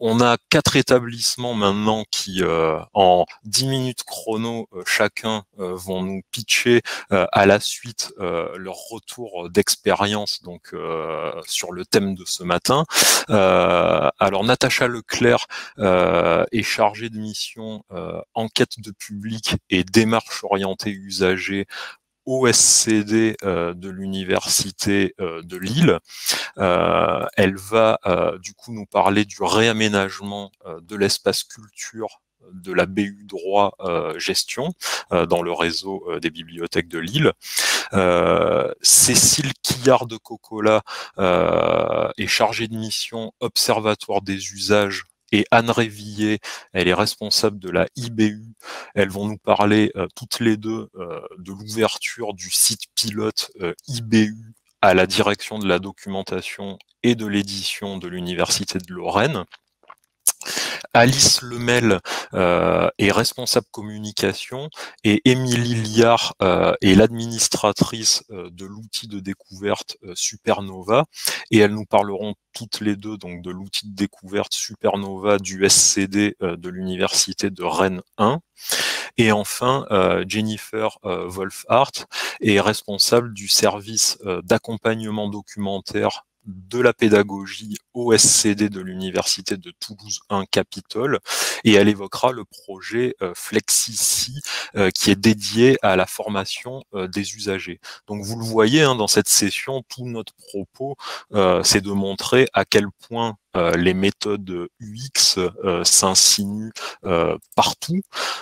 on a 4 établissements maintenant qui, en 10 minutes chrono, chacun, vont nous pitcher à la suite leur retour d'expérience donc sur le thème de ce matin. Alors Natacha Leclerc est chargée de mission enquête de public et démarche orientée usager au SCD de l'université de Lille. Elle va du coup nous parler du réaménagement de l'espace culture de la BU droit gestion dans le réseau des bibliothèques de Lille. Cécile Quillard de Cocola est chargée de mission observatoire des usages et Anne Révillier, elle est responsable de la IBU. Elles vont nous parler toutes les deux de l'ouverture du site pilote IBU à la direction de la documentation et de l'édition de l'Université de Lorraine. Alice Lemel est responsable communication et Émilie Liard est l'administratrice de l'outil de découverte Supernova, et elles nous parleront toutes les deux donc de l'outil de découverte Supernova du SCD de l'Université de Rennes 1. Et enfin, Jennifer Wolfhart est responsable du service d'accompagnement documentaire de la pédagogie au SCD de l'Université de Toulouse 1 Capitole, et elle évoquera le projet FlexiCI qui est dédié à la formation des usagers. Donc vous le voyez dans cette session, tout notre propos c'est de montrer à quel point les méthodes UX s'insinuent partout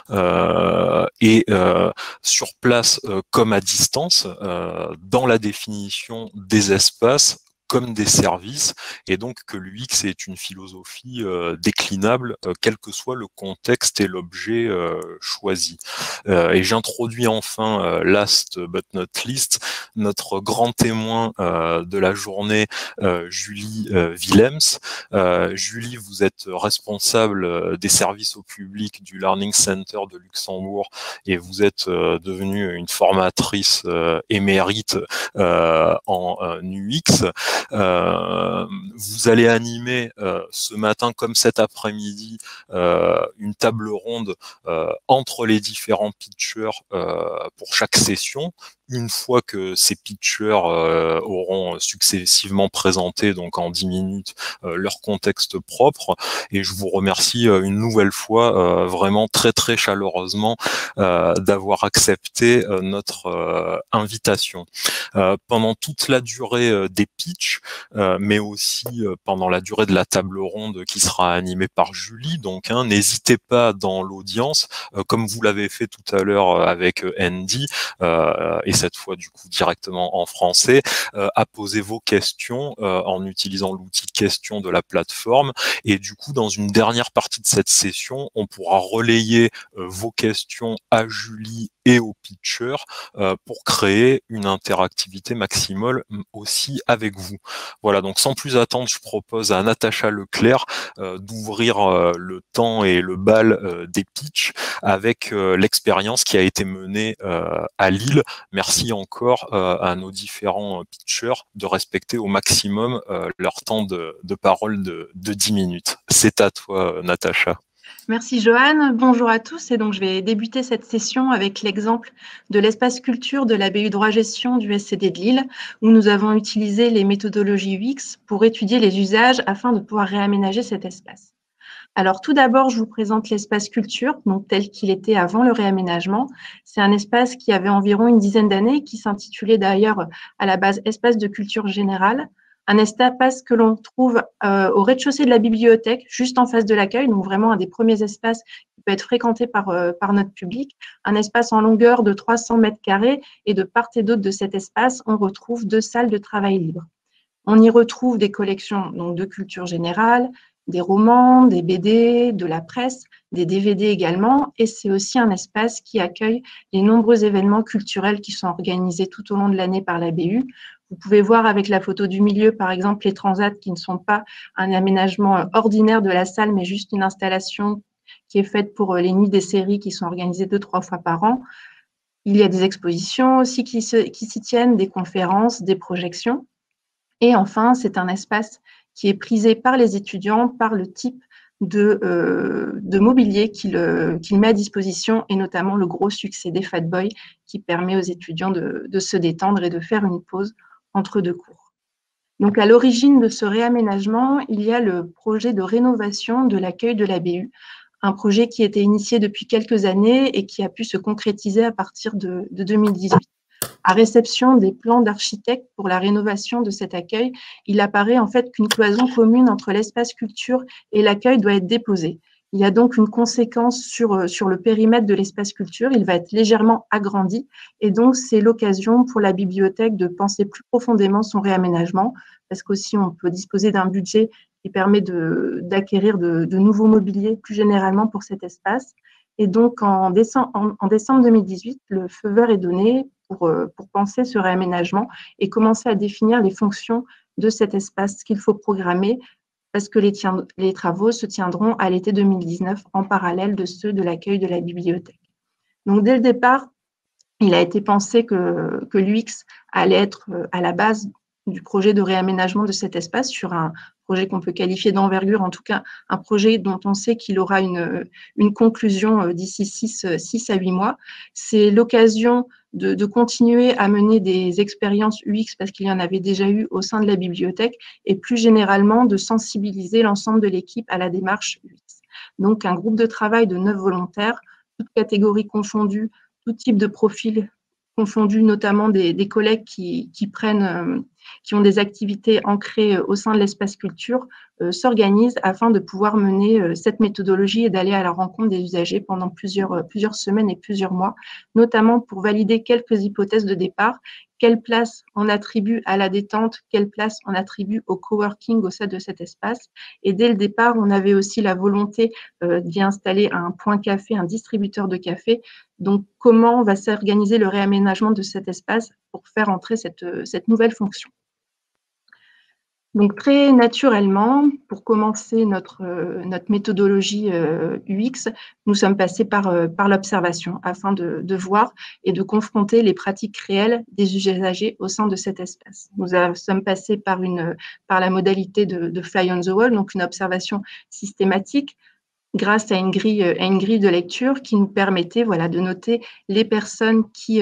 et sur place comme à distance dans la définition des espaces comme des services, et donc que l'UX est une philosophie déclinable, quel que soit le contexte et l'objet choisi. Et j'introduis enfin, last but not least, notre grand témoin de la journée, Julie Willems. Julie, vous êtes responsable des services au public du Learning Center de Luxembourg, et vous êtes devenue une formatrice émérite en UX. Vous allez animer ce matin comme cet après-midi une table ronde entre les différents pitchers pour chaque session. Une fois que ces pitchers auront successivement présenté, donc en 10 minutes, leur contexte propre, et je vous remercie une nouvelle fois vraiment très très chaleureusement d'avoir accepté notre invitation. Pendant toute la durée des pitchs, mais aussi pendant la durée de la table ronde qui sera animée par Julie, donc n'hésitez pas dans l'audience, comme vous l'avez fait tout à l'heure avec Andy, et cette fois du coup directement en français, à poser vos questions en utilisant l'outil questions de la plateforme, et du coup dans une dernière partie de cette session, on pourra relayer vos questions à Julie et aux pitchers pour créer une interactivité maximale aussi avec vous. Voilà, donc sans plus attendre, je propose à Natacha Leclerc d'ouvrir le temps et le bal des pitchs avec l'expérience qui a été menée à Lille. Merci encore à nos différents pitchers de respecter au maximum leur temps de parole de 10 minutes. C'est à toi, Natacha. Merci Johan, bonjour à tous, et donc je vais débuter cette session avec l'exemple de l'espace culture de la BU droit gestion du SCD de Lille, où nous avons utilisé les méthodologies UX pour étudier les usages afin de pouvoir réaménager cet espace. Alors tout d'abord, je vous présente l'espace culture, donc tel qu'il était avant le réaménagement. C'est un espace qui avait environ une dizaine d'années, qui s'intitulait d'ailleurs à la base espace de culture générale. Un espace que l'on trouve au rez-de-chaussée de la bibliothèque, juste en face de l'accueil, donc vraiment un des premiers espaces qui peut être fréquenté par notre public. Un espace en longueur de 300 mètres carrés, et de part et d'autre de cet espace, on retrouve 2 salles de travail libre. On y retrouve des collections donc, de culture générale, des romans, des BD, de la presse, des DVD également, et c'est aussi un espace qui accueille les nombreux événements culturels qui sont organisés tout au long de l'année par la BU. Vous pouvez voir avec la photo du milieu, par exemple, les transats qui ne sont pas un aménagement ordinaire de la salle, mais juste une installation qui est faite pour les nuits des séries qui sont organisées 2-3 fois par an. Il y a des expositions aussi qui s'y tiennent, des conférences, des projections. Et enfin, c'est un espace qui est prisé par les étudiants par le type de mobilier qu'il met à disposition, et notamment le gros succès des Fat Boys qui permet aux étudiants de se détendre et de faire une pause entre deux cours. Donc, à l'origine de ce réaménagement, il y a le projet de rénovation de l'accueil de la BU, un projet qui était initié depuis quelques années et qui a pu se concrétiser à partir de 2018. À réception des plans d'architectes pour la rénovation de cet accueil, il apparaît en fait qu'une cloison commune entre l'espace culture et l'accueil doit être déposée. Il y a donc une conséquence sur le périmètre de l'espace culture, il va être légèrement agrandi et donc c'est l'occasion pour la bibliothèque de penser plus profondément son réaménagement, parce qu'aussi on peut disposer d'un budget qui permet d'acquérir de nouveaux mobiliers plus généralement pour cet espace. Et donc en décembre 2018, le feu vert est donné pour penser ce réaménagement et commencer à définir les fonctions de cet espace qu'il faut programmer, parce que les travaux se tiendront à l'été 2019 en parallèle de ceux de l'accueil de la bibliothèque. Donc dès le départ, il a été pensé que l'UX allait être à la base du projet de réaménagement de cet espace, sur un projet qu'on peut qualifier d'envergure, en tout cas un projet dont on sait qu'il aura une conclusion d'ici 6 à 8 mois. C'est l'occasion de continuer à mener des expériences UX, parce qu'il y en avait déjà eu au sein de la bibliothèque, et plus généralement de sensibiliser l'ensemble de l'équipe à la démarche UX. Donc un groupe de travail de 9 volontaires, toutes catégories confondues, tout type de profil confondu, notamment des collègues qui ont des activités ancrées au sein de l'espace culture, s'organisent afin de pouvoir mener cette méthodologie et d'aller à la rencontre des usagers pendant plusieurs semaines et plusieurs mois, notamment pour valider quelques hypothèses de départ. Quelle place on attribue à la détente, quelle place on attribue au coworking au sein de cet espace. Et dès le départ, on avait aussi la volonté d'y installer un point café, un distributeur de café. Donc, comment va s'organiser le réaménagement de cet espace pour faire entrer cette nouvelle fonction. Donc, très naturellement, pour commencer notre méthodologie UX, nous sommes passés par l'observation afin de voir et de confronter les pratiques réelles des usagers au sein de cet espace. Nous sommes passés par la modalité de Fly on the Wall, donc une observation systématique, grâce à une grille de lecture qui nous permettait de noter les personnes qui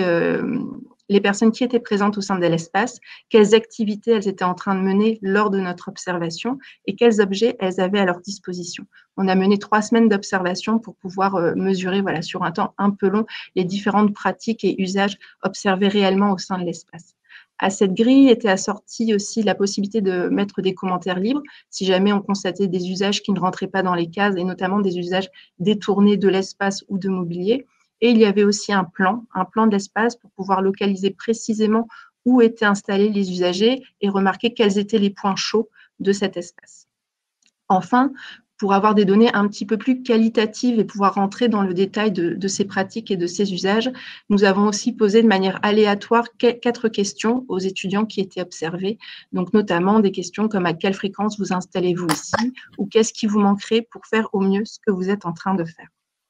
étaient présentes au sein de l'espace, quelles activités elles étaient en train de mener lors de notre observation et quels objets elles avaient à leur disposition. On a mené 3 semaines d'observation pour pouvoir mesurer sur un temps un peu long les différentes pratiques et usages observés réellement au sein de l'espace. À cette grille était assortie aussi la possibilité de mettre des commentaires libres si jamais on constatait des usages qui ne rentraient pas dans les cases, et notamment des usages détournés de l'espace ou de mobilier. Et il y avait aussi un plan de l'espace pour pouvoir localiser précisément où étaient installés les usagers et remarquer quels étaient les points chauds de cet espace. Enfin, pour avoir des données un petit peu plus qualitatives et pouvoir rentrer dans le détail de ces pratiques et de ces usages, nous avons aussi posé de manière aléatoire 4 questions aux étudiants qui étaient observés, donc notamment des questions comme à quelle fréquence vous installez-vous ici, ou qu'est-ce qui vous manquerait pour faire au mieux ce que vous êtes en train de faire.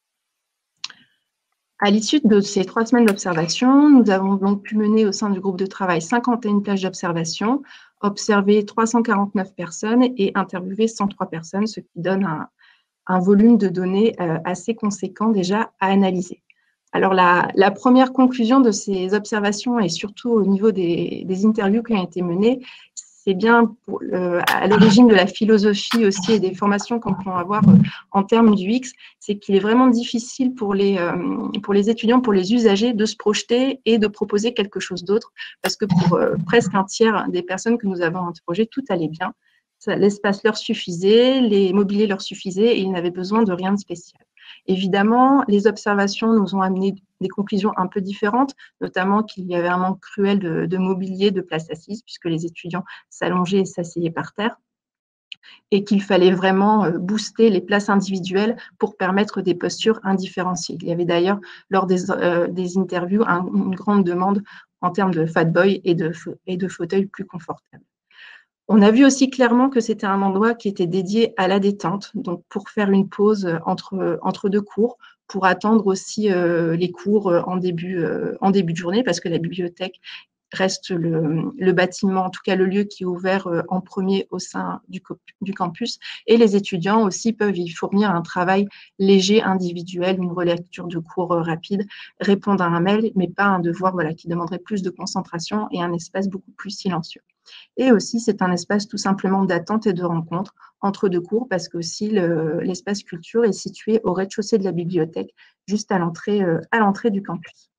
À l'issue de ces 3 semaines d'observation, nous avons donc pu mener au sein du groupe de travail 51 plages d'observation, observer 349 personnes et interviewer 103 personnes, ce qui donne un volume de données assez conséquent déjà à analyser. Alors, la première conclusion de ces observations, et surtout au niveau des interviews qui ont été menées, c'est bien à l'origine de la philosophie aussi et des formations qu'on peut avoir en termes du X, c'est qu'il est vraiment difficile pour les étudiants, pour les usagers, de se projeter et de proposer quelque chose d'autre, parce que pour presque un tiers des personnes que nous avons interrogées, tout allait bien. L'espace leur suffisait, les mobiliers leur suffisaient et ils n'avaient besoin de rien de spécial. Évidemment, les observations nous ont amené des conclusions un peu différentes, notamment qu'il y avait un manque cruel de mobilier, de places assises, puisque les étudiants s'allongeaient et s'asseyaient par terre, et qu'il fallait vraiment booster les places individuelles pour permettre des postures indifférenciées. Il y avait d'ailleurs, lors des interviews, une grande demande en termes de fat boy et de fauteuils plus confortables. On a vu aussi clairement que c'était un endroit qui était dédié à la détente, donc pour faire une pause entre 2 cours, pour attendre aussi les cours en début de journée, parce que la bibliothèque reste le bâtiment, en tout cas le lieu qui est ouvert en premier au sein du campus. Et les étudiants aussi peuvent y fournir un travail léger, individuel, une relecture de cours rapide, répondre à un mail, mais pas un devoir qui demanderait plus de concentration et un espace beaucoup plus silencieux. Et aussi, c'est un espace tout simplement d'attente et de rencontre entre deux cours, parce que aussi l'espace culture est situé au rez-de-chaussée de la bibliothèque, juste à l'entrée du campus.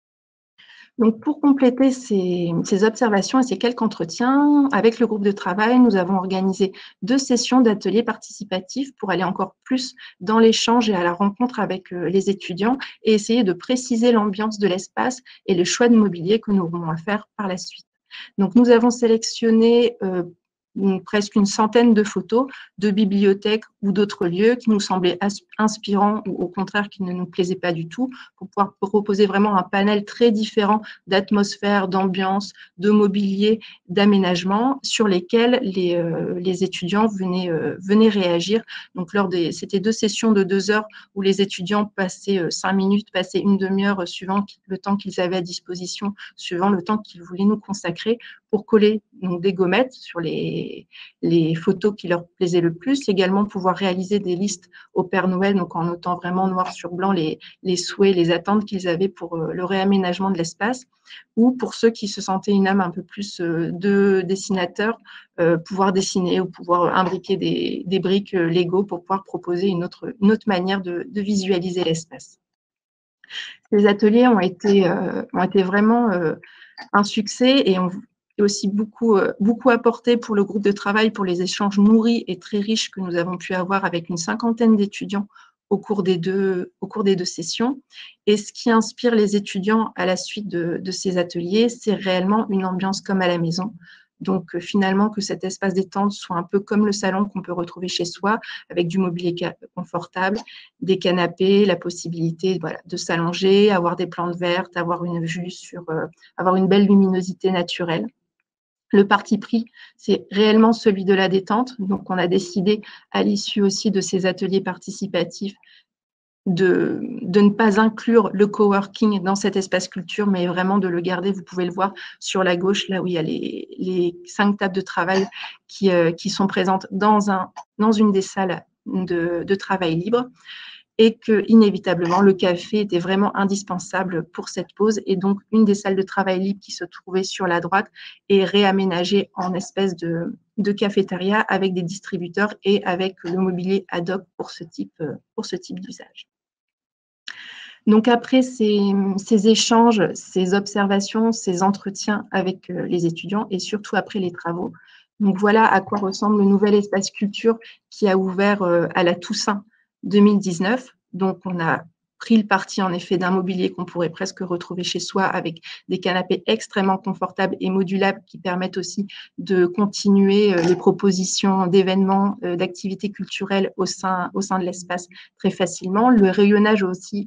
Donc, pour compléter ces observations et ces quelques entretiens, avec le groupe de travail, nous avons organisé 2 sessions d'ateliers participatifs pour aller encore plus dans l'échange et à la rencontre avec les étudiants et essayer de préciser l'ambiance de l'espace et le choix de mobilier que nous aurons à faire par la suite. Donc, nous avons sélectionné presque une centaine de photos de bibliothèques ou d'autres lieux qui nous semblaient inspirants ou au contraire qui ne nous plaisaient pas du tout, pour pouvoir proposer vraiment un panel très différent d'atmosphère, d'ambiance, de mobilier, d'aménagement sur lesquels les étudiants venaient réagir. Donc, c'était 2 sessions de 2 heures où les étudiants passaient 5 minutes, passaient une demi-heure suivant le temps qu'ils avaient à disposition, suivant le temps qu'ils voulaient nous consacrer pour coller donc, des gommettes sur les photos qui leur plaisaient le plus, également pouvoir réaliser des listes au Père Noël, donc en notant vraiment noir sur blanc les souhaits, les attentes qu'ils avaient pour le réaménagement de l'espace, ou pour ceux qui se sentaient une âme un peu plus de dessinateur, pouvoir dessiner ou pouvoir imbriquer des briques Lego pour pouvoir proposer une autre manière de visualiser l'espace. Ces ateliers ont été vraiment un succès et ont aussi beaucoup apporté pour le groupe de travail, pour les échanges nourris et très riches que nous avons pu avoir avec une 50aine d'étudiants au cours des deux sessions. Et ce qui inspire les étudiants à la suite de ces ateliers, c'est réellement une ambiance comme à la maison. Donc, finalement, que cet espace détente soit un peu comme le salon qu'on peut retrouver chez soi, avec du mobilier confortable, des canapés, la possibilité de s'allonger, avoir des plantes vertes, avoir une vue avoir une belle luminosité naturelle. Le parti pris, c'est réellement celui de la détente. Donc, on a décidé, à l'issue aussi de ces ateliers participatifs, de ne pas inclure le coworking dans cet espace culture, mais vraiment de le garder. Vous pouvez le voir sur la gauche, là où il y a les 5 tables de travail qui sont présentes dans une des salles de travail libre, et que inévitablement le café était vraiment indispensable pour cette pause, et donc une des salles de travail libre qui se trouvait sur la droite est réaménagée en espèce de cafétéria avec des distributeurs et avec le mobilier ad hoc pour ce type d'usage. Donc après ces échanges, ces observations, ces entretiens avec les étudiants et surtout après les travaux, donc voilà à quoi ressemble le nouvel espace culture qui a ouvert à la Toussaint 2019. Donc on a pris le parti en effet d'un mobilier qu'on pourrait presque retrouver chez soi, avec des canapés extrêmement confortables et modulables qui permettent aussi de continuer les propositions d'événements, d'activités culturelles au sein de l'espace très facilement. Le rayonnage aussi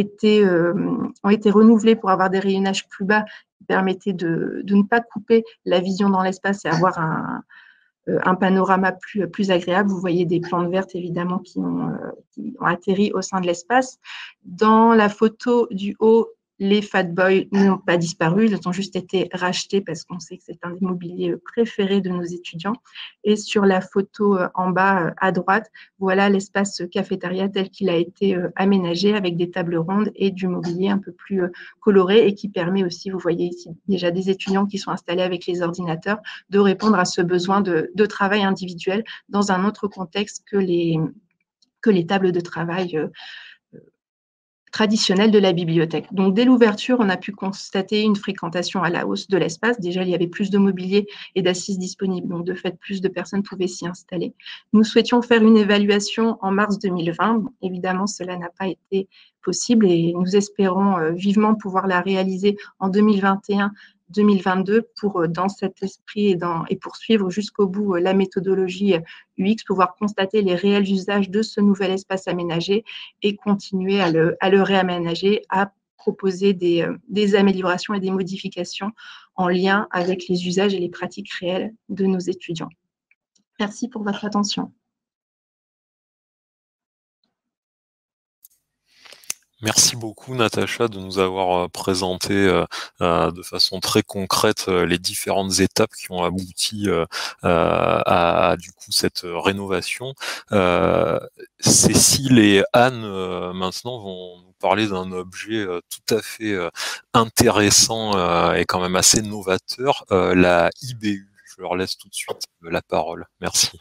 ont été renouvelés pour avoir des rayonnages plus bas qui permettaient de ne pas couper la vision dans l'espace et avoir un panorama plus agréable. Vous voyez des plantes vertes évidemment qui ont atterri au sein de l'espace. Dans la photo du haut, les Fat Boys n'ont pas disparu, ils ont juste été rachetés parce qu'on sait que c'est un des mobiliers préférés de nos étudiants. Et sur la photo en bas à droite, voilà l'espace cafétéria tel qu'il a été aménagé, avec des tables rondes et du mobilier un peu plus coloré, et qui permet aussi, vous voyez ici déjà des étudiants qui sont installés avec les ordinateurs, de répondre à ce besoin de travail individuel dans un autre contexte que les tables de travail traditionnelle de la bibliothèque. Donc, dès l'ouverture, on a pu constater une fréquentation à la hausse de l'espace. Déjà, il y avait plus de mobilier et d'assises disponibles. Donc, de fait, plus de personnes pouvaient s'y installer. Nous souhaitions faire une évaluation en mars 2020. Bon, évidemment, cela n'a pas été possible et nous espérons vivement pouvoir la réaliser en 2021-2022 pour, dans cet esprit et poursuivre jusqu'au bout la méthodologie UX, pouvoir constater les réels usages de ce nouvel espace aménagé et continuer à le réaménager, à proposer des améliorations et des modifications en lien avec les usages et les pratiques réelles de nos étudiants. Merci pour votre attention. Merci beaucoup, Natacha, de nous avoir présenté de façon très concrète les différentes étapes qui ont abouti à du coup cette rénovation. Cécile et Anne maintenant vont nous parler d'un objet tout à fait intéressant et quand même assez novateur, la IBU. Je leur laisse tout de suite la parole. Merci.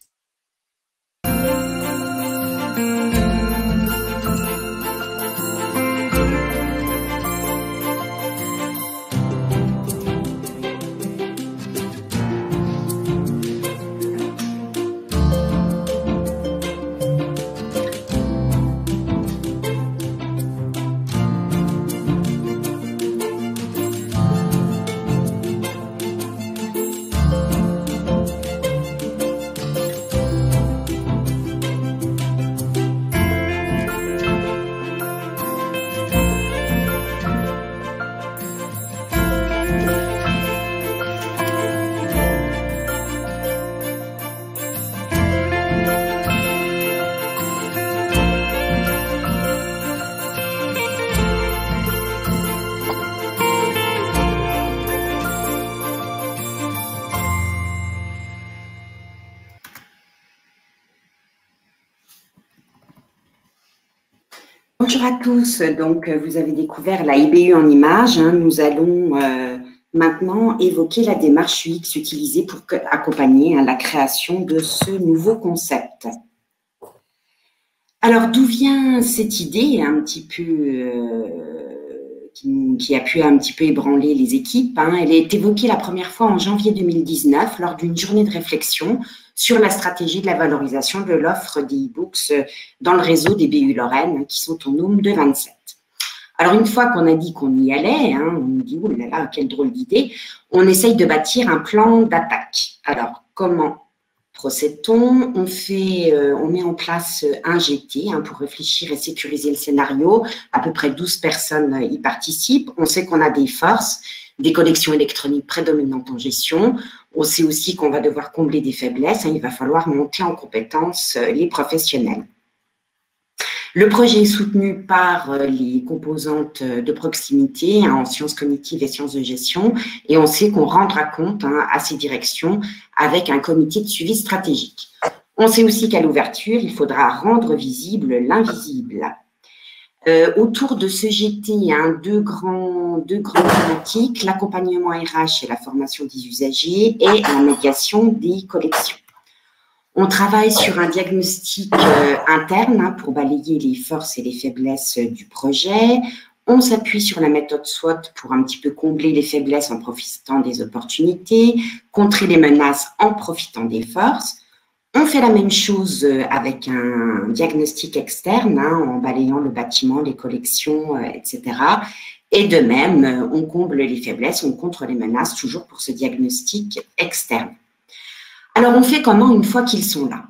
Bonjour à tous, donc vous avez découvert la IBU en images. Nous allons maintenant évoquer la démarche UX utilisée pour accompagner la création de ce nouveau concept. Alors, d'où vient cette idée un petit peu qui a pu un petit peu ébranler les équipes? Elle est évoquée la première fois en janvier 2019 lors d'une journée de réflexion sur la stratégie de la valorisation de l'offre des e-books dans le réseau des BU Lorraine, qui sont au nombre de 27. Alors, une fois qu'on a dit qu'on y allait, on nous dit, oh là là, quelle drôle d'idée, on essaye de bâtir un plan d'attaque. Alors, comment procède-t-on? On met en place un GT pour réfléchir et sécuriser le scénario. À peu près 12 personnes y participent. On sait qu'on a des forces, des collections électroniques prédominantes en gestion. On sait aussi qu'on va devoir combler des faiblesses. Il va falloir monter en compétence les professionnels. Le projet est soutenu par les composantes de proximité en sciences cognitives et sciences de gestion, et on sait qu'on rendra compte à ces directions avec un comité de suivi stratégique. On sait aussi qu'à l'ouverture, il faudra rendre visible l'invisible. Autour de ce GT, deux grandes thématiques, l'accompagnement RH et la formation des usagers et la médiation des collections. On travaille sur un diagnostic interne pour balayer les forces et les faiblesses du projet. On s'appuie sur la méthode SWOT pour un petit peu combler les faiblesses en profitant des opportunités, contrer les menaces en profitant des forces. On fait la même chose avec un diagnostic externe, en balayant le bâtiment, les collections, etc. Et de même, on comble les faiblesses, on contre les menaces, toujours pour ce diagnostic externe. Alors, on fait comment une fois qu'ils sont là?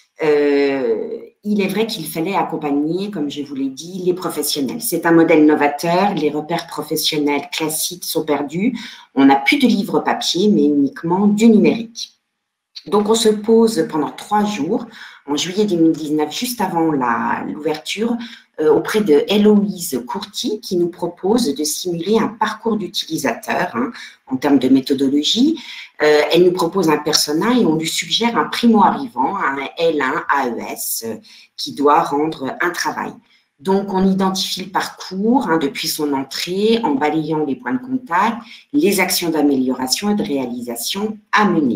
Il est vrai qu'il fallait accompagner, comme je vous l'ai dit, les professionnels. C'est un modèle novateur, les repères professionnels classiques sont perdus. On n'a plus de livres papier, mais uniquement du numérique. Donc, on se pose pendant 3 jours, en juillet 2019, juste avant l'ouverture, auprès de Héloïse Courty, qui nous propose de simuler un parcours d'utilisateur en termes de méthodologie. Elle nous propose un persona et on lui suggère un primo-arrivant, un L1 AES, qui doit rendre un travail. Donc, on identifie le parcours depuis son entrée en balayant les points de contact, les actions d'amélioration et de réalisation à mener.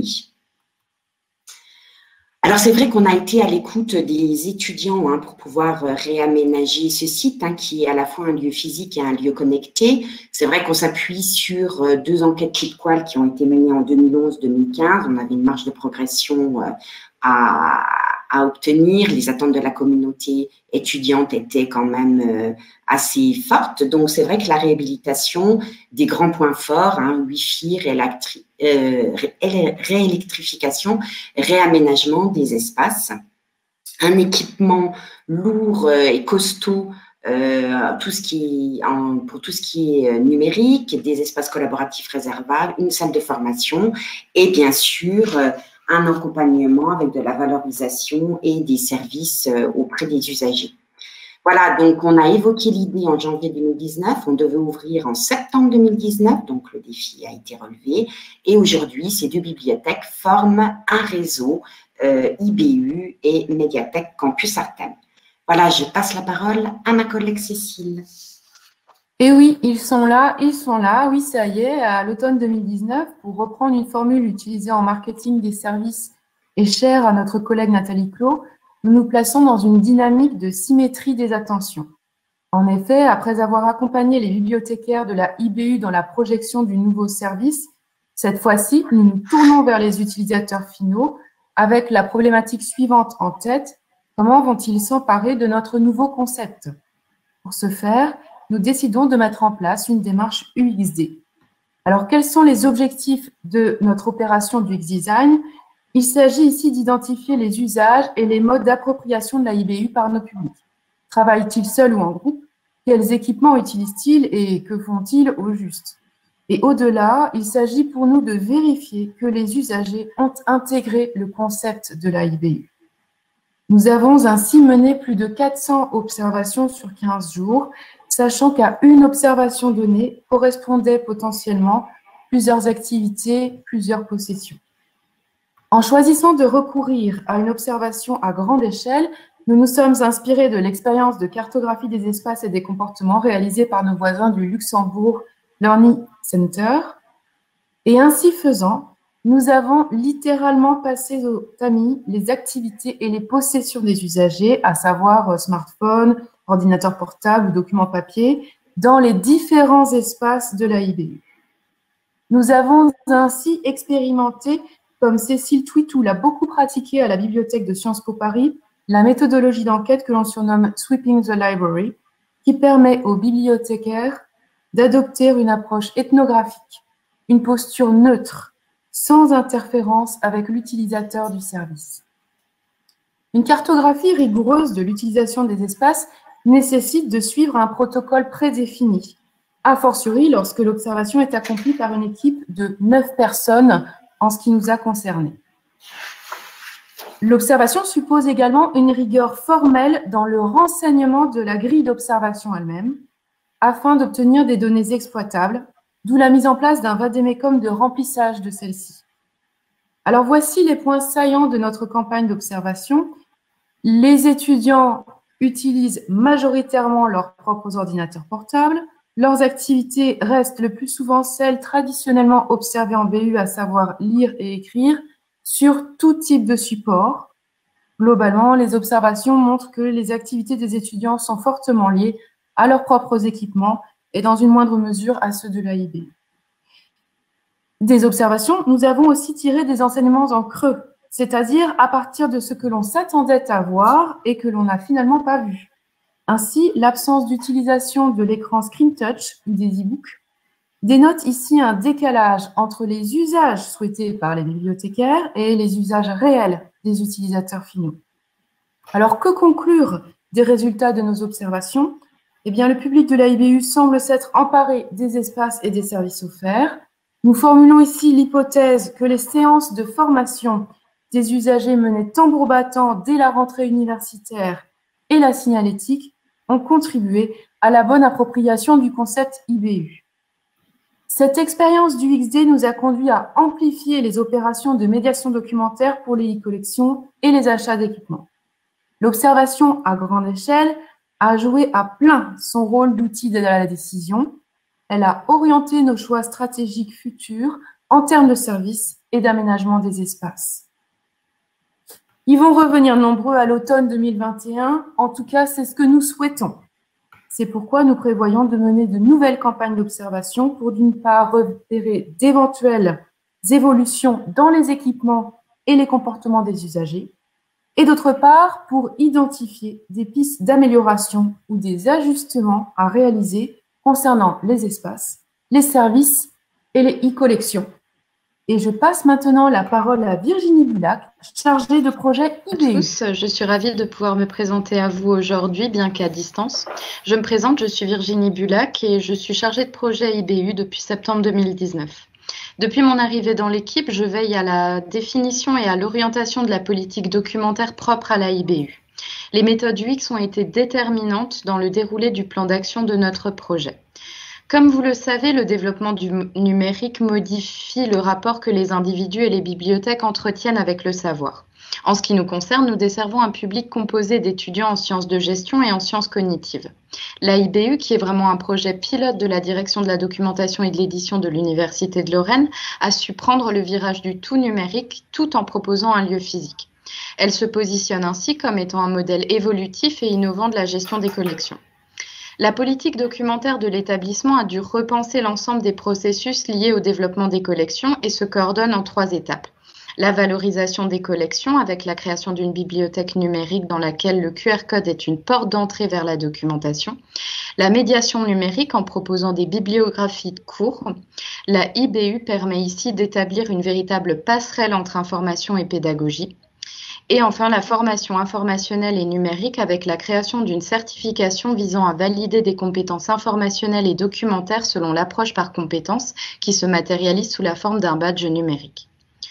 Alors, c'est vrai qu'on a été à l'écoute des étudiants pour pouvoir réaménager ce site qui est à la fois un lieu physique et un lieu connecté. C'est vrai qu'on s'appuie sur 2 enquêtes Kitqual qui ont été menées en 2011-2015. On avait une marge de progression à obtenir. Les attentes de la communauté étudiante étaient quand même assez fortes. Donc, c'est vrai que la réhabilitation des grands points forts, Wi-Fi, réélectrification, réaménagement des espaces, un équipement lourd et costaud pour tout ce qui est numérique, des espaces collaboratifs réservables, une salle de formation et bien sûr un accompagnement avec de la valorisation et des services auprès des usagers. Voilà, donc on a évoqué l'idée en janvier 2019, on devait ouvrir en septembre 2019, donc le défi a été relevé. Et aujourd'hui, ces 2 bibliothèques forment un réseau IBU et Médiathèque Campus Artem. Voilà, je passe la parole à ma collègue Cécile. Et oui, ils sont là, oui, ça y est, à l'automne 2019, pour reprendre une formule utilisée en marketing des services et chère à notre collègue Nathalie Clot, nous nous plaçons dans une dynamique de symétrie des attentions. En effet, après avoir accompagné les bibliothécaires de la IBU dans la projection du nouveau service, cette fois-ci, nous nous tournons vers les utilisateurs finaux avec la problématique suivante en tête: comment vont-ils s'emparer de notre nouveau concept? Pour ce faire, nous décidons de mettre en place une démarche UX-D. Alors, quels sont les objectifs de notre opération du X-Design? Il s'agit ici d'identifier les usages et les modes d'appropriation de la IBU par nos publics. Travaillent-ils seuls ou en groupe? Quels équipements utilisent-ils et que font-ils au juste? Et au-delà, il s'agit pour nous de vérifier que les usagers ont intégré le concept de la IBU. Nous avons ainsi mené plus de 400 observations sur 15 jours, sachant qu'à une observation donnée correspondait potentiellement plusieurs activités, plusieurs possessions. En choisissant de recourir à une observation à grande échelle, nous nous sommes inspirés de l'expérience de cartographie des espaces et des comportements réalisée par nos voisins du Luxembourg Learning Center. Et ainsi faisant, nous avons littéralement passé au tamis les activités et les possessions des usagers, à savoir smartphone, ordinateur portable ou documents papier, dans les différents espaces de la IBU. Nous avons ainsi expérimenté, comme Cécile Twitou l'a beaucoup pratiqué à la bibliothèque de Sciences Po Paris, la méthodologie d'enquête que l'on surnomme Sweeping the Library, qui permet aux bibliothécaires d'adopter une approche ethnographique, une posture neutre, sans interférence avec l'utilisateur du service. Une cartographie rigoureuse de l'utilisation des espaces nécessite de suivre un protocole prédéfini, a fortiori lorsque l'observation est accomplie par une équipe de 9 personnes en ce qui nous a concernés. L'observation suppose également une rigueur formelle dans le renseignement de la grille d'observation elle-même, afin d'obtenir des données exploitables, d'où la mise en place d'un vade-mecum de remplissage de celle-ci. Alors voici les points saillants de notre campagne d'observation. Les étudiants utilisent majoritairement leurs propres ordinateurs portables. Leurs activités restent le plus souvent celles traditionnellement observées en BU, à savoir lire et écrire sur tout type de support. Globalement, les observations montrent que les activités des étudiants sont fortement liées à leurs propres équipements et dans une moindre mesure à ceux de l'AIB. Des observations, nous avons aussi tiré des enseignements en creux, c'est-à-dire à partir de ce que l'on s'attendait à voir et que l'on n'a finalement pas vu. Ainsi, l'absence d'utilisation de l'écran Screen Touch ou des e-books dénote ici un décalage entre les usages souhaités par les bibliothécaires et les usages réels des utilisateurs finaux. Alors, que conclure des résultats de nos observations? Eh bien, le public de l'AIBU semble s'être emparé des espaces et des services offerts. Nous formulons ici l'hypothèse que les séances de formation des usagers menées tambour battant dès la rentrée universitaire et la signalétique ont contribué à la bonne appropriation du concept IBU. Cette expérience du XD nous a conduit à amplifier les opérations de médiation documentaire pour les e-collections et les achats d'équipements. L'observation à grande échelle a joué à plein son rôle d'outil de la décision. Elle a orienté nos choix stratégiques futurs en termes de services et d'aménagement des espaces. Ils vont revenir nombreux à l'automne 2021, en tout cas c'est ce que nous souhaitons. C'est pourquoi nous prévoyons de mener de nouvelles campagnes d'observation pour d'une part repérer d'éventuelles évolutions dans les équipements et les comportements des usagers, et d'autre part pour identifier des pistes d'amélioration ou des ajustements à réaliser concernant les espaces, les services et les e-collections. Et je passe maintenant la parole à Virginie Bulac, chargée de projet IBU. Bonjour à tous, je suis ravie de pouvoir me présenter à vous aujourd'hui, bien qu'à distance. Je me présente, je suis Virginie Bulac et je suis chargée de projet IBU depuis septembre 2019. Depuis mon arrivée dans l'équipe, je veille à la définition et à l'orientation de la politique documentaire propre à la IBU. Les méthodes UX ont été déterminantes dans le déroulé du plan d'action de notre projet. Comme vous le savez, le développement du numérique modifie le rapport que les individus et les bibliothèques entretiennent avec le savoir. En ce qui nous concerne, nous desservons un public composé d'étudiants en sciences de gestion et en sciences cognitives. L'AIBU, qui est vraiment un projet pilote de la direction de la documentation et de l'édition de l'Université de Lorraine, a su prendre le virage du tout numérique tout en proposant un lieu physique. Elle se positionne ainsi comme étant un modèle évolutif et innovant de la gestion des collections. La politique documentaire de l'établissement a dû repenser l'ensemble des processus liés au développement des collections et se coordonne en 3 étapes. La valorisation des collections avec la création d'une bibliothèque numérique dans laquelle le QR code est une porte d'entrée vers la documentation. La médiation numérique en proposant des bibliographies de cours. La IBU permet ici d'établir une véritable passerelle entre information et pédagogie. Et enfin, la formation informationnelle et numérique avec la création d'une certification visant à valider des compétences informationnelles et documentaires selon l'approche par compétences qui se matérialise sous la forme d'un badge numérique.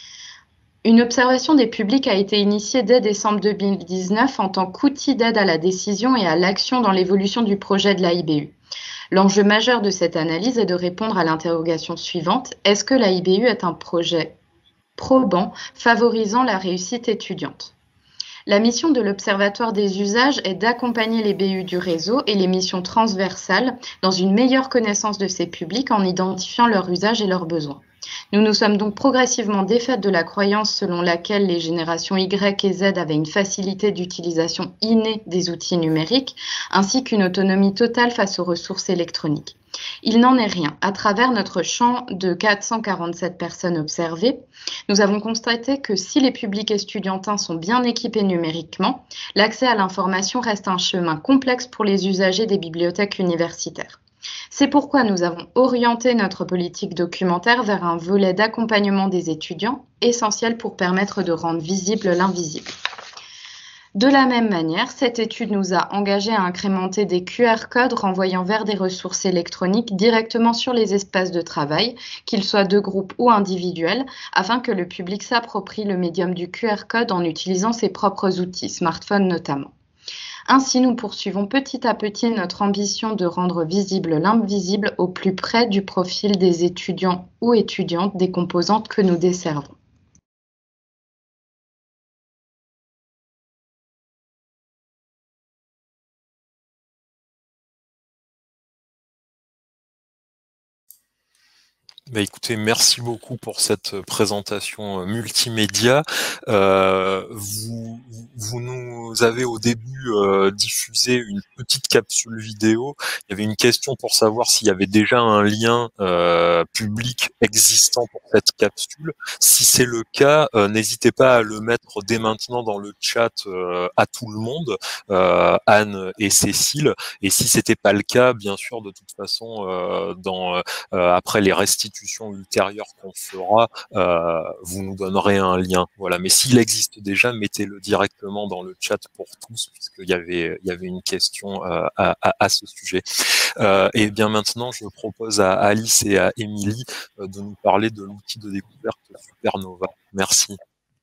Une observation des publics a été initiée dès décembre 2019 en tant qu'outil d'aide à la décision et à l'action dans l'évolution du projet de l'AIBU. L'enjeu majeur de cette analyse est de répondre à l'interrogation suivante: est-ce que l'AIBU est un projet probant, favorisant la réussite étudiante? La mission de l'Observatoire des usages est d'accompagner les BU du réseau et les missions transversales dans une meilleure connaissance de ces publics en identifiant leurs usages et leurs besoins. Nous nous sommes donc progressivement défaites de la croyance selon laquelle les générations Y et Z avaient une facilité d'utilisation innée des outils numériques, ainsi qu'une autonomie totale face aux ressources électroniques. Il n'en est rien. À travers notre champ de 447 personnes observées, nous avons constaté que si les publics estudiantins sont bien équipés numériquement, l'accès à l'information reste un chemin complexe pour les usagers des bibliothèques universitaires. C'est pourquoi nous avons orienté notre politique documentaire vers un volet d'accompagnement des étudiants, essentiel pour permettre de rendre visible l'invisible. De la même manière, cette étude nous a engagés à incrémenter des QR codes renvoyant vers des ressources électroniques directement sur les espaces de travail, qu'ils soient de groupe ou individuels, afin que le public s'approprie le médium du QR code en utilisant ses propres outils, smartphones notamment. Ainsi, nous poursuivons petit à petit notre ambition de rendre visible l'invisible au plus près du profil des étudiants ou étudiantes des composantes que nous desservons. Bah écoutez, merci beaucoup pour cette présentation multimédia. Vous nous avez au début diffusé une petite capsule vidéo. Il y avait une question pour savoir s'il y avait déjà un lien public existant pour cette capsule. Si c'est le cas, n'hésitez pas à le mettre dès maintenant dans le chat à tout le monde, Anne et Cécile. Et si c'était pas le cas, bien sûr, de toute façon, après les restitutions ultérieures qu'on fera, vous nous donnerez un lien. Voilà. Mais s'il existe déjà, mettez-le directement dans le chat pour tous, puisqu'il y avait une question à ce sujet. Et bien maintenant, je propose à Alice et à Émilie de nous parler de l'outil de découverte Supernova. Merci.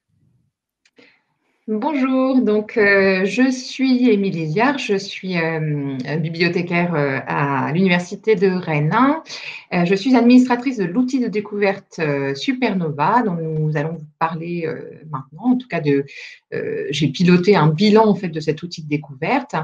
Bonjour, donc je suis Émilie Liard, je suis bibliothécaire à l'Université de Rennes. Je suis administratrice de l'outil de découverte Supernova, dont nous allons vous parler maintenant. En tout cas, j'ai piloté un bilan en fait de cet outil de découverte.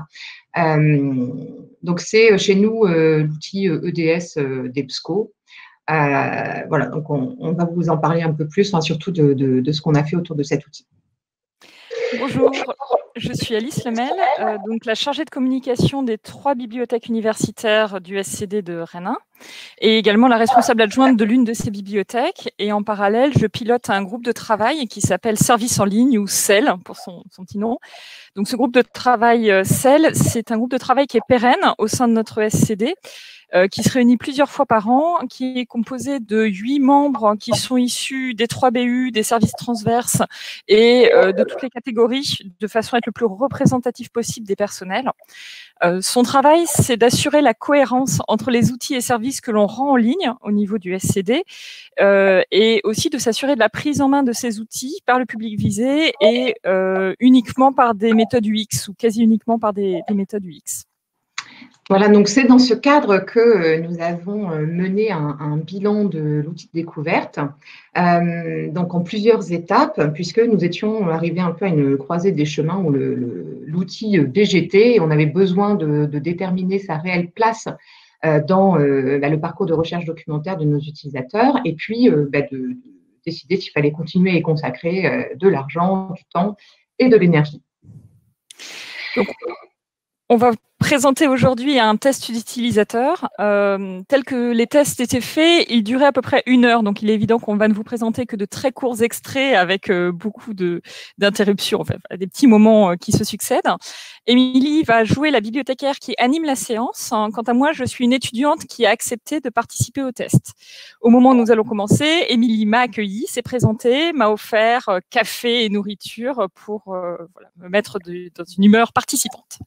Donc c'est chez nous l'outil EDS d'EBSCO. Voilà, donc on va vous en parler un peu plus, hein, surtout de ce qu'on a fait autour de cet outil. Bonjour, je suis Alice Lemel, donc la chargée de communication des 3 bibliothèques universitaires du SCD de Rennes et également la responsable adjointe de l'une de ces bibliothèques. Et en parallèle, je pilote un groupe de travail qui s'appelle Service en ligne ou CEL pour son petit nom. Donc ce groupe de travail CEL, c'est un groupe de travail qui est pérenne au sein de notre SCD. qui se réunit plusieurs fois par an, qui est composé de 8 membres qui sont issus des 3 BU, des services transverses et de toutes les catégories, de façon à être le plus représentatif possible des personnels. Son travail, c'est d'assurer la cohérence entre les outils et services que l'on rend en ligne au niveau du SCD et aussi de s'assurer de la prise en main de ces outils par le public visé et uniquement par des méthodes UX ou quasi uniquement par des méthodes UX. Voilà, donc c'est dans ce cadre que nous avons mené un bilan de l'outil de découverte, donc en plusieurs étapes, puisque nous étions arrivés un peu à une croisée des chemins où l'outil BGT, on avait besoin de déterminer sa réelle place dans le parcours de recherche documentaire de nos utilisateurs, et puis de décider s'il fallait continuer à y consacrer de l'argent, du temps et de l'énergie. Donc, on va présenter aujourd'hui un test d'utilisateur. Tel que les tests étaient faits, il durait à peu près 1 heure. Donc, il est évident qu'on va ne vous présenter que de très courts extraits avec beaucoup d'interruptions, enfin, des petits moments qui se succèdent. Émilie va jouer la bibliothécaire qui anime la séance. Quant à moi, je suis une étudiante qui a accepté de participer au test. Au moment où nous allons commencer, Émilie m'a accueillie, s'est présentée, m'a offert café et nourriture pour me mettre dans une humeur participante.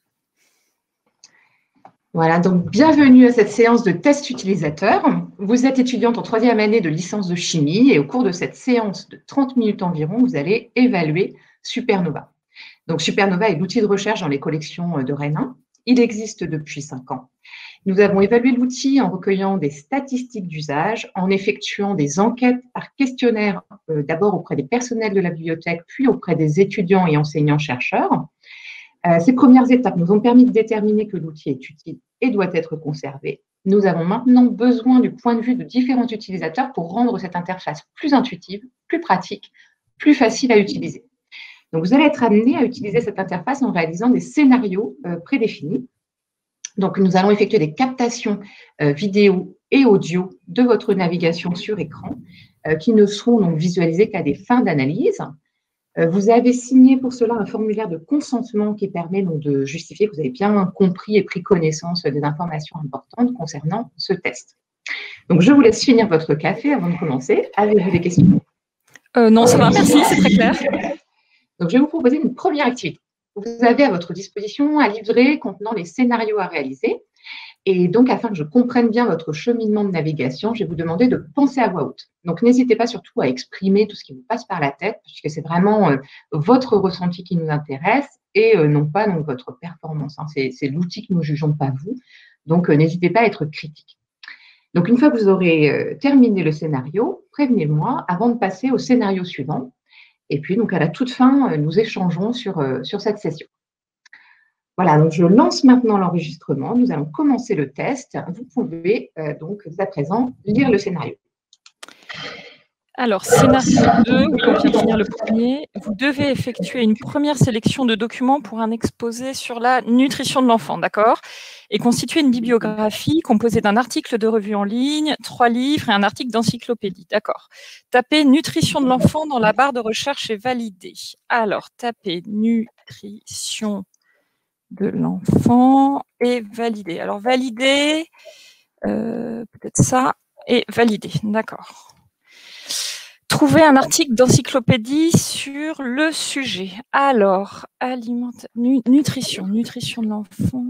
Voilà, donc bienvenue à cette séance de test utilisateur. Vous êtes étudiante en 3e année de licence de chimie et au cours de cette séance de 30 minutes environ, vous allez évaluer Supernova. Donc Supernova est l'outil de recherche dans les collections de Rennes 1. Il existe depuis 5 ans. Nous avons évalué l'outil en recueillant des statistiques d'usage, en effectuant des enquêtes par questionnaire, d'abord auprès des personnels de la bibliothèque, puis auprès des étudiants et enseignants-chercheurs. Ces premières étapes nous ont permis de déterminer que l'outil est utile et doit être conservé. Nous avons maintenant besoin du point de vue de différents utilisateurs pour rendre cette interface plus intuitive, plus pratique, plus facile à utiliser. Donc, vous allez être amené à utiliser cette interface en réalisant des scénarios prédéfinis. Donc, nous allons effectuer des captations vidéo et audio de votre navigation sur écran qui ne seront donc visualisées qu'à des fins d'analyse. Vous avez signé pour cela un formulaire de consentement qui permet donc de justifier que vous avez bien compris et pris connaissance des informations importantes concernant ce test. Donc, je vous laisse finir votre café avant de commencer. Avez-vous des questions? Non, ça va, merci, c'est très clair. Donc, je vais vous proposer une première activité. Vous avez à votre disposition un livret contenant les scénarios à réaliser. Et donc, afin que je comprenne bien votre cheminement de navigation, je vais vous demander de penser à voix haute. Donc, n'hésitez pas surtout à exprimer tout ce qui vous passe par la tête, puisque c'est vraiment votre ressenti qui nous intéresse et non pas donc, votre performance. Hein. C'est l'outil que nous jugeons, pas vous. Donc, n'hésitez pas à être critique. Donc, une fois que vous aurez terminé le scénario, prévenez-moi avant de passer au scénario suivant. Et puis, donc, à la toute fin, nous échangeons sur cette session. Voilà, donc je lance maintenant l'enregistrement. Nous allons commencer le test. Vous pouvez donc, à présent, lire le scénario. Alors, scénario 2, oui, on vient de finir le premier. Vous devez effectuer une première sélection de documents pour un exposé sur la nutrition de l'enfant, d'accord? Et constituer une bibliographie composée d'un article de revue en ligne, 3 livres et un article d'encyclopédie, d'accord? Tapez nutrition de l'enfant dans la barre de recherche et validez. Alors, tapez nutrition de l'enfant et valider. Alors, valider, peut-être ça, et valider, d'accord. Trouver un article d'encyclopédie sur le sujet. Alors, nutrition de l'enfant.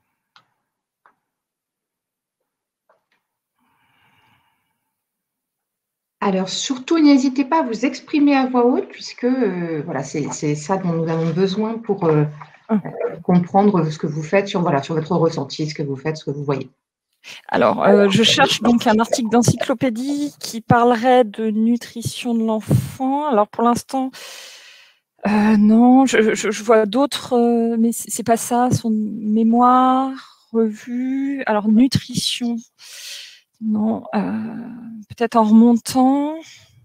Alors, surtout, n'hésitez pas à vous exprimer à voix haute, puisque voilà, c'est ça dont nous avons besoin pour comprendre ce que vous faites sur votre ressenti, ce que vous faites, ce que vous voyez. Alors, je cherche donc un article d'encyclopédie qui parlerait de nutrition de l'enfant. Alors, pour l'instant, non, je vois d'autres, mais c'est pas ça. Son mémoire, revue. Alors, nutrition, non. Peut-être en remontant.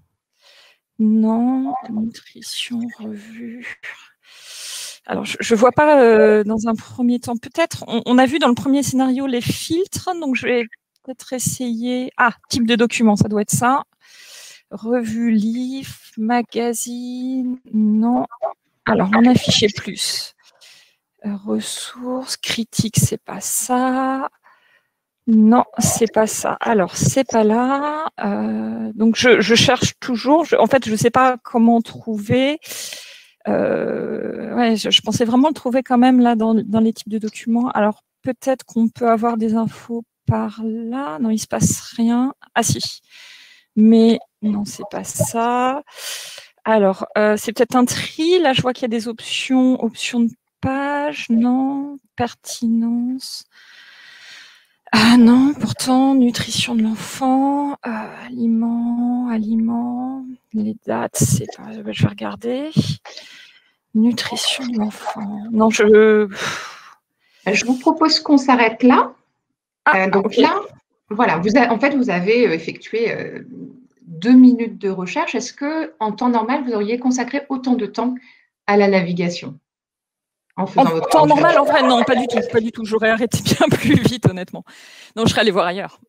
Non, nutrition, revue. Alors, je ne vois pas dans un premier temps. Peut-être, on a vu dans le premier scénario les filtres, donc je vais peut-être essayer… Ah, type de document, ça doit être ça. Revue, livre, magazine, non. Alors, on affichait plus. Ressources, critiques, c'est pas ça. Non, c'est pas ça. Alors, c'est pas là. Donc, je cherche toujours. En fait, je sais pas comment trouver. Ouais, je pensais vraiment le trouver quand même là dans les types de documents. Alors, peut-être qu'on peut avoir des infos par là. Non, il se passe rien. Ah si. Mais non, c'est pas ça. Alors, c'est peut-être un tri. Là, je vois qu'il y a des options de page. Non. Pertinence. Ah non, pourtant, nutrition de l'enfant, aliments, les dates, c'est pas. Je vais regarder. Nutrition de l'enfant. Non, Je vous propose qu'on s'arrête là. Donc okay. là, voilà, en fait, vous avez effectué 2 minutes de recherche. Est-ce que, en temps normal, vous auriez consacré autant de temps à la navigation en faisant votre temps recherche? normal, en vrai, non, pas du tout, pas du tout. J'aurais arrêté bien plus vite, honnêtement. Non, je serais allée voir ailleurs.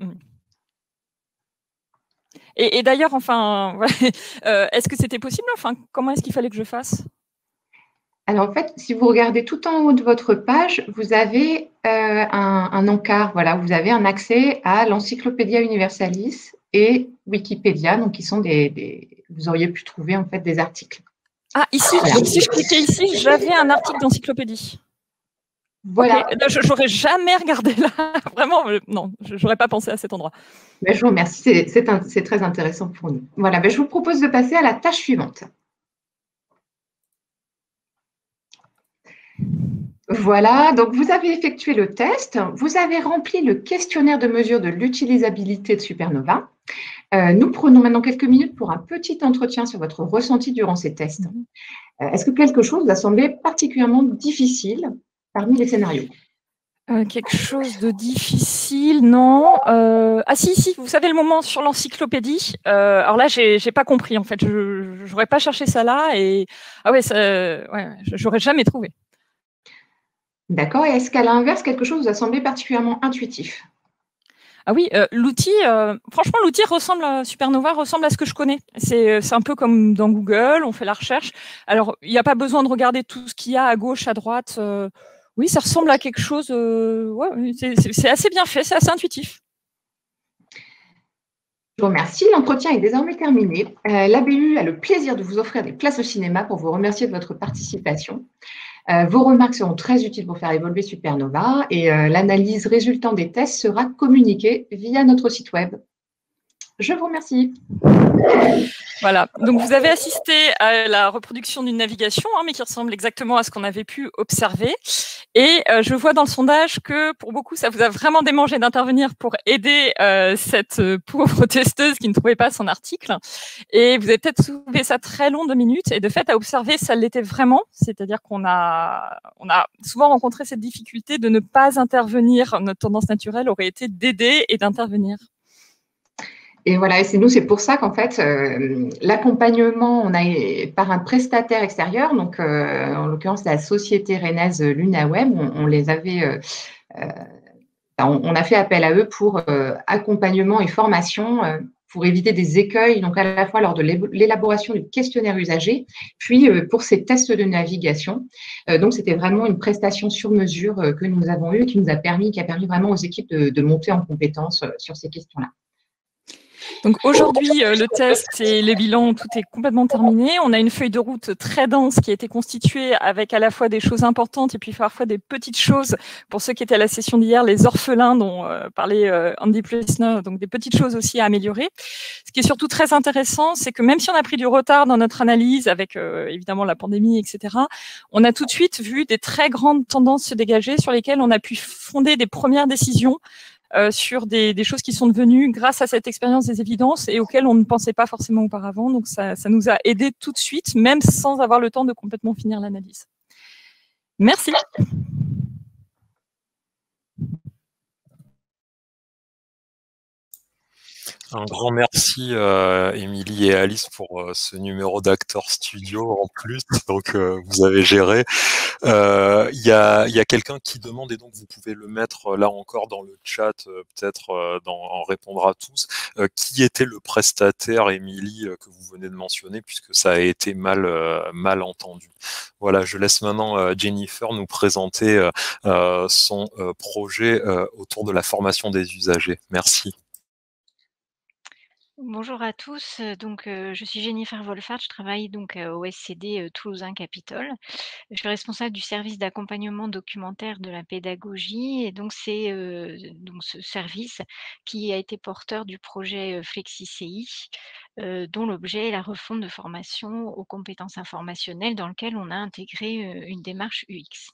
Et d'ailleurs, enfin, ouais, est-ce que c'était possible? Enfin, comment est-ce qu'il fallait que je fasse? Alors, en fait, si vous regardez tout en haut de votre page, vous avez un encart. Voilà, vous avez un accès à l'Encyclopædia Universalis et Wikipédia, donc qui sont vous auriez pu trouver en fait des articles. Ah, ici, voilà. Donc si je cliquais ici, j'avais un article d'encyclopédie. Voilà. Okay. Je n'aurais jamais regardé là. Vraiment, non, je n'aurais pas pensé à cet endroit. Mais je vous remercie, c'est très intéressant pour nous. Voilà, je vous propose de passer à la tâche suivante. Voilà, donc vous avez effectué le test, vous avez rempli le questionnaire de mesure de l'utilisabilité de Supernova. Nous prenons maintenant quelques minutes pour un petit entretien sur votre ressenti durant ces tests. Est-ce que quelque chose vous a semblé particulièrement difficile parmi les scénarios? Quelque chose de difficile, non. Ah si, vous savez le moment sur l'encyclopédie. Alors là, j'ai pas compris en fait. Je n'aurais pas cherché ça là et ah ouais, j'aurais jamais trouvé. D'accord. Et est-ce qu'à l'inverse, quelque chose vous a semblé particulièrement intuitif? Ah oui, l'outil, franchement, l'outil Supernova ressemble à ce que je connais. C'est un peu comme dans Google, on fait la recherche. Alors, il n'y a pas besoin de regarder tout ce qu'il y a à gauche, à droite. Oui, ça ressemble à quelque chose. Ouais, c'est assez bien fait, c'est assez intuitif. Je vous remercie. L'entretien est désormais terminé. L'ABU a le plaisir de vous offrir des places au cinéma pour vous remercier de votre participation. Vos remarques seront très utiles pour faire évoluer Supernova et l'analyse résultant des tests sera communiquée via notre site web. Je vous remercie. Voilà, donc vous avez assisté à la reproduction d'une navigation, mais qui ressemble exactement à ce qu'on avait pu observer. Et je vois dans le sondage que pour beaucoup, ça vous a vraiment démangé d'intervenir pour aider cette pauvre testeuse qui ne trouvait pas son article. Et vous avez peut-être trouvé ça très long, 2 minutes. Et de fait, à observer, ça l'était vraiment. C'est-à-dire qu'on a souvent rencontré cette difficulté de ne pas intervenir. Notre tendance naturelle aurait été d'aider et d'intervenir. Et voilà, et c'est pour ça qu'en fait, l'accompagnement, on a par un prestataire extérieur, donc en l'occurrence la société rennaise LunaWeb, on les avait, on a fait appel à eux pour accompagnement et formation pour éviter des écueils, donc à la fois lors de l'élaboration du questionnaire usager, puis pour ces tests de navigation. Donc c'était vraiment une prestation sur mesure que nous avons eue, qui a permis vraiment aux équipes de monter en compétence sur ces questions-là. Donc aujourd'hui, le test et les bilans, tout est complètement terminé. On a une feuille de route très dense qui a été constituée avec à la fois des choses importantes et puis parfois des petites choses. Pour ceux qui étaient à la session d'hier, les orphelins dont parlait Andy Plessner, donc des petites choses aussi à améliorer. Ce qui est surtout très intéressant, c'est que même si on a pris du retard dans notre analyse avec évidemment la pandémie, etc., on a tout de suite vu des très grandes tendances se dégager sur lesquelles on a pu fonder des premières décisions sur des choses qui sont devenues grâce à cette expérience des évidences et auxquelles on ne pensait pas forcément auparavant. Donc, ça nous a aidés tout de suite, même sans avoir le temps de complètement finir l'analyse. Merci. Un grand merci, Émilie et Alice, pour ce numéro d'Acteur Studio en plus. Donc, vous avez géré. Il y a quelqu'un qui demande, et donc vous pouvez le mettre là encore dans le chat, peut-être en répondre à tous. Qui était le prestataire, Émilie, que vous venez de mentionner, puisque ça a été mal entendu. Voilà, je laisse maintenant Jennifer nous présenter son projet autour de la formation des usagers. Merci. Bonjour à tous, je suis Jennifer Wolfart, je travaille donc au SCD Toulousain Capitole. Je suis responsable du service d'accompagnement documentaire de la pédagogie et donc c'est donc ce service qui a été porteur du projet FlexiCI, dont l'objet est la refonte de formation aux compétences informationnelles dans lequel on a intégré une démarche UX.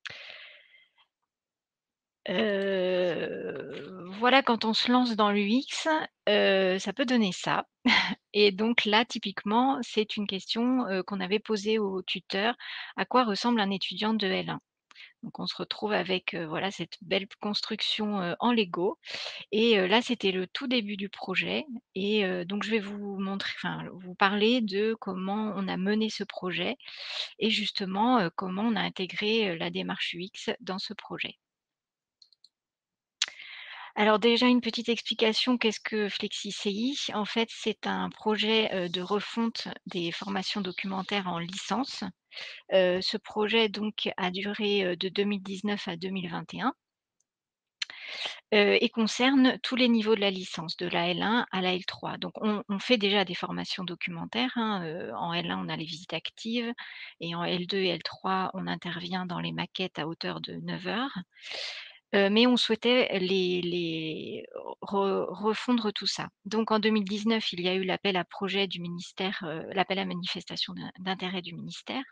Voilà, quand on se lance dans l'UX, ça peut donner ça. Et donc là, typiquement, c'est une question, qu'on avait posée au tuteur: «À quoi ressemble un étudiant de L1?» Donc on se retrouve avec, voilà, cette belle construction, en Lego et là, c'était le tout début du projet et donc je vais vous montrer enfin, vous parler de comment on a mené ce projet et justement, comment on a intégré, la démarche UX dans ce projet. Alors déjà une petite explication, qu'est-ce que FlexiCI? En fait, c'est un projet, de refonte des formations documentaires en licence. Ce projet donc a duré, de 2019 à 2021, et concerne tous les niveaux de la licence, de la L1 à la L3. Donc on fait déjà des formations documentaires, hein, en L1 on a les visites actives et en L2 et L3 on intervient dans les maquettes à hauteur de 9 heures. Mais on souhaitait les refondre tout ça. Donc en 2019, il y a eu l'appel à projet du ministère, l'appel à manifestation d'intérêt du ministère,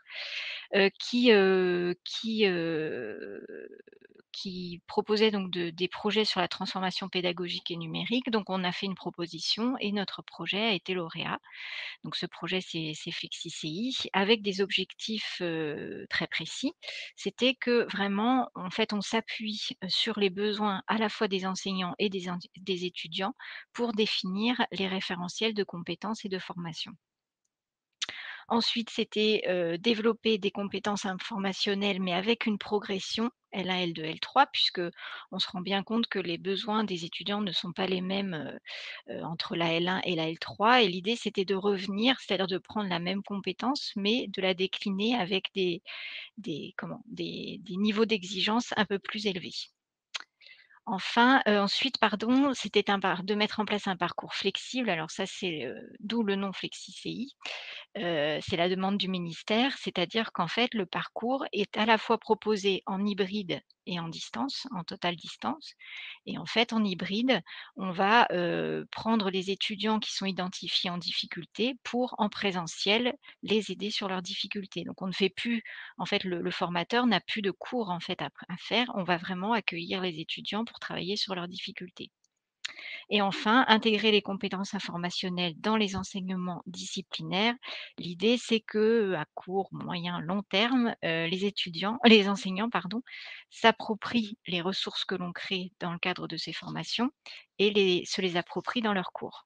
qui proposait donc des projets sur la transformation pédagogique et numérique. Donc on a fait une proposition et notre projet a été lauréat. Donc ce projet, c'est FlexiCI avec des objectifs, très précis. C'était que vraiment, en fait, on s'appuie, sur les besoins à la fois des enseignants et des étudiants pour définir les référentiels de compétences et de formation. Ensuite, c'était, développer des compétences informationnelles, mais avec une progression L1, L2, L3, puisque on se rend bien compte que les besoins des étudiants ne sont pas les mêmes, entre la L1 et la L3 et l'idée, c'était de revenir, c'est-à-dire de prendre la même compétence, mais de la décliner avec des niveaux d'exigence un peu plus élevés. Enfin, ensuite, pardon, c'était de mettre en place un parcours flexible. Alors ça, c'est, d'où le nom FlexiCI. C'est la demande du ministère, c'est-à-dire qu'en fait, le parcours est à la fois proposé en hybride et en distance, en totale distance et en fait, en hybride, on va, prendre les étudiants qui sont identifiés en difficulté pour, en présentiel, les aider sur leurs difficultés. Donc on ne fait plus en fait, le formateur n'a plus de cours, en fait, à faire. On va vraiment accueillir les étudiants pour travailler sur leurs difficultés. Et enfin, intégrer les compétences informationnelles dans les enseignements disciplinaires. L'idée, c'est que, à court, moyen, long terme, les enseignants, pardon, s'approprient les ressources que l'on crée dans le cadre de ces formations et se les approprient dans leurs cours.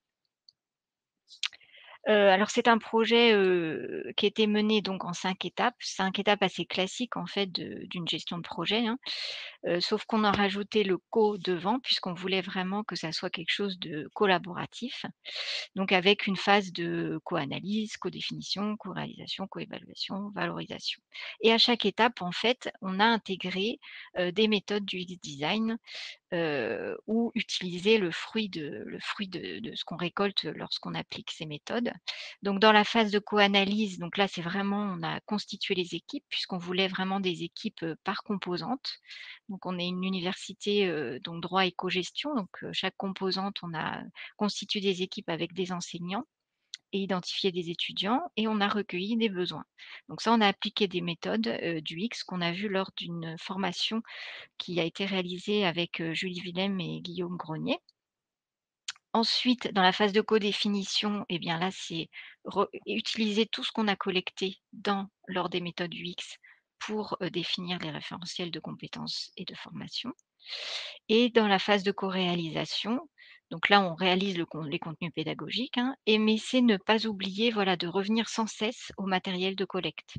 Alors c'est un projet, qui a été mené donc en 5 étapes. 5 étapes assez classiques en fait d'une gestion de projet, hein. Sauf qu'on a rajouté le co devant puisqu'on voulait vraiment que ça soit quelque chose de collaboratif. Donc avec une phase de co-analyse, co-définition, co-réalisation, co-évaluation, valorisation. Et à chaque étape en fait, on a intégré, des méthodes du design, ou utiliser le fruit de ce qu'on récolte lorsqu'on applique ces méthodes. Donc dans la phase de co-analyse, donc là, c'est vraiment on a constitué les équipes puisqu'on voulait vraiment des équipes, par composante. Donc on est une université, donc droit et cogestion, donc chaque composante, on a constitué des équipes avec des enseignants et identifié des étudiants et on a recueilli des besoins. Donc ça, on a appliqué des méthodes, du X qu'on a vu lors d'une formation qui a été réalisée avec, Julie Willem et Guillaume Grenier. Ensuite, dans la phase de codéfinition, eh bien là, c'est utiliser tout ce qu'on a collecté lors des méthodes UX pour, définir les référentiels de compétences et de formation. Et dans la phase de co-réalisation, donc là, on réalise les contenus pédagogiques, hein, mais c'est ne pas oublier, voilà, de revenir sans cesse au matériel de collecte.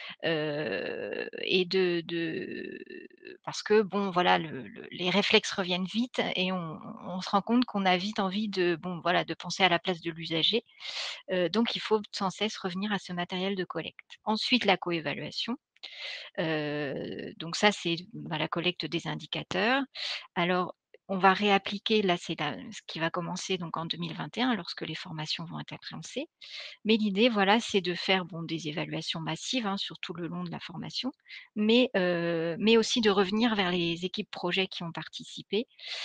Et parce que bon, voilà, les réflexes reviennent vite et on se rend compte qu'on a vite envie de, bon, voilà, de penser à la place de l'usager. Donc il faut sans cesse revenir à ce matériel de collecte. Ensuite, la coévaluation. Donc ça, c'est, bah, la collecte des indicateurs. Alors, on va réappliquer, là, c'est ce qui va commencer donc en 2021 lorsque les formations vont être lancées. Mais l'idée, voilà, c'est de faire, bon, des évaluations massives, hein, sur tout le long de la formation, mais aussi de revenir vers les équipes projets qui ont participé,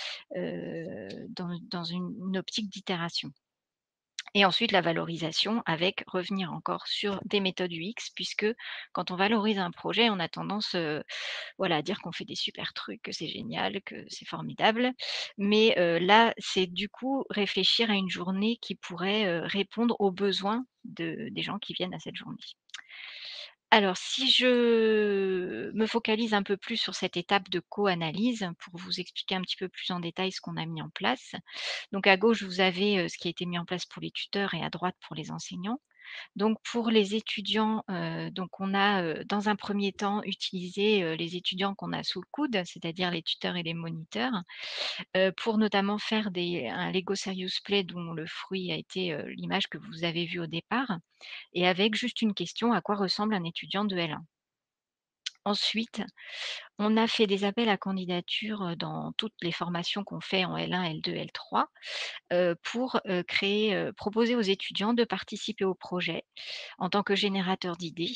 dans une optique d'itération. Et ensuite la valorisation avec revenir encore sur des méthodes UX puisque quand on valorise un projet, on a tendance, voilà, à dire qu'on fait des super trucs, que c'est génial, que c'est formidable. Mais, là, c'est du coup réfléchir à une journée qui pourrait, répondre aux besoins des gens qui viennent à cette journée. Alors si je me focalise un peu plus sur cette étape de co-analyse pour vous expliquer un petit peu plus en détail ce qu'on a mis en place. Donc à gauche, vous avez, ce qui a été mis en place pour les tuteurs et à droite pour les enseignants. Donc pour les étudiants, donc on a, dans un premier temps utilisé, les étudiants qu'on a sous le coude, c'est-à-dire les tuteurs et les moniteurs, pour notamment faire un Lego Serious Play dont le fruit a été, l'image que vous avez vue au départ et avec juste une question: «À quoi ressemble un étudiant de L1?» Ensuite, on a fait des appels à candidature, dans toutes les formations qu'on fait en L1, L2, L3, pour, proposer aux étudiants de participer au projet en tant que générateurs d'idées,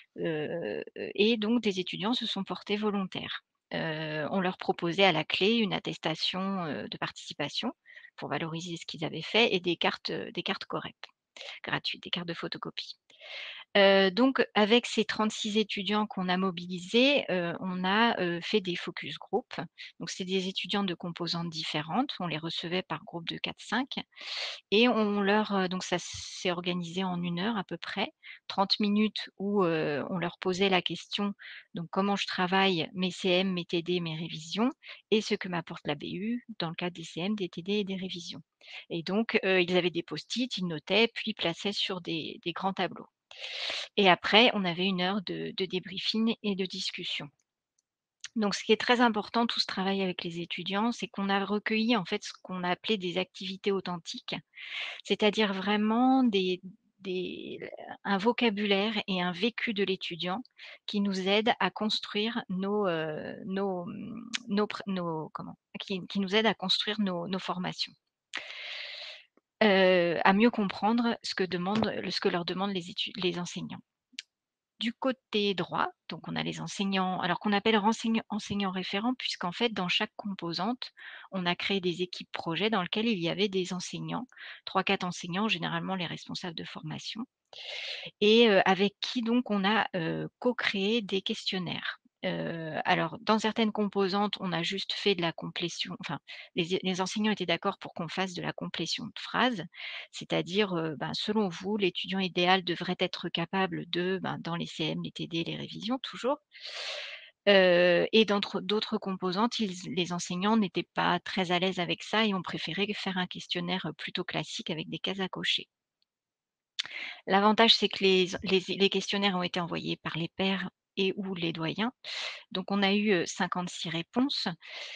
et donc des étudiants se sont portés volontaires. On leur proposait à la clé une attestation, de participation pour valoriser ce qu'ils avaient fait et des cartes Corep gratuites, des cartes de photocopie. Donc avec ces 36 étudiants qu'on a mobilisés, on a, fait des focus group. Donc c'est des étudiants de composantes différentes, on les recevait par groupe de 4-5 et on leur, donc ça s'est organisé en 1 heure à peu près, 30 minutes où, on leur posait la question, donc comment je travaille mes CM, mes TD, mes révisions et ce que m'apporte la BU dans le cadre des CM, des TD et des révisions. Et donc, ils avaient des post-it, ils notaient, puis plaçaient sur des grands tableaux. Et après, on avait 1 heure de débriefing et de discussion. Donc ce qui est très important, tout ce travail avec les étudiants, c'est qu'on a recueilli en fait ce qu'on a appelé des activités authentiques, c'est-à-dire vraiment des un vocabulaire et un vécu de l'étudiant qui nous aident à construire nos comment? Qui nous aident à construire nos formations. À mieux comprendre ce que leur demandent les enseignants. Du côté droit, donc on a les enseignants, alors qu'on appelle enseignants référents, puisqu'en fait, dans chaque composante, on a créé des équipes projets dans lesquelles il y avait des enseignants, 3-4 enseignants, généralement les responsables de formation et avec qui donc on a, co-créé des questionnaires. Alors dans certaines composantes, on a juste fait de la complétion, enfin les enseignants étaient d'accord pour qu'on fasse de la complétion de phrases, c'est-à-dire, ben, selon vous, l'étudiant idéal devrait être capable de, ben, dans les CM, les TD, les révisions toujours. Et dans d'autres composantes, les enseignants n'étaient pas très à l'aise avec ça et ont préféré faire un questionnaire, plutôt classique avec des cases à cocher. L'avantage, c'est que les questionnaires ont été envoyés par les pairs et ou les doyens. Donc on a eu, 56 réponses,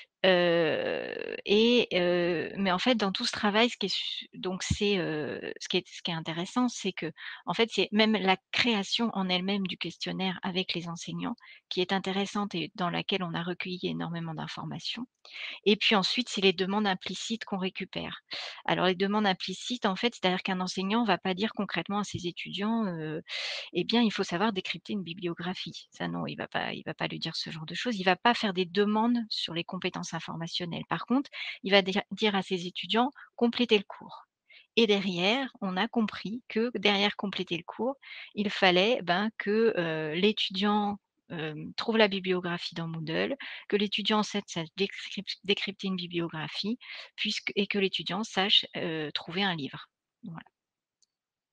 mais en fait, dans tout ce travail, ce qui est su donc c'est, ce qui est intéressant, c'est que en fait, c'est même la création en elle-même du questionnaire avec les enseignants qui est intéressante et dans laquelle on a recueilli énormément d'informations. Et puis ensuite, c'est les demandes implicites qu'on récupère. Alors les demandes implicites, en fait, c'est-à-dire qu'un enseignant va pas dire concrètement à ses étudiants, «Eh bien, il faut savoir décrypter une bibliographie». Ça non, il va pas lui dire ce genre de choses. Il va pas faire des demandes sur les compétences informationnelles. Par contre, il va dire à ses étudiants: «Complétez le cours». Et derrière, on a compris que derrière compléter le cours, il fallait, ben, que, l'étudiant, trouve la bibliographie dans Moodle, que l'étudiant sache décrypter une bibliographie, et que l'étudiant sache, trouver un livre. Voilà.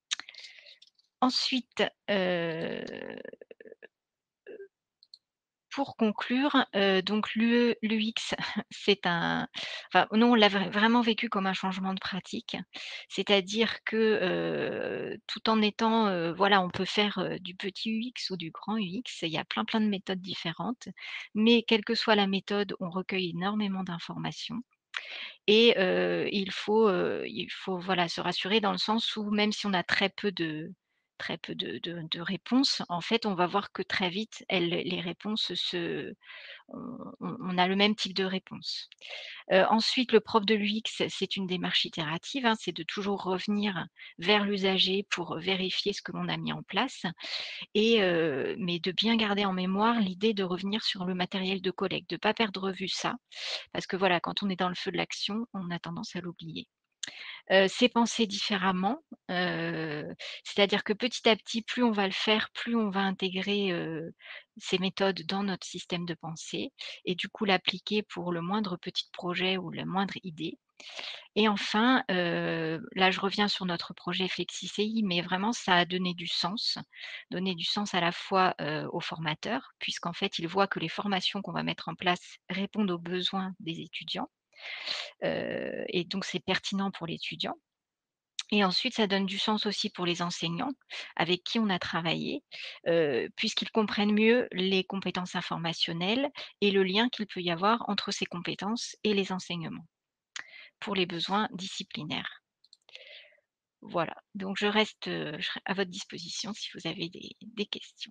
Ensuite, pour conclure, donc l'UX, c'est nous, on l'a vraiment vécu comme un changement de pratique. C'est-à-dire que, tout en étant, voilà, on peut faire, du petit UX ou du grand UX. Il y a plein de méthodes différentes, mais quelle que soit la méthode, on recueille énormément d'informations et il faut, voilà, se rassurer dans le sens où même si on a très peu de réponses, en fait, on va voir que très vite, les réponses on a le même type de réponse. Ensuite, le prof de l'UX, c'est une démarche itérative, hein, c'est de toujours revenir vers l'usager pour vérifier ce que l'on a mis en place mais de bien garder en mémoire l'idée de revenir sur le matériel de collecte, de ne pas perdre de vue ça, parce que voilà, quand on est dans le feu de l'action, on a tendance à l'oublier. C'est penser différemment, c'est-à-dire que petit à petit, plus on va le faire, plus on va intégrer, ces méthodes dans notre système de pensée et du coup l'appliquer pour le moindre petit projet ou la moindre idée. Et enfin, là je reviens sur notre projet FlexiCI, mais vraiment ça a donné du sens à la fois, aux formateurs, puisqu'en fait ils voient que les formations qu'on va mettre en place répondent aux besoins des étudiants, et donc c'est pertinent pour l'étudiant. Et ensuite, ça donne du sens aussi pour les enseignants avec qui on a travaillé, puisqu'ils comprennent mieux les compétences informationnelles et le lien qu'il peut y avoir entre ces compétences et les enseignements, pour les besoins disciplinaires. Voilà, donc je serai à votre disposition si vous avez des questions.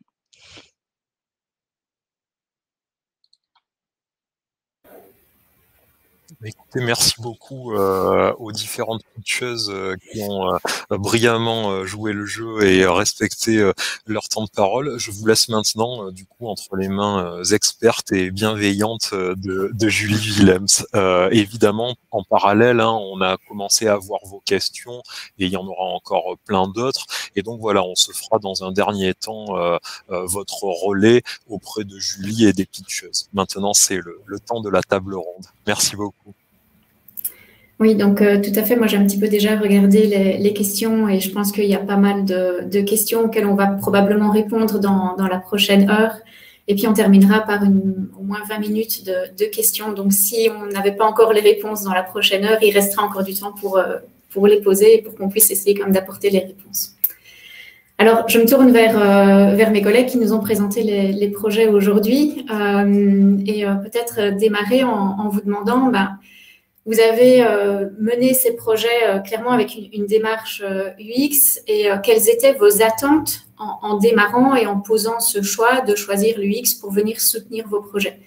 Écoutez, merci beaucoup aux différentes coacheuses qui ont brillamment joué le jeu et respecté leur temps de parole. Je vous laisse maintenant, du coup, entre les mains expertes et bienveillantes de Julie Willems. Évidemment, en parallèle, hein, on a commencé à voir vos questions et il y en aura encore plein d'autres. Et donc voilà, on se fera dans un dernier temps votre relais auprès de Julie et des pitcheuses. Maintenant, c'est le temps de la table ronde. Merci beaucoup. Oui, donc tout à fait. Moi, j'ai un petit peu déjà regardé les questions et je pense qu'il y a pas mal de questions auxquelles on va probablement répondre dans la prochaine heure. Et puis, on terminera par au moins 20 minutes de questions. Donc, si on n'avait pas encore les réponses dans la prochaine heure, il restera encore du temps pour les poser et pour qu'on puisse essayer quand même d'apporter les réponses. Alors, je me tourne vers mes collègues qui nous ont présenté les projets aujourd'hui et peut-être démarrer en vous demandant... vous avez mené ces projets clairement avec une démarche UX et quelles étaient vos attentes en démarrant et en posant ce choix de choisir l'UX pour venir soutenir vos projets?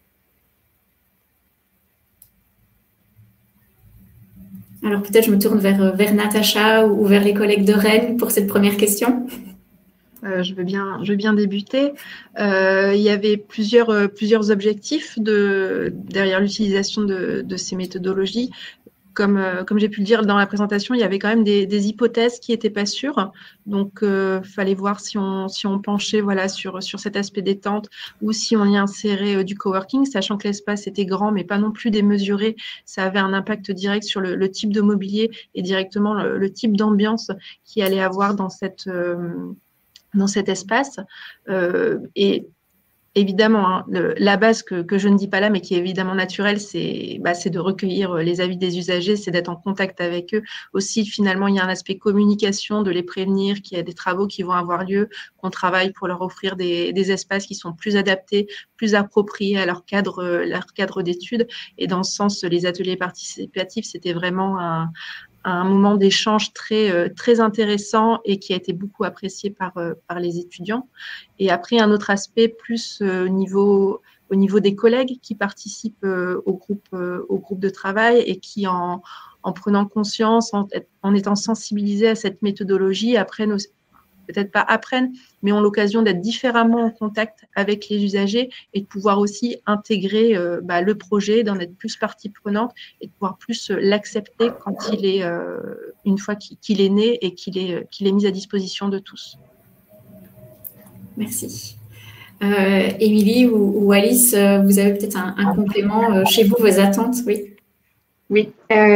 Alors peut-être je me tourne vers Natacha ou vers les collègues de Rennes pour cette première question. Je veux bien débuter. Il y avait plusieurs objectifs derrière l'utilisation de ces méthodologies. Comme j'ai pu le dire dans la présentation, il y avait quand même des hypothèses qui n'étaient pas sûres. Donc, fallait voir si on penchait voilà, sur cet aspect détente ou si on y insérait du coworking, sachant que l'espace était grand, mais pas non plus démesuré. Ça avait un impact direct sur le type de mobilier et directement le type d'ambiance qu'il allait avoir dans cet espace. Et évidemment, hein, la base que je ne dis pas là, mais qui est évidemment naturelle, c'est de recueillir les avis des usagers, c'est d'être en contact avec eux. Aussi, finalement, il y a un aspect communication, de les prévenir qu'il y a des travaux qui vont avoir lieu, qu'on travaille pour leur offrir des espaces qui sont plus adaptés, plus appropriés à leur cadre d'études. Et dans ce sens, les ateliers participatifs, c'était vraiment un moment d'échange très intéressant et qui a été beaucoup apprécié par les étudiants. Et après, un autre aspect plus au niveau des collègues qui participent au groupe de travail et qui, en prenant conscience, en étant sensibilisés à cette méthodologie, peut-être pas apprennent, mais ont l'occasion d'être différemment en contact avec les usagers et de pouvoir aussi intégrer le projet, d'en être plus partie prenante et de pouvoir plus l'accepter quand une fois qu'il est né et qu'il est mis à disposition de tous. Merci. Émilie ou Alice, vous avez peut-être un complément chez vous, vos attentes, oui? Oui,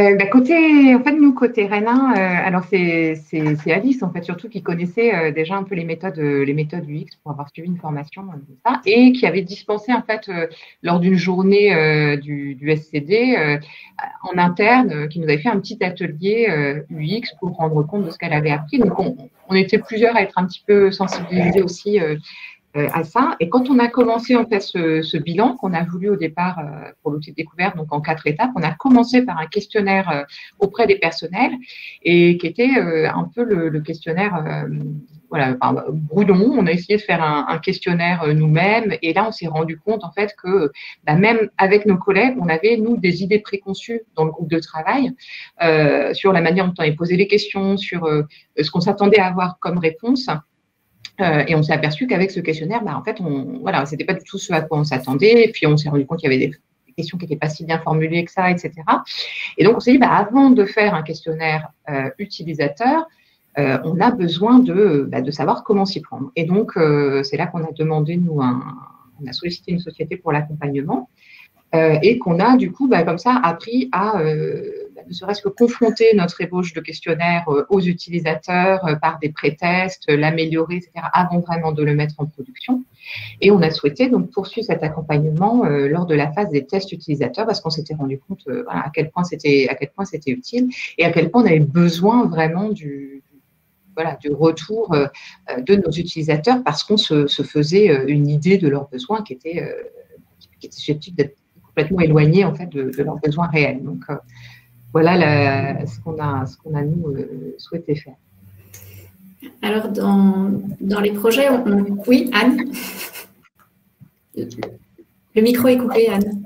côté Rennes 1, alors c'est Alice en fait surtout qui connaissait déjà un peu les méthodes UX pour avoir suivi une formation ça, et qui avait dispensé en fait lors d'une journée du SCD en interne, qui nous avait fait un petit atelier UX pour rendre compte de ce qu'elle avait appris. Donc on était plusieurs à être un petit peu sensibilisés aussi à ça. Et quand on a commencé en fait ce bilan qu'on a voulu au départ pour l'outil de découverte, donc en 4 étapes, on a commencé par un questionnaire auprès des personnels et qui était un peu le questionnaire brouillon. On a essayé de faire un questionnaire nous-mêmes et là on s'est rendu compte en fait que même avec nos collègues, on avait nous des idées préconçues dans le groupe de travail sur la manière dont on avait posé les questions, sur ce qu'on s'attendait à avoir comme réponse. Et on s'est aperçu qu'avec ce questionnaire, en fait, c'était pas du tout ce à quoi on s'attendait. Et puis, on s'est rendu compte qu'il y avait des questions qui n'étaient pas si bien formulées que ça, etc. Et donc, on s'est dit, avant de faire un questionnaire utilisateur, on a besoin de savoir comment s'y prendre. Et donc, c'est là qu'on a demandé, on a sollicité une société pour l'accompagnement et qu'on a, du coup, comme ça, appris à ne serait-ce que confronter notre ébauche de questionnaire aux utilisateurs par des pré-tests, l'améliorer, etc., avant vraiment de le mettre en production. Et on a souhaité donc poursuivre cet accompagnement lors de la phase des tests utilisateurs parce qu'on s'était rendu compte à quel point c'était utile et à quel point on avait besoin vraiment du retour de nos utilisateurs parce qu'on se faisait une idée de leurs besoins qui était susceptible d'être complètement éloigné en fait de leurs besoins réels. Donc voilà ce qu'on a nous souhaité faire. Alors dans les projets, oui, Anne. Le micro est coupé, Anne.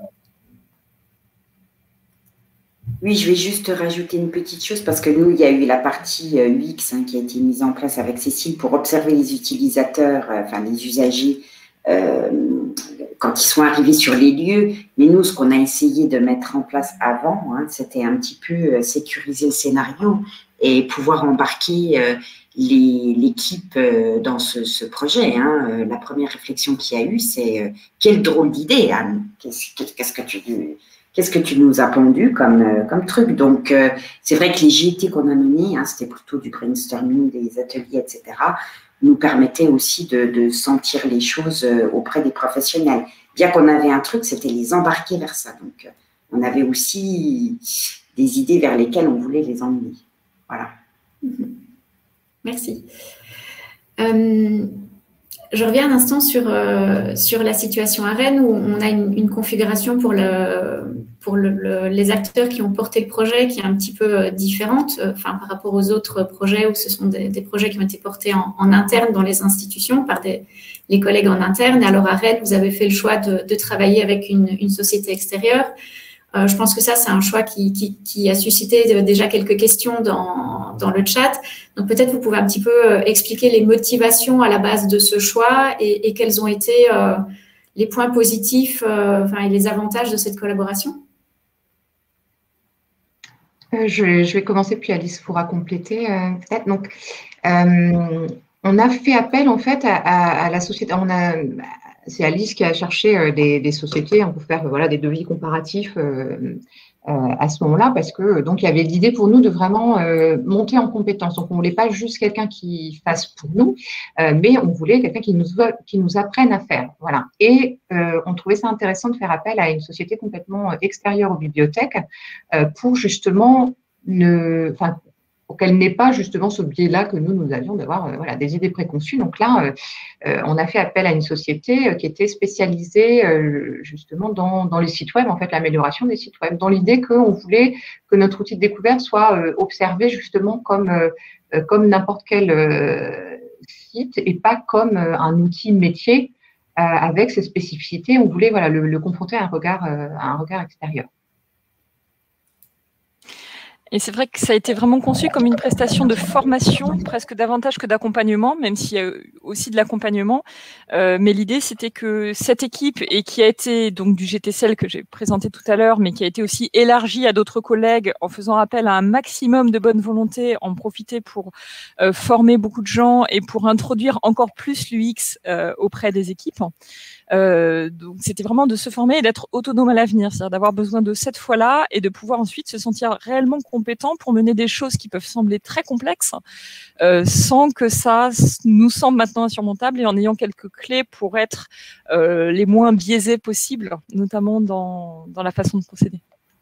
Oui, je vais juste rajouter une petite chose parce que nous, il y a eu la partie UX qui a été mise en place avec Cécile pour observer les utilisateurs, les usagers quand ils sont arrivés sur les lieux. Mais nous, ce qu'on a essayé de mettre en place avant, c'était un petit peu sécuriser le scénario et pouvoir embarquer l'équipe dans ce projet. La première réflexion qu'il y a eu, c'est quelle drôle d'idée, Anne. Qu'est-ce que tu nous as pondu comme truc? Donc, c'est vrai que les JT qu'on a menés, c'était plutôt du brainstorming, des ateliers, etc., nous permettaient aussi de sentir les choses auprès des professionnels. Bien qu'on avait un truc, c'était les embarquer vers ça. Donc, on avait aussi des idées vers lesquelles on voulait les emmener. Voilà. Merci. Je reviens un instant sur la situation à Rennes où on a une configuration pour les acteurs qui ont porté le projet qui est un petit peu différente par rapport aux autres projets où ce sont des projets qui ont été portés en interne dans les institutions par les collègues en interne. Et alors à Rennes, vous avez fait le choix de travailler avec une société extérieure. Je pense que ça, c'est un choix qui a suscité déjà quelques questions dans le chat. Donc, peut-être vous pouvez un petit peu expliquer les motivations à la base de ce choix et quels ont été les points positifs et les avantages de cette collaboration. Je vais commencer, puis Alice pourra compléter peut-être. Donc, on a fait appel en fait à la société. C'est Alice qui a cherché des sociétés pour faire des devis comparatifs à ce moment-là, parce que donc il y avait l'idée pour nous de vraiment monter en compétence. Donc on voulait pas juste quelqu'un qui fasse pour nous, mais on voulait quelqu'un qui nous apprenne à faire. Voilà. Et on trouvait ça intéressant de faire appel à une société complètement extérieure aux bibliothèques pour justement pour qu'elle n'ait pas justement ce biais-là que nous avions d'avoir des idées préconçues. Donc là, on a fait appel à une société qui était spécialisée justement dans les sites web, en fait, l'amélioration des sites web, dans l'idée qu'on voulait que notre outil de découverte soit observé justement comme n'importe quel site et pas comme un outil métier avec ses spécificités. On voulait le confronter à un regard extérieur. Et c'est vrai que ça a été vraiment conçu comme une prestation de formation, presque davantage que d'accompagnement, même s'il y a aussi de l'accompagnement. Mais l'idée, c'était que cette équipe, et qui a été donc du GTCL que j'ai présenté tout à l'heure, mais qui a été aussi élargie à d'autres collègues en faisant appel à un maximum de bonne volonté, en profiter pour former beaucoup de gens et pour introduire encore plus l'UX auprès des équipes. Donc, c'était vraiment de se former et d'être autonome à l'avenir, c'est-à-dire d'avoir besoin de cette foi-là et de pouvoir ensuite se sentir réellement compétent pour mener des choses qui peuvent sembler très complexes, sans que ça nous semble maintenant insurmontable et en ayant quelques clés pour être les moins biaisés possibles, notamment dans la façon de procéder.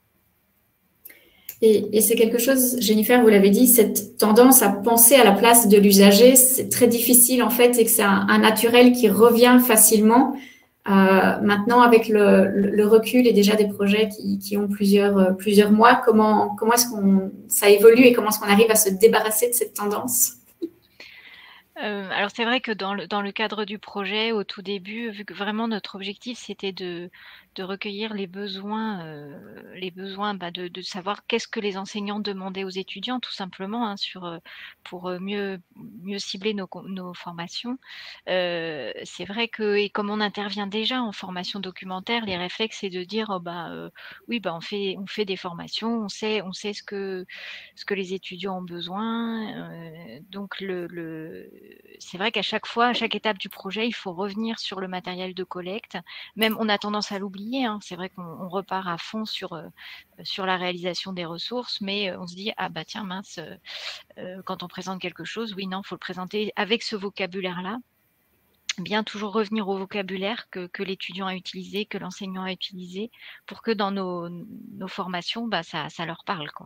Et c'est quelque chose, Jennifer, vous l'avez dit, cette tendance à penser à la place de l'usager, c'est très difficile en fait et que c'est un naturel qui revient facilement. Maintenant, avec le recul et déjà des projets qui ont plusieurs mois, comment est-ce ça évolue et comment est-ce qu'on arrive à se débarrasser de cette tendance? Alors c'est vrai que dans le cadre du projet, au tout début, vu que vraiment notre objectif c'était de recueillir les besoins de savoir qu'est-ce que les enseignants demandaient aux étudiants, tout simplement, hein, pour mieux cibler nos formations. C'est vrai que, et comme on intervient déjà en formation documentaire, les réflexes c'est de dire oui, on fait des formations, on sait ce que les étudiants ont besoin. Donc c'est vrai qu'à chaque fois, à chaque étape du projet, il faut revenir sur le matériel de collecte. Même on a tendance à l'oublier, hein. C'est vrai qu'on repart à fond sur la réalisation des ressources, mais on se dit ah bah tiens mince, quand on présente quelque chose, oui non, faut le présenter avec ce vocabulaire-là. Bien toujours revenir au vocabulaire que l'étudiant a utilisé, que l'enseignant a utilisé, pour que dans nos formations, ça leur parle, quoi.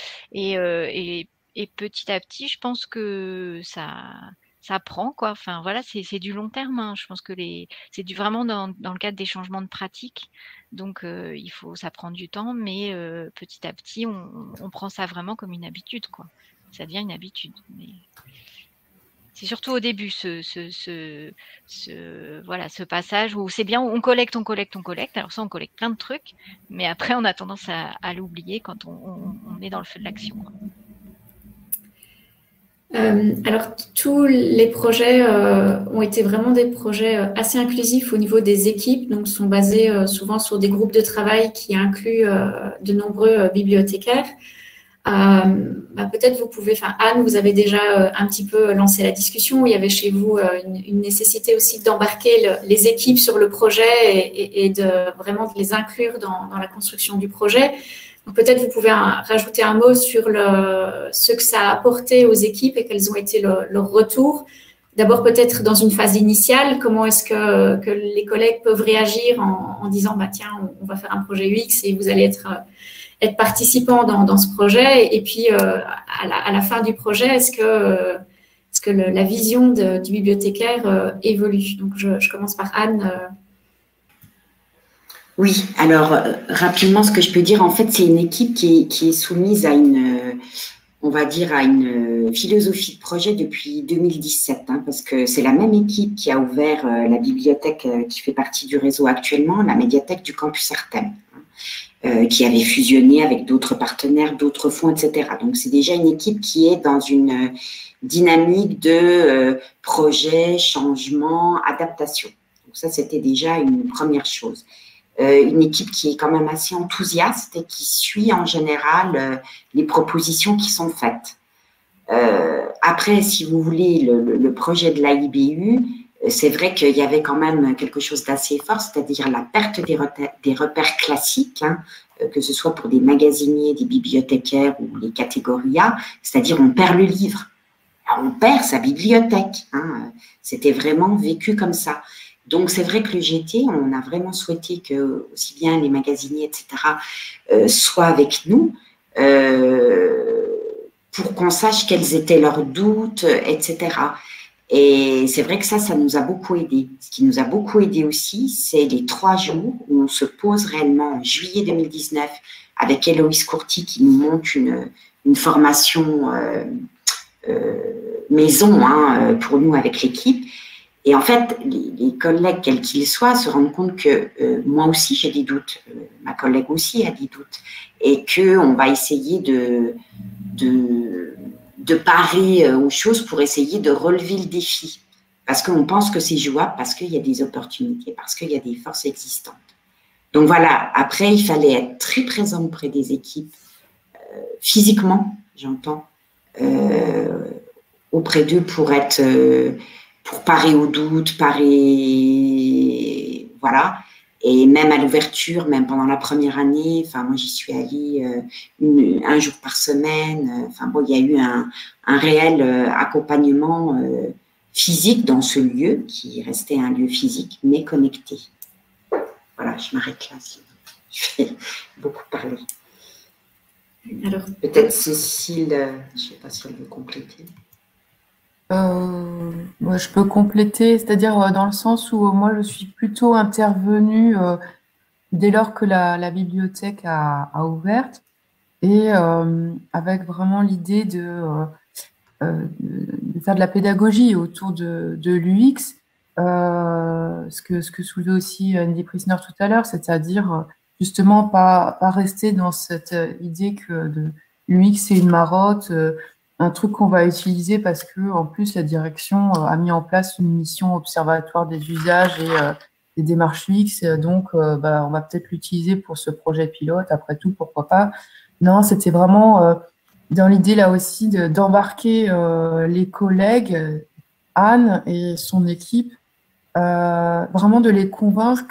Et petit à petit, je pense que ça prend, quoi. Enfin voilà, c'est du long terme, hein. Je pense que c'est vraiment dans le cadre des changements de pratique. Donc ça prend du temps, mais petit à petit, on prend ça vraiment comme une habitude, quoi. Ça devient une habitude. Mais c'est surtout au début ce passage où c'est bien, on collecte. Alors ça, on collecte plein de trucs, mais après, on a tendance à l'oublier quand on est dans le feu de l'action, quoi. Alors, tous les projets ont été vraiment des projets assez inclusifs au niveau des équipes, donc sont basés souvent sur des groupes de travail qui incluent de nombreux bibliothécaires. Peut-être vous pouvez, Anne, vous avez déjà un petit peu lancé la discussion. Il y avait chez vous une nécessité aussi d'embarquer les équipes sur le projet et vraiment de les inclure dans la construction du projet. Peut-être vous pouvez rajouter un mot sur ce que ça a apporté aux équipes et quels ont été leurs retours. D'abord, peut-être dans une phase initiale, comment est-ce que les collègues peuvent réagir en disant tiens, on va faire un projet UX et vous allez être participant dans ce projet. Et puis, à la fin du projet, est-ce que la vision du bibliothécaire évolue? Donc, je commence par Anne. Oui, alors rapidement, ce que je peux dire, en fait, c'est une équipe qui est soumise à on va dire, à une philosophie de projet depuis 2017, hein, parce que c'est la même équipe qui a ouvert la bibliothèque qui fait partie du réseau actuellement, la médiathèque du campus Artem, qui avait fusionné avec d'autres partenaires, d'autres fonds, etc. Donc, c'est déjà une équipe qui est dans une dynamique de projet, changement, adaptation. Donc, ça, c'était déjà une première chose. Une équipe qui est quand même assez enthousiaste et qui suit en général les propositions qui sont faites. Après, si vous voulez, le projet de l'AIBU, c'est vrai qu'il y avait quand même quelque chose d'assez fort, c'est-à-dire la perte des repères classiques, hein, que ce soit pour des magasiniers, des bibliothécaires ou les catégories A, c'est-à-dire on perd le livre, on perd sa bibliothèque. Hein, c'était vraiment vécu comme ça. Donc, c'est vrai que le GT, on a vraiment souhaité que, aussi bien les magasiniers, etc., soient avec nous pour qu'on sache quels étaient leurs doutes, etc. Et c'est vrai que ça nous a beaucoup aidé. Ce qui nous a beaucoup aidé aussi, c'est les 3 jours où on se pose réellement en juillet 2019 avec Héloïse Courty qui nous montre une formation maison, hein, pour nous avec l'équipe. Et en fait, les collègues, quels qu'ils soient, se rendent compte que moi aussi, j'ai des doutes, ma collègue aussi a des doutes, et qu'on va essayer de parer aux choses pour essayer de relever le défi, parce qu'on pense que c'est jouable, parce qu'il y a des opportunités, parce qu'il y a des forces existantes. Donc voilà, après, il fallait être très présent auprès des équipes, physiquement, j'entends, auprès d'eux pour parer aux doutes, voilà. Et même à l'ouverture, même pendant la première année, enfin moi j'y suis allée un jour par semaine. Enfin bon, il y a eu un réel accompagnement physique dans ce lieu qui restait un lieu physique mais connecté. Voilà, je m'arrête là. Je vais beaucoup parler. Alors peut-être Cécile, je ne sais pas si elle veut compléter. Moi, je peux compléter, c'est-à-dire dans le sens où moi je suis plutôt intervenue dès lors que la bibliothèque a ouvert et avec vraiment l'idée de faire de la pédagogie autour de l'UX, ce que soulevait aussi Andy Prisner tout à l'heure, c'est-à-dire justement pas rester dans cette idée que l'UX c'est une marotte, un truc qu'on va utiliser parce que en plus la direction a mis en place une mission observatoire des usages et des démarches UX, donc on va peut-être l'utiliser pour ce projet pilote, après tout, pourquoi pas. Non, c'était vraiment dans l'idée là aussi d'embarquer les collègues, Anne et son équipe, vraiment de les convaincre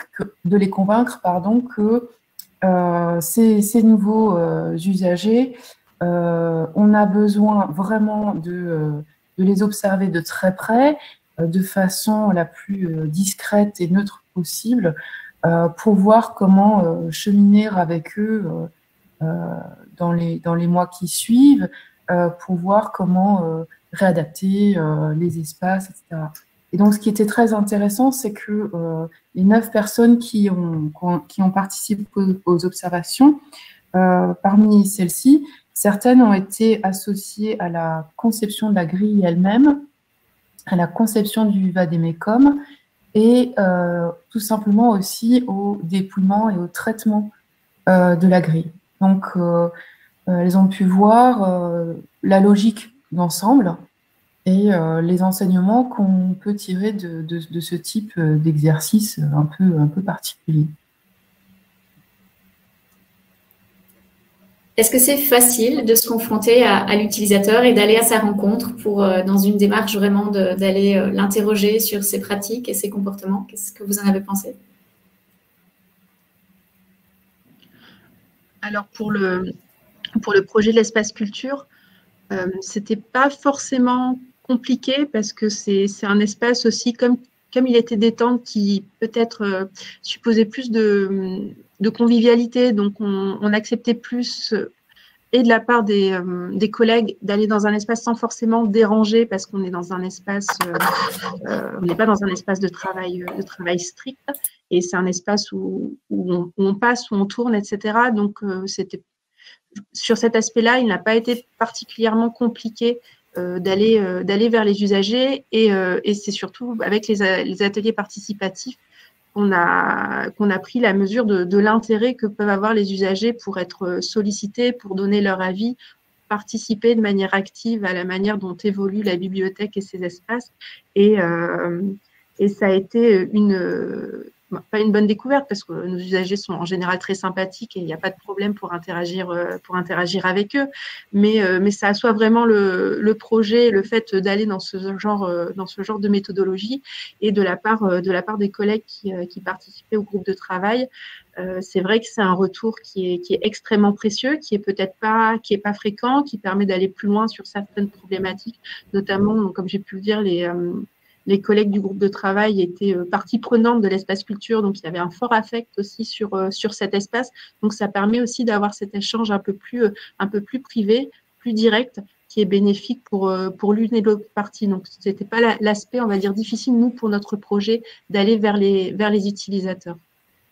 que ces nouveaux usagers, on a besoin vraiment de les observer de très près, de façon la plus discrète et neutre possible, pour voir comment cheminer avec eux dans les mois qui suivent, pour voir comment réadapter les espaces, etc. Et donc, ce qui était très intéressant, c'est que les 9 personnes qui ont participé aux observations, parmi celles-ci, certaines ont été associées à la conception de la grille elle-même, à la conception du vade-mecum et tout simplement aussi au dépouillement et au traitement de la grille. Donc, elles ont pu voir la logique d'ensemble et les enseignements qu'on peut tirer de ce type d'exercice un peu particulier. Est-ce que c'est facile de se confronter à l'utilisateur et d'aller à sa rencontre pour, dans une démarche vraiment d'aller l'interroger sur ses pratiques et ses comportements? Qu'est-ce que vous en avez pensé? Alors, pour le projet de l'espace culture, c'était pas forcément compliqué parce que c'est un espace aussi, comme il était détente, qui peut-être supposait plus de convivialité. Donc, on acceptait plus, et de la part des collègues, d'aller dans un espace sans forcément déranger parce qu'on est dans un espace, on n'est pas dans un espace de travail strict. Et c'est un espace où on passe, où on tourne, etc. Donc, sur cet aspect-là, il n'a pas été particulièrement compliqué d'aller vers les usagers. Et c'est surtout avec les ateliers participatifs qu'on a pris la mesure de l'intérêt que peuvent avoir les usagers pour être sollicités, pour donner leur avis, participer de manière active à la manière dont évolue la bibliothèque et ses espaces. Et ça a été pas une bonne découverte parce que nos usagers sont en général très sympathiques et il n'y a pas de problème pour interagir avec eux. Mais ça assoit vraiment le projet, le fait d'aller dans ce genre de méthodologie. Et de la part des collègues qui participaient au groupe de travail, c'est vrai que c'est un retour qui est extrêmement précieux, qui est pas fréquent, qui permet d'aller plus loin sur certaines problématiques, notamment, comme j'ai pu le dire, les collègues du groupe de travail étaient partie prenante de l'espace culture, donc il y avait un fort affect aussi sur cet espace. Donc ça permet aussi d'avoir cet échange un peu plus privé, plus direct, qui est bénéfique pour l'une et l'autre partie. Donc c'était pas l'aspect, on va dire, difficile, nous, pour notre projet, d'aller vers les utilisateurs.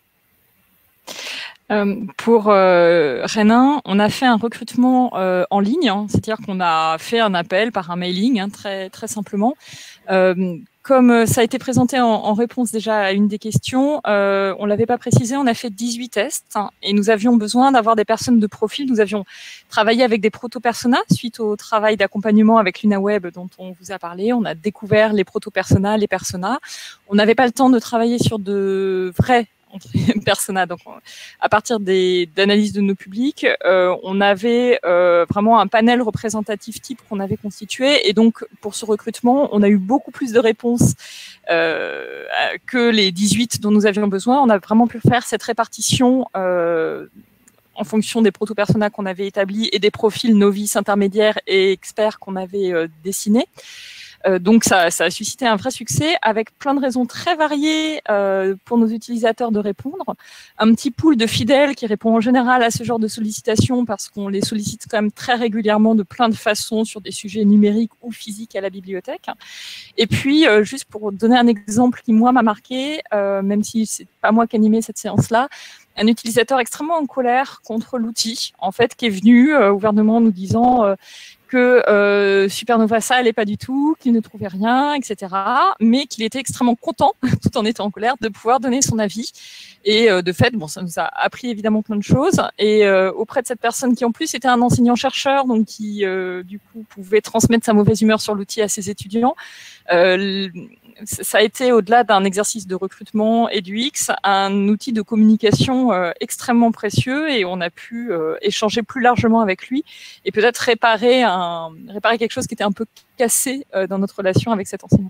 Pour Rennes, on a fait un recrutement en ligne, hein, c'est-à-dire qu'on a fait un appel par un mailing, hein, très, très simplement. Comme ça a été présenté en réponse déjà à une des questions, on ne l'avait pas précisé, on a fait 18 tests, hein, et nous avions besoin d'avoir des personnes de profil. Nous avions travaillé avec des proto-personas suite au travail d'accompagnement avec l'UNAWeb dont on vous a parlé. On a découvert les proto-personas, les personas. On n'avait pas le temps de travailler sur de vrais persona. Donc, à partir d'analyses de nos publics, on avait vraiment un panel représentatif type qu'on avait constitué. Et donc, pour ce recrutement, on a eu beaucoup plus de réponses que les 18 dont nous avions besoin. On a vraiment pu faire cette répartition en fonction des proto-personas qu'on avait établis et des profils novices, intermédiaires et experts qu'on avait dessinés. Donc ça a suscité un vrai succès avec plein de raisons très variées pour nos utilisateurs de répondre. Un petit pool de fidèles qui répond en général à ce genre de sollicitations parce qu'on les sollicite quand même très régulièrement de plein de façons sur des sujets numériques ou physiques à la bibliothèque. Et puis, juste pour donner un exemple qui, moi, m'a marqué, même si c'est pas moi qui animais cette séance-là, un utilisateur extrêmement en colère contre l'outil, en fait, qui est venu ouvertement nous disant que Supernova, ça allait pas du tout, qu'il ne trouvait rien, etc. Mais qu'il était extrêmement content, tout en étant en colère, de pouvoir donner son avis. Et de fait, bon, ça nous a appris évidemment plein de choses. Et auprès de cette personne qui en plus était un enseignant-chercheur, donc qui du coup pouvait transmettre sa mauvaise humeur sur l'outil à ses étudiants, ça a été, au-delà d'un exercice de recrutement et du X, un outil de communication extrêmement précieux, et on a pu échanger plus largement avec lui et peut-être réparer quelque chose qui était un peu cassé dans notre relation avec cet enseignant.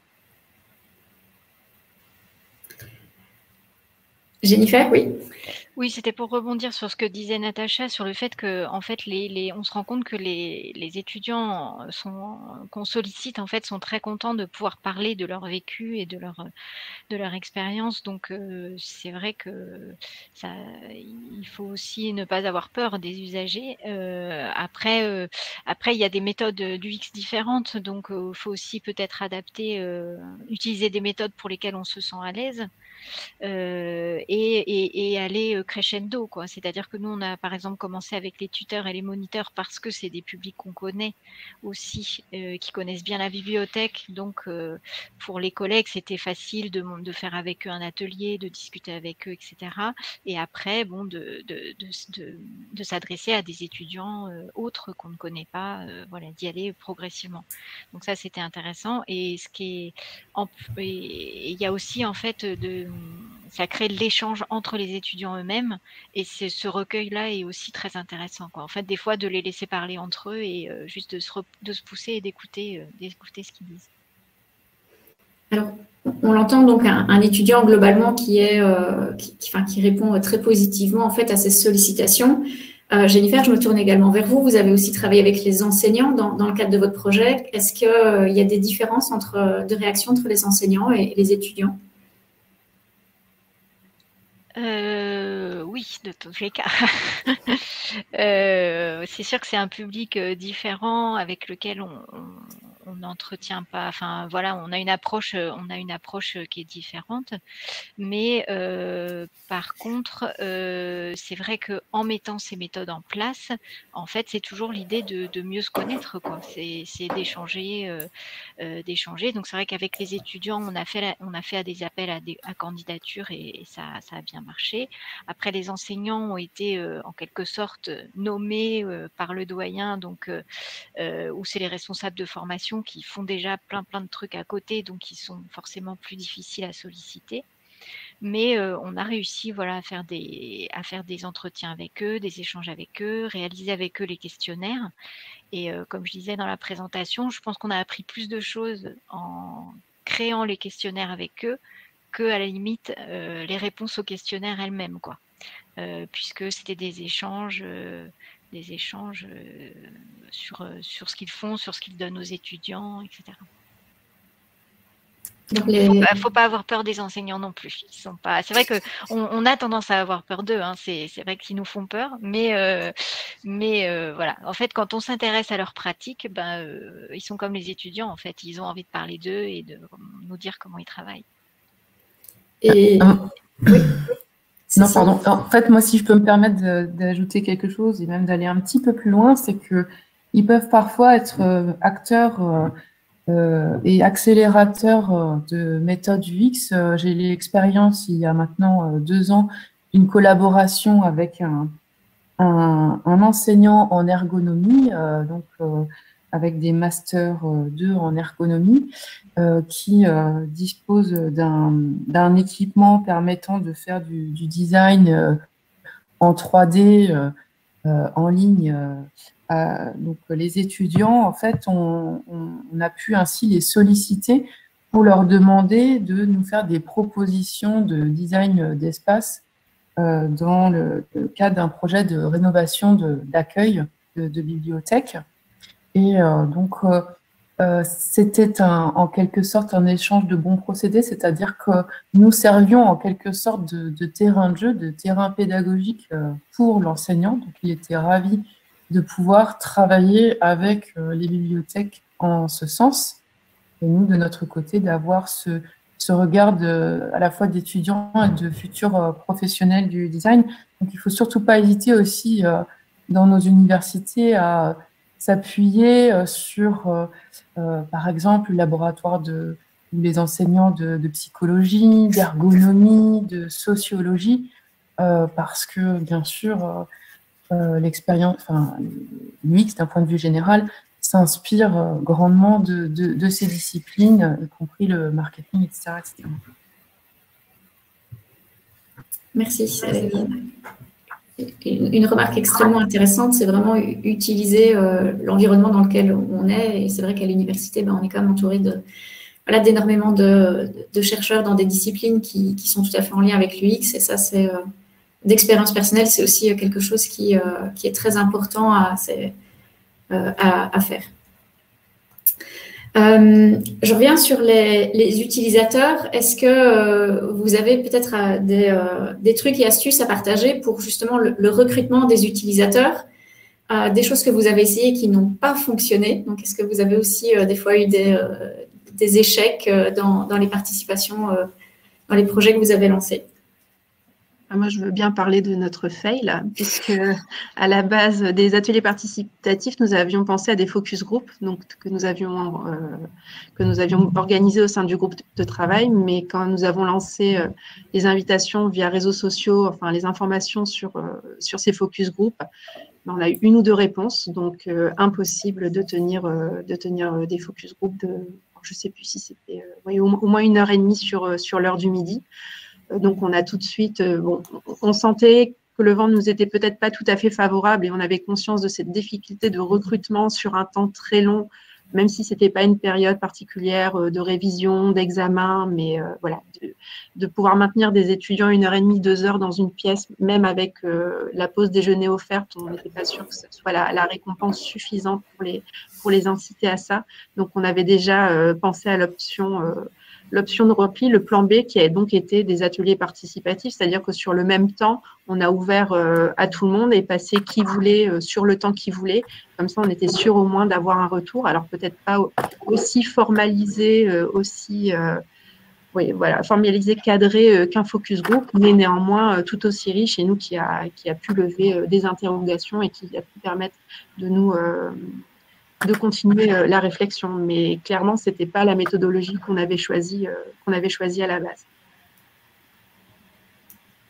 Jennifer, oui. Oui, c'était pour rebondir sur ce que disait Natacha, sur le fait que, en fait, on se rend compte que les étudiants qu'on sollicite, en fait, sont très contents de pouvoir parler de leur vécu et de leur expérience. Donc, c'est vrai que il faut aussi ne pas avoir peur des usagers. Après, il y a des méthodes d'UX différentes, donc il faut aussi peut-être adapter, utiliser des méthodes pour lesquelles on se sent à l'aise. Et aller crescendo, quoi. C'est-à-dire que nous, on a par exemple commencé avec les tuteurs et les moniteurs parce que c'est des publics qu'on connaît aussi, qui connaissent bien la bibliothèque. Donc, pour les collègues, c'était facile de faire avec eux un atelier, de discuter avec eux, etc. Et après, bon, de s'adresser à des étudiants autres qu'on ne connaît pas, voilà, d'y aller progressivement. Donc ça, c'était intéressant. Et il y a aussi, en fait, ça crée de l'échange entre les étudiants eux-mêmes, et ce recueil-là est aussi très intéressant, quoi. En fait, des fois, de les laisser parler entre eux et juste de se pousser et d'écouter ce qu'ils disent. Alors, on l'entend donc, un étudiant globalement qui répond très positivement en fait à ces sollicitations. Jennifer, je me tourne également vers vous. Vous avez aussi travaillé avec les enseignants dans le cadre de votre projet. Est-ce qu'il y a des différences de réaction entre les enseignants et les étudiants ? Oui, de tous les cas. C'est sûr que c'est un public différent avec lequel on n'entretient pas. Enfin, voilà, on a une approche qui est différente. Mais par contre, c'est vrai que en mettant ces méthodes en place, en fait, c'est toujours l'idée de mieux se connaître, quoi. C'est d'échanger. Donc, c'est vrai qu'avec les étudiants, on a fait des appels à candidature et ça a bien marché. Après, les enseignants ont été en quelque sorte nommés par le doyen, donc où c'est les responsables de formation qui font déjà plein de trucs à côté, donc qui sont forcément plus difficiles à solliciter. Mais on a réussi, voilà, à faire des entretiens avec eux, des échanges avec eux, réaliser avec eux les questionnaires. Et comme je disais dans la présentation, je pense qu'on a appris plus de choses en créant les questionnaires avec eux que, à la limite, les réponses aux questionnaires elles-mêmes, quoi. Puisque c'était des échanges sur ce qu'ils font, sur ce qu'ils donnent aux étudiants, etc. Faut pas avoir peur des enseignants non plus. C'est vrai qu'on a tendance à avoir peur d'eux, hein. C'est vrai qu'ils nous font peur, mais voilà. En fait, quand on s'intéresse à leur pratique, ils sont comme les étudiants. En fait, ils ont envie de parler d'eux et de nous dire comment ils travaillent. Et oui. Non, pardon. En fait, moi, si je peux me permettre d'ajouter quelque chose et même d'aller un petit peu plus loin, c'est qu'ils peuvent parfois être acteurs et accélérateurs de méthodes UX. J'ai eu l'expérience, il y a maintenant 2 ans, d'une collaboration avec un enseignant en ergonomie. avec des masters 2 en ergonomie qui disposent d'un équipement permettant de faire du design en 3D en ligne. Donc les étudiants, en fait, on a pu ainsi les solliciter pour leur demander de nous faire des propositions de design d'espace dans le cadre d'un projet de rénovation d'accueil de bibliothèque. Et donc, c'était en quelque sorte un échange de bons procédés, c'est-à-dire que nous servions en quelque sorte de terrain de jeu, de terrain pédagogique pour l'enseignant. Donc, il était ravi de pouvoir travailler avec les bibliothèques en ce sens. Et nous, de notre côté, d'avoir ce regard à la fois d'étudiants et de futurs professionnels du design. Donc, il ne faut surtout pas hésiter aussi dans nos universités à s'appuyer sur, par exemple, le laboratoire ou les enseignants de psychologie, d'ergonomie, de sociologie, parce que, bien sûr, l'expérience, l'UX, d'un point de vue général, s'inspire grandement de ces disciplines, y compris le marketing, etc. etc. Merci. Une remarque extrêmement intéressante, c'est vraiment utiliser l'environnement dans lequel on est. Et c'est vrai qu'à l'université, on est quand même entouré d'énormément de chercheurs dans des disciplines qui sont tout à fait en lien avec l'UX. Et ça, c'est d'expérience personnelle, c'est aussi quelque chose qui est très important à faire. Je reviens sur les utilisateurs. Est-ce que vous avez peut-être des trucs et astuces à partager pour justement le recrutement des utilisateurs, des choses que vous avez essayées qui n'ont pas fonctionné? Donc, est-ce que vous avez aussi des fois eu des échecs dans les participations, dans les projets que vous avez lancés? Moi, je veux bien parler de notre fail, puisque à la base des ateliers participatifs, nous avions pensé à des focus group, donc que nous avions organisés au sein du groupe de travail, mais quand nous avons lancé les invitations via réseaux sociaux, enfin les informations sur ces focus group, on a eu 1 ou 2 réponses, donc impossible de tenir des focus group je ne sais plus si c'était au moins 1h30 sur l'heure du midi. Donc, on a tout de suite, on sentait que le vent nous était peut-être pas tout à fait favorable et on avait conscience de cette difficulté de recrutement sur un temps très long, même si c'était pas une période particulière de révision, d'examen, mais voilà, de pouvoir maintenir des étudiants 1h30, 2 heures dans une pièce, même avec la pause déjeuner offerte, on n'était pas sûr que ce soit la récompense suffisante pour les inciter à ça. Donc, on avait déjà pensé à l'option de repli, le plan B, qui a donc été des ateliers participatifs, c'est-à-dire que sur le même temps, on a ouvert à tout le monde et passé qui voulait sur le temps qu'il voulait. Comme ça, on était sûr au moins d'avoir un retour. Alors, peut-être pas aussi formalisé, formalisé, cadré qu'un focus group, mais néanmoins tout aussi riche et nous qui a pu lever des interrogations et qui a pu permettre de nous de continuer la réflexion. Mais clairement, ce n'était pas la méthodologie qu'on avait choisie à la base. Jennifer ?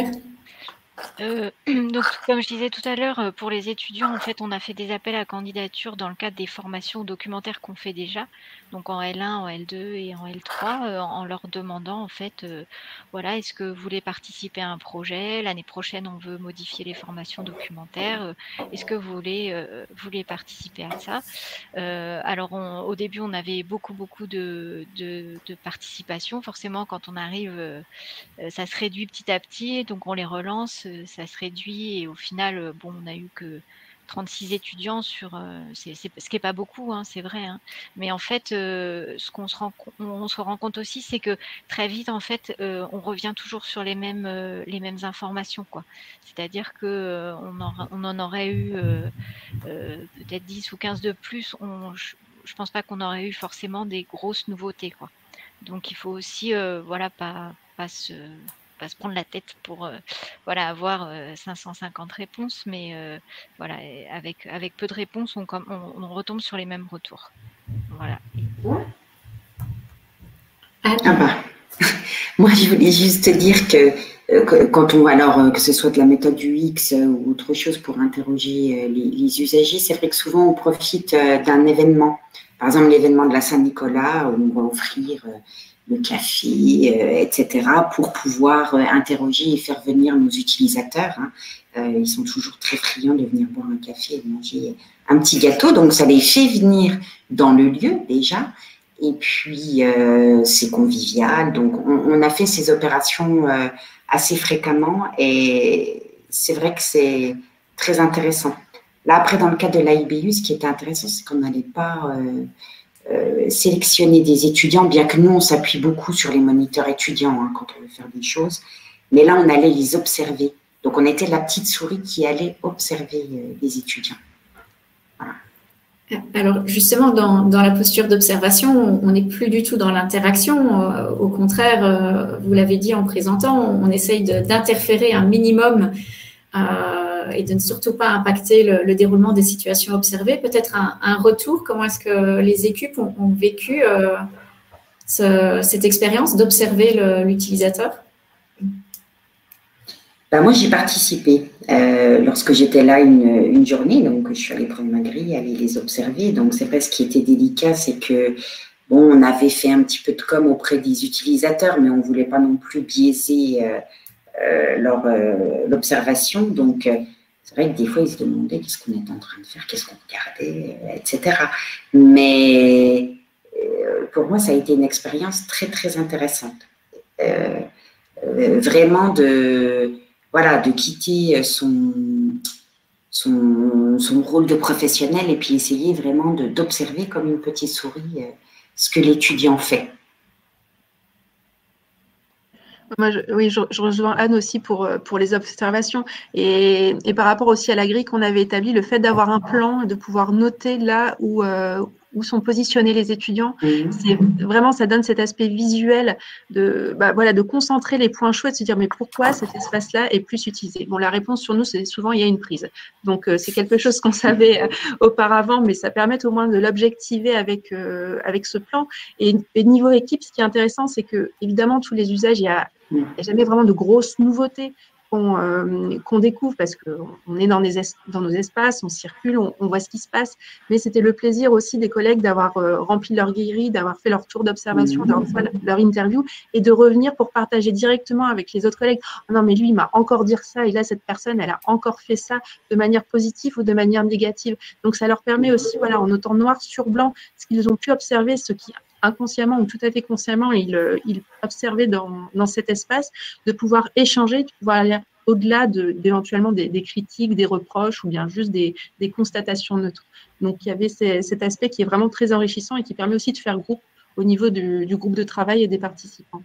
Donc, comme je disais tout à l'heure, pour les étudiants, en fait, on a fait des appels à candidature dans le cadre des formations documentaires qu'on fait déjà, donc en L1, en L2 et en L3, en leur demandant, en fait, voilà, est-ce que vous voulez participer à un projet? L'année prochaine, on veut modifier les formations documentaires. Est-ce que vous voulez participer à ça? Alors, au début, on avait beaucoup de participation. Forcément, quand on arrive, ça se réduit petit à petit, donc on les relance. Ça se réduit et au final, on n'a eu que 36 étudiants sur, ce qui n'est pas beaucoup, hein, c'est vrai. Hein. Mais en fait, on se rend compte aussi, c'est que très vite, en fait, on revient toujours sur les mêmes informations, quoi. C'est-à-dire que on en aurait eu peut-être 10 ou 15 de plus. Je pense pas qu'on aurait eu forcément des grosses nouveautés, quoi. Donc il faut aussi, pas se prendre la tête pour avoir 550 réponses, mais voilà, avec peu de réponses, on retombe sur les mêmes retours. Voilà. Moi, je voulais juste dire que quand on, alors que ce soit de la méthode UX ou autre chose pour interroger les usagers, c'est vrai que souvent on profite d'un événement. Par exemple, l'événement de la Saint-Nicolas, où on va offrir le café, etc., pour pouvoir interroger et faire venir nos utilisateurs. Ils sont toujours très friands de venir boire un café et de manger un petit gâteau, donc ça les fait venir dans le lieu déjà. Et puis, c'est convivial. Donc, on a fait ces opérations assez fréquemment et c'est vrai que c'est très intéressant. Là, après, dans le cadre de l'AIBU, ce qui était intéressant, c'est qu'on n'allait pas sélectionner des étudiants, bien que nous, on s'appuie beaucoup sur les moniteurs étudiants quand on veut faire des choses. Mais là, on allait les observer. Donc, on était la petite souris qui allait observer les étudiants. Voilà. Alors, justement, dans la posture d'observation, on n'est plus du tout dans l'interaction. Au contraire, vous l'avez dit en présentant, on essaye d'interférer un minimum et de ne surtout pas impacter le déroulement des situations observées. Peut-être un retour, comment est-ce que les équipes ont vécu cette expérience d'observer l'utilisateur? Ben moi, j'ai participé lorsque j'étais là une journée, donc je suis allée prendre ma grille, aller les observer. Donc, c'est vrai, ce qui était délicat, c'est que, bon, on avait fait un petit peu de com auprès des utilisateurs, mais on ne voulait pas non plus biaiser l'observation. Donc, c'est vrai que des fois, ils se demandaient qu'est-ce qu'on était en train de faire, qu'est-ce qu'on regardait, etc. Mais pour moi, ça a été une expérience très, très intéressante. Vraiment de quitter son rôle de professionnel et puis essayer vraiment d'observer comme une petite souris ce que l'étudiant fait. Moi, je rejoins Anne aussi pour les observations et par rapport aussi à la grille qu'on avait établie, le fait d'avoir un plan et de pouvoir noter là où sont positionnés les étudiants, c'est vraiment, ça donne cet aspect visuel de concentrer les points chauds et de se dire mais pourquoi cet espace-là est plus utilisé. Bon, la réponse sur nous, c'est souvent il y a une prise. Donc, c'est quelque chose qu'on savait auparavant, mais ça permet au moins de l'objectiver avec ce plan. Et niveau équipe, ce qui est intéressant, c'est que évidemment, tous les usages, il n'y a jamais vraiment de grosses nouveautés qu'on découvre parce qu'on est dans nos espaces, on circule, on voit ce qui se passe. Mais c'était le plaisir aussi des collègues d'avoir rempli leur grille, d'avoir fait leur tour d'observation, d'avoir fait leur interview et de revenir pour partager directement avec les autres collègues. Oh non, mais lui, il m'a encore dit ça et là, cette personne, elle a encore fait ça de manière positive ou de manière négative. Donc, ça leur permet aussi, en notant noir sur blanc, ce qu'ils ont pu observer, ce qui inconsciemment ou tout à fait consciemment, ils observaient dans cet espace, de pouvoir échanger, de pouvoir aller au-delà d'éventuellement des critiques, des reproches ou bien juste des constatations neutres. Donc, il y avait cet aspect qui est vraiment très enrichissant et qui permet aussi de faire groupe au niveau du groupe de travail et des participants.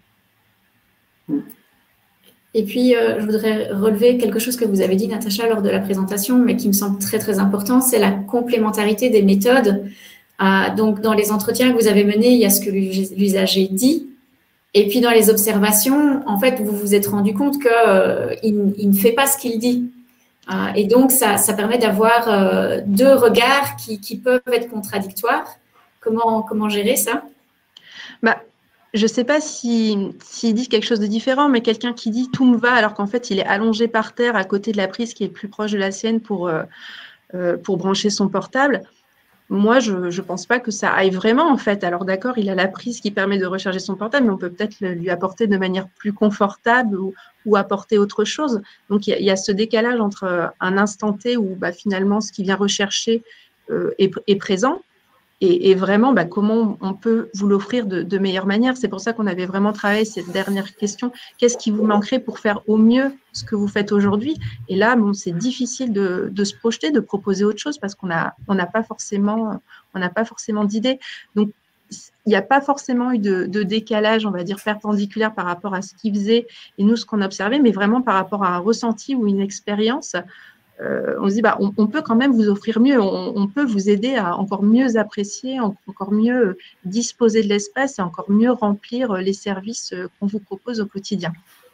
Et puis, je voudrais relever quelque chose que vous avez dit, Natacha, lors de la présentation, mais qui me semble très, très important, c'est la complémentarité des méthodes. Donc, dans les entretiens que vous avez menés, il y a ce que l'usager dit. Et puis, dans les observations, en fait, vous vous êtes rendu compte qu'il ne fait pas ce qu'il dit. Et donc, ça permet d'avoir deux regards qui peuvent être contradictoires. Comment gérer ça? Je ne sais pas s'il dit quelque chose de différent, mais quelqu'un qui dit « tout me va » alors qu'en fait, il est allongé par terre à côté de la prise qui est plus proche de la sienne pour brancher son portable. Moi, je ne pense pas que ça aille vraiment, en fait. Alors, d'accord, il a la prise qui permet de recharger son portable, mais on peut peut-être lui apporter de manière plus confortable ou apporter autre chose. Donc, il y a ce décalage entre un instant T où finalement, ce qui vient rechercher est présent et vraiment, comment on peut vous l'offrir de meilleure manière. C'est pour ça qu'on avait vraiment travaillé cette dernière question. Qu'est-ce qui vous manquerait pour faire au mieux ce que vous faites aujourd'hui? Et là, c'est difficile de se projeter, de proposer autre chose parce qu'on n'a pas forcément d'idée. Donc, il n'y a pas forcément eu de décalage, on va dire, perpendiculaire par rapport à ce qu'il faisait et nous, ce qu'on observait, mais vraiment par rapport à un ressenti ou une expérience. On se dit, on peut quand même vous offrir mieux, on peut vous aider à encore mieux apprécier, encore mieux disposer de l'espace et encore mieux remplir les services qu'on vous propose au quotidien.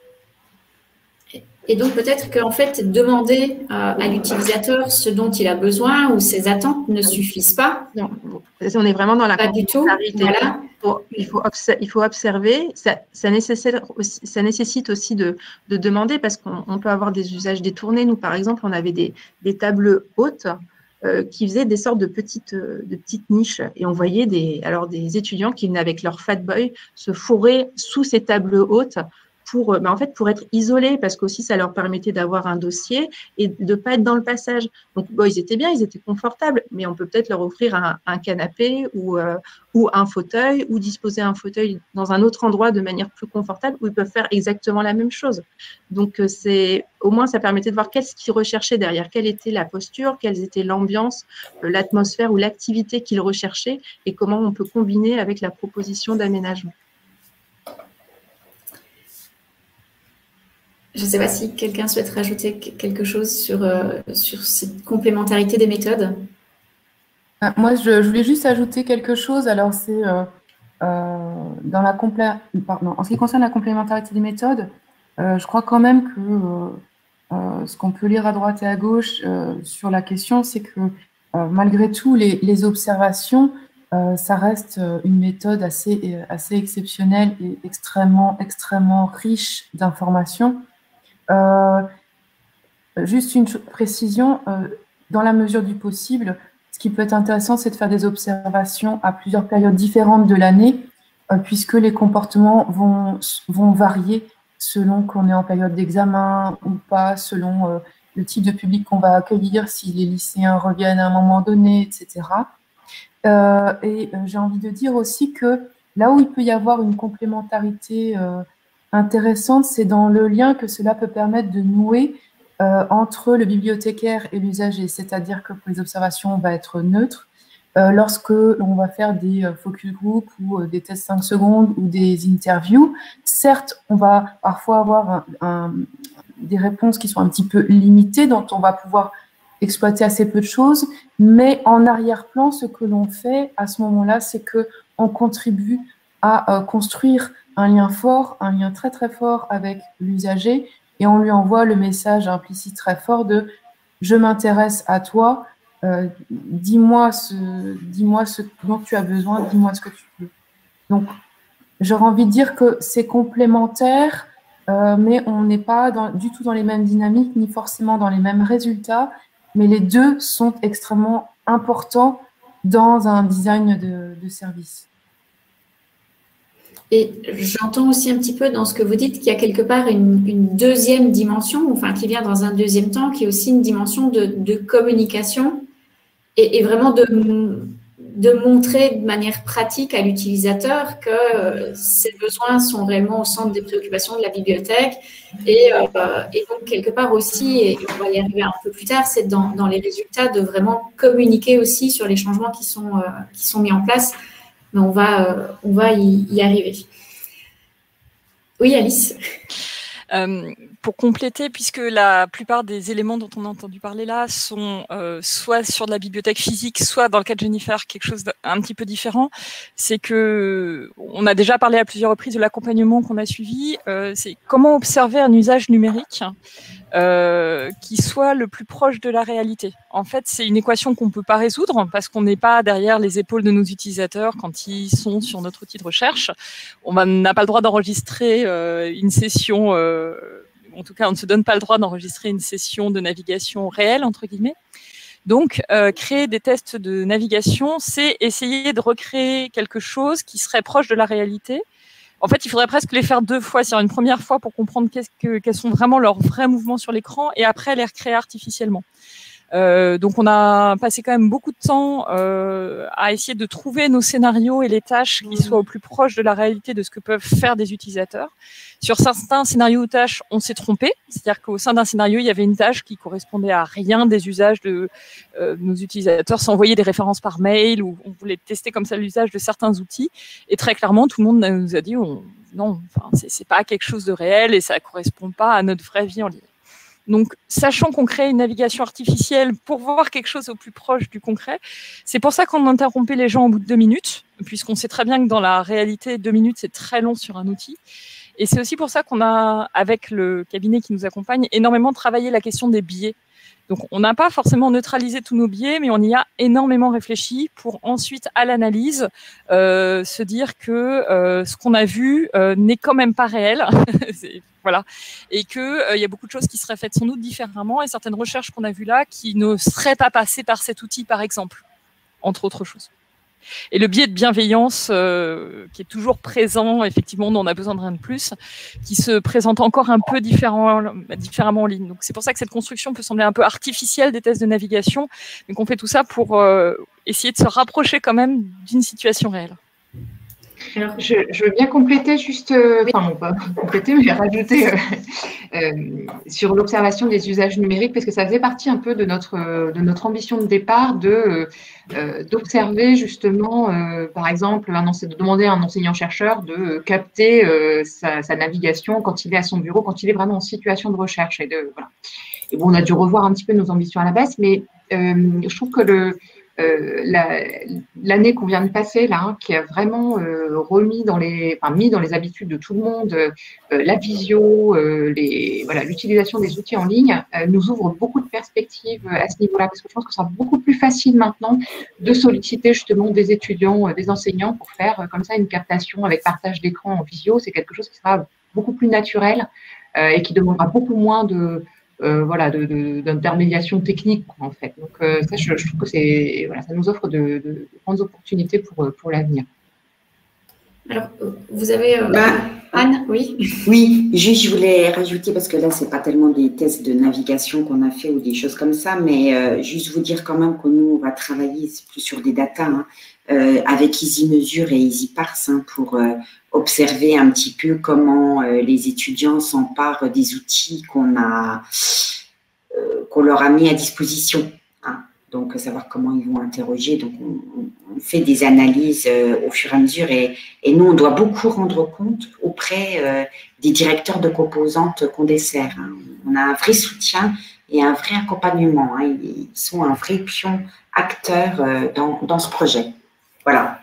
Et donc, peut-être qu'en fait, demander à l'utilisateur ce dont il a besoin ou ses attentes ne suffisent pas. Non, on est vraiment dans la pas du tout. Voilà. Il faut observer. Ça nécessite aussi de demander, parce qu'on peut avoir des usages détournés. Nous, par exemple, on avait des tables hautes qui faisaient des sortes de petites niches. Et on voyait des étudiants qui venaient avec leur Fat Boy se fourrer sous ces tables hautes pour être isolés, parce qu'aussi ça leur permettait d'avoir un dossier et de ne pas être dans le passage. Donc, ils étaient bien, ils étaient confortables, mais on peut peut-être leur offrir un canapé ou un fauteuil, ou disposer un fauteuil dans un autre endroit de manière plus confortable, où ils peuvent faire exactement la même chose. Donc, au moins, ça permettait de voir qu'est-ce qu'ils recherchaient derrière, quelle était la posture, quelle était l'ambiance, l'atmosphère ou l'activité qu'ils recherchaient, et comment on peut combiner avec la proposition d'aménagement. Je ne sais pas si quelqu'un souhaite rajouter quelque chose sur cette complémentarité des méthodes. Moi, je voulais juste ajouter quelque chose. Alors, c'est en ce qui concerne la complémentarité des méthodes, je crois quand même que ce qu'on peut lire à droite et à gauche sur la question, c'est que malgré tout, les observations, ça reste une méthode assez exceptionnelle et extrêmement riche d'informations. Juste une précision, dans la mesure du possible, ce qui peut être intéressant, c'est de faire des observations à plusieurs périodes différentes de l'année, puisque les comportements vont varier selon qu'on est en période d'examen ou pas, selon le type de public qu'on va accueillir, si les lycéens reviennent à un moment donné, etc. J'ai envie de dire aussi que là où il peut y avoir une complémentarité intéressante, c'est dans le lien que cela peut permettre de nouer entre le bibliothécaire et l'usager, c'est-à-dire que pour les observations, on va être neutre. Lorsque l'on va faire des focus group ou des tests 5 secondes ou des interviews, certes, on va parfois avoir des réponses qui sont un petit peu limitées, dont on va pouvoir exploiter assez peu de choses, mais en arrière-plan, ce que l'on fait à ce moment-là, c'est qu'on contribue à construire un lien fort, un lien très très fort avec l'usager, et on lui envoie le message implicite très fort de « je m'intéresse à toi, dis-moi ce dont tu as besoin, dis-moi ce que tu veux ». Donc, j'aurais envie de dire que c'est complémentaire, mais on n'est pas du tout dans les mêmes dynamiques, ni forcément dans les mêmes résultats, mais les deux sont extrêmement importants dans un design de service. Et j'entends aussi un petit peu dans ce que vous dites qu'il y a quelque part une deuxième dimension, enfin qui vient dans un deuxième temps, qui est aussi une dimension de communication et vraiment de montrer de manière pratique à l'utilisateur que ses besoins sont réellement au centre des préoccupations de la bibliothèque. Et donc, quelque part aussi, et on va y arriver un peu plus tard, c'est dans les résultats de vraiment communiquer aussi sur les changements qui sont mis en place. Mais on va y arriver. Oui, Alice. Pour compléter, puisque la plupart des éléments dont on a entendu parler là sont soit sur de la bibliothèque physique, soit dans le cas de Jennifer, quelque chose d'un petit peu différent, c'est que on a déjà parlé à plusieurs reprises de l'accompagnement qu'on a suivi, c'est comment observer un usage numérique qui soit le plus proche de la réalité. En fait, c'est une équation qu'on ne peut pas résoudre parce qu'on n'est pas derrière les épaules de nos utilisateurs quand ils sont sur notre outil de recherche. On n'a pas le droit d'enregistrer une session, en tout cas, on ne se donne pas le droit d'enregistrer une session de navigation réelle, entre guillemets. Donc, créer des tests de navigation, c'est essayer de recréer quelque chose qui serait proche de la réalité. En fait, il faudrait presque les faire deux fois, c'est-à-dire une première fois pour comprendre quels sont vraiment leurs vrais mouvements sur l'écran et après les recréer artificiellement. Donc, on a passé quand même beaucoup de temps à essayer de trouver nos scénarios et les tâches qui soient au plus proche de la réalité de ce que peuvent faire des utilisateurs. Sur certains scénarios ou tâches, on s'est trompé, c'est-à-dire qu'au sein d'un scénario, il y avait une tâche qui correspondait à rien des usages de nos utilisateurs, s'envoyer des références par mail ou on voulait tester comme ça l'usage de certains outils. Et très clairement, tout le monde nous a dit non, enfin, c'est pas quelque chose de réel et ça correspond pas à notre vraie vie en ligne. Donc, sachant qu'on crée une navigation artificielle pour voir quelque chose au plus proche du concret, c'est pour ça qu'on interrompait les gens au bout de 2 minutes, puisqu'on sait très bien que dans la réalité, 2 minutes, c'est très long sur un outil. Et c'est aussi pour ça qu'on a, avec le cabinet qui nous accompagne, énormément travaillé la question des biais. Donc, on n'a pas forcément neutralisé tous nos biais, mais on y a énormément réfléchi pour ensuite, à l'analyse, se dire que ce qu'on a vu n'est quand même pas réel. Voilà. Et qu'il y a beaucoup de choses qui seraient faites sans doute différemment et certaines recherches qu'on a vues là qui ne seraient pas passées par cet outil, par exemple, entre autres choses. Et le biais de bienveillance qui est toujours présent, effectivement, dont on a besoin de rien de plus, qui se présente encore un peu différemment en ligne. Donc c'est pour ça que cette construction peut sembler un peu artificielle des tests de navigation, mais qu'on fait tout ça pour essayer de se rapprocher quand même d'une situation réelle. Alors, je veux bien compléter juste, enfin non pas compléter, mais rajouter sur l'observation des usages numériques, parce que ça faisait partie un peu de notre ambition de départ d'observer justement, par exemple, de demander à un enseignant-chercheur de capter sa navigation quand il est à son bureau, quand il est vraiment en situation de recherche. Voilà. Et bon, on a dû revoir un petit peu nos ambitions à la baisse, mais je trouve que l'année qu'on vient de passer là, qui a vraiment mis dans les habitudes de tout le monde la visio, l'utilisation des outils en ligne, nous ouvre beaucoup de perspectives à ce niveau-là, parce que je pense que ce sera beaucoup plus facile maintenant de solliciter justement des étudiants, des enseignants pour faire comme ça une captation avec partage d'écran en visio. C'est quelque chose qui sera beaucoup plus naturel et qui demandera beaucoup moins d'intermédiation technique en fait. Donc ça, je trouve que ça nous offre de grandes opportunités pour l'avenir. Alors, vous avez Anne, oui. Oui, juste je voulais rajouter, parce que là, c'est pas tellement des tests de navigation qu'on a fait ou des choses comme ça, mais juste vous dire quand même que nous, on va travailler plus sur des datas avec EasyMesure et EasyParse pour observer un petit peu comment les étudiants s'emparent des outils qu'on leur a mis à disposition. Donc, savoir comment ils vont interroger. Donc, on fait des analyses au fur et à mesure et nous, on doit beaucoup rendre compte auprès des directeurs de composantes qu'on dessert. On a un vrai soutien et un vrai accompagnement. Ils sont un vrai pion acteur dans ce projet. Voilà.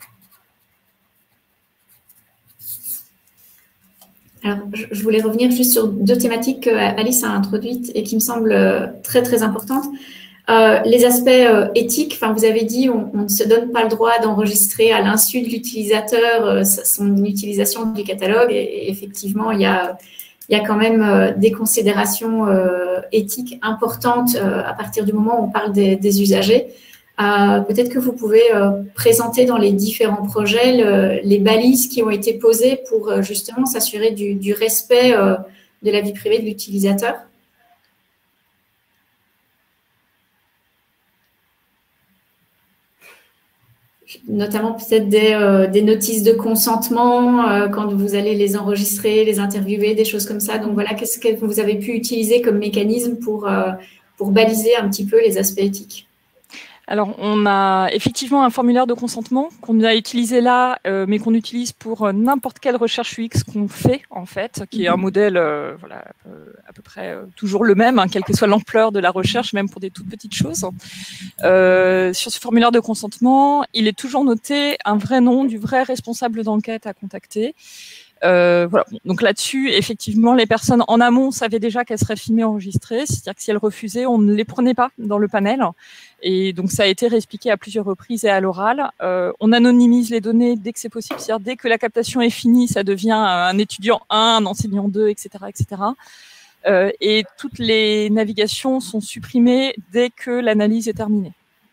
Alors, je voulais revenir juste sur deux thématiques qu'Alice a introduites et qui me semblent très, très importantes. Les aspects éthiques, enfin, vous avez dit on ne se donne pas le droit d'enregistrer à l'insu de l'utilisateur son utilisation du catalogue et effectivement, il y a quand même des considérations éthiques importantes à partir du moment où on parle des usagers. Peut-être que vous pouvez présenter dans les différents projets les balises qui ont été posées pour justement s'assurer du respect de la vie privée de l'utilisateur. Notamment peut-être des notices de consentement quand vous allez les enregistrer, les interviewer, des choses comme ça. Donc voilà, qu'est-ce que vous avez pu utiliser comme mécanisme pour baliser un petit peu les aspects éthiques? Alors, on a effectivement un formulaire de consentement qu'on a utilisé là, mais qu'on utilise pour n'importe quelle recherche UX qu'on fait, en fait, qui est un modèle à peu près toujours le même, quelle que soit l'ampleur de la recherche, même pour des toutes petites choses. Sur ce formulaire de consentement, il est toujours noté un vrai nom du vrai responsable d'enquête à contacter. Voilà. Donc là-dessus, effectivement, les personnes en amont savaient déjà qu'elles seraient filmées, enregistrées. C'est-à-dire que si elles refusaient, on ne les prenait pas dans le panel. Et donc, ça a été réexpliqué à plusieurs reprises et à l'oral. On anonymise les données dès que c'est possible. C'est-à-dire dès que la captation est finie, ça devient un étudiant 1, un enseignant 2, etc., etc. Et toutes les navigations sont supprimées dès que l'analyse est terminée.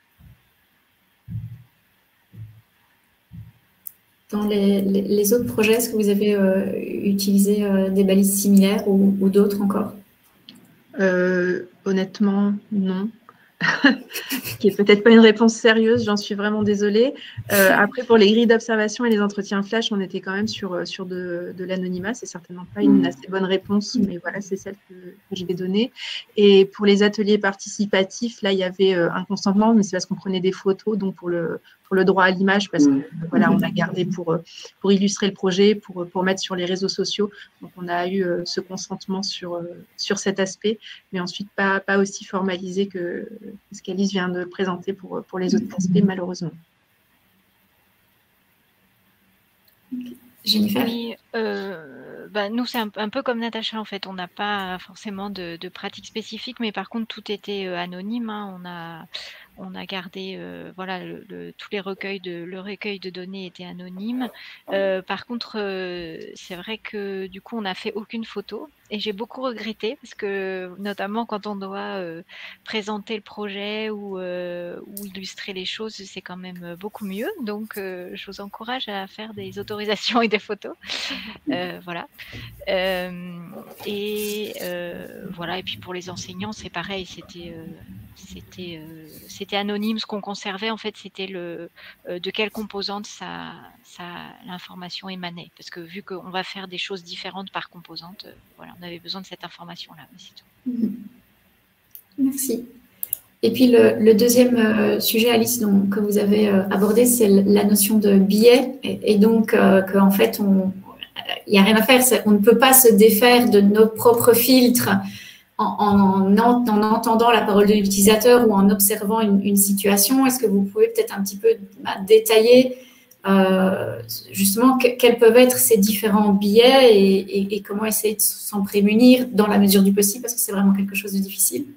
Dans les autres projets, est-ce que vous avez utilisé des balises similaires ou d'autres encore? Honnêtement, non. Qui est peut-être pas une réponse sérieuse, j'en suis vraiment désolée. Après, pour les grilles d'observation et les entretiens flash, on était quand même sur de l'anonymat. C'est certainement pas une assez bonne réponse, mais voilà, c'est celle que je vais donner. Et pour les ateliers participatifs, là, il y avait un consentement, mais c'est parce qu'on prenait des photos, donc pour le droit à l'image, parce que voilà, on a gardé pour illustrer le projet, pour mettre sur les réseaux sociaux. Donc, on a eu ce consentement sur cet aspect, mais ensuite pas aussi formalisé que ce qu'Alice vient de présenter pour les autres aspects, malheureusement. Jennifer? Oui, Nous, c'est un peu comme Natacha, en fait. On n'a pas forcément de pratique spécifique, mais par contre, tout était anonyme, hein. On a gardé, voilà, tous les recueils le recueil de données était anonyme. Par contre, c'est vrai que du coup, on n'a fait aucune photo et j'ai beaucoup regretté parce que, notamment quand on doit présenter le projet ou illustrer les choses, c'est quand même beaucoup mieux. Donc, je vous encourage à faire des autorisations et des photos. Voilà. Voilà. Et puis pour les enseignants, c'est pareil. C'était anonyme. Ce qu'on conservait, en fait, c'était de quelle composante l'information émanait. Parce que vu qu'on va faire des choses différentes par composante, voilà, on avait besoin de cette information-là. C'est tout. Merci. Et puis le deuxième sujet, Alice, que vous avez abordé, c'est la notion de biais. Et donc, qu'en fait, il n'y a rien à faire. On ne peut pas se défaire de nos propres filtres en entendant la parole de l'utilisateur ou en observant une situation. Est-ce que vous pouvez peut-être un petit peu détailler justement quels peuvent être ces différents biais et comment essayer de s'en prémunir dans la mesure du possible, parce que c'est vraiment quelque chose de difficile.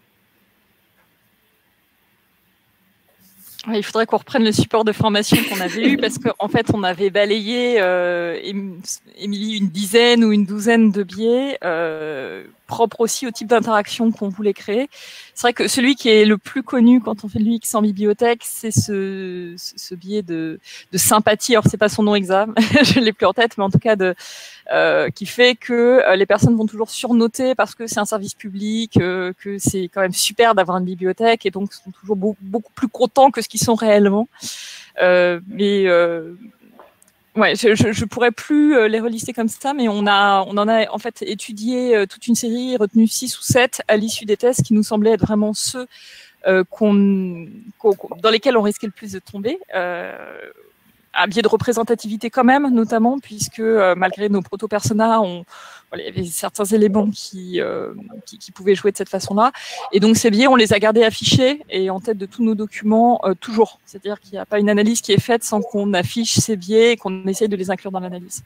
Il faudrait qu'on reprenne le support de formation qu'on avait eu parce qu'en fait, on avait balayé, Émilie, une dizaine ou une douzaine de biais propres aussi au type d'interaction qu'on voulait créer. C'est vrai que celui qui est le plus connu quand on fait de l'UX en bibliothèque, c'est ce biais de sympathie. Alors, c'est pas son nom exact, je l'ai plus en tête, mais en tout cas qui fait que les personnes vont toujours surnoter parce que c'est un service public, que c'est quand même super d'avoir une bibliothèque et donc sont toujours beaucoup plus contents que ce qu'ils sont réellement. Ouais, je pourrais plus les relister comme ça, mais on en a en fait étudié toute une série, retenu 6 ou 7 à l'issue des tests qui nous semblaient être vraiment ceux dans lesquels on risquait le plus de tomber. Un biais de représentativité quand même, notamment, puisque malgré nos proto-personas, il y avait certains éléments qui pouvaient jouer de cette façon-là. Et donc, ces biais, on les a gardés affichés et en tête de tous nos documents toujours. C'est-à-dire qu'il n'y a pas une analyse qui est faite sans qu'on affiche ces biais et qu'on essaye de les inclure dans l'analyse.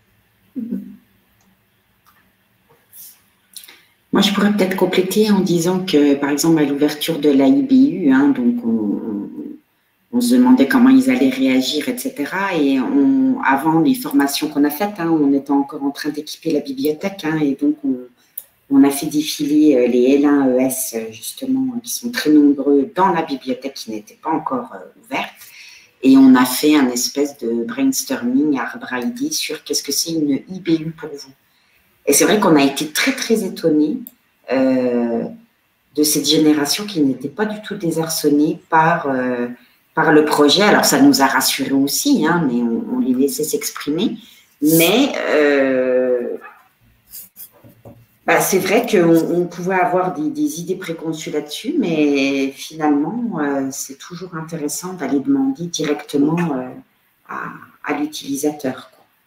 Moi, je pourrais peut-être compléter en disant que, par exemple, à l'ouverture de la IBU, donc on se demandait comment ils allaient réagir, etc. Et avant les formations qu'on a faites, on était encore en train d'équiper la bibliothèque, et donc on a fait défiler les L1 ES, justement, qui sont très nombreux dans la bibliothèque qui n'était pas encore ouverte. Et on a fait un espèce de brainstorming à arbre à idées sur qu'est-ce que c'est une IBU pour vous. Et c'est vrai qu'on a été très, très étonnés de cette génération qui n'était pas du tout désarçonnée par le projet. Alors, ça nous a rassurés aussi, mais on les laissait s'exprimer. Mais c'est vrai qu'on pouvait avoir des idées préconçues là-dessus, mais finalement, c'est toujours intéressant d'aller demander directement à l'utilisateur.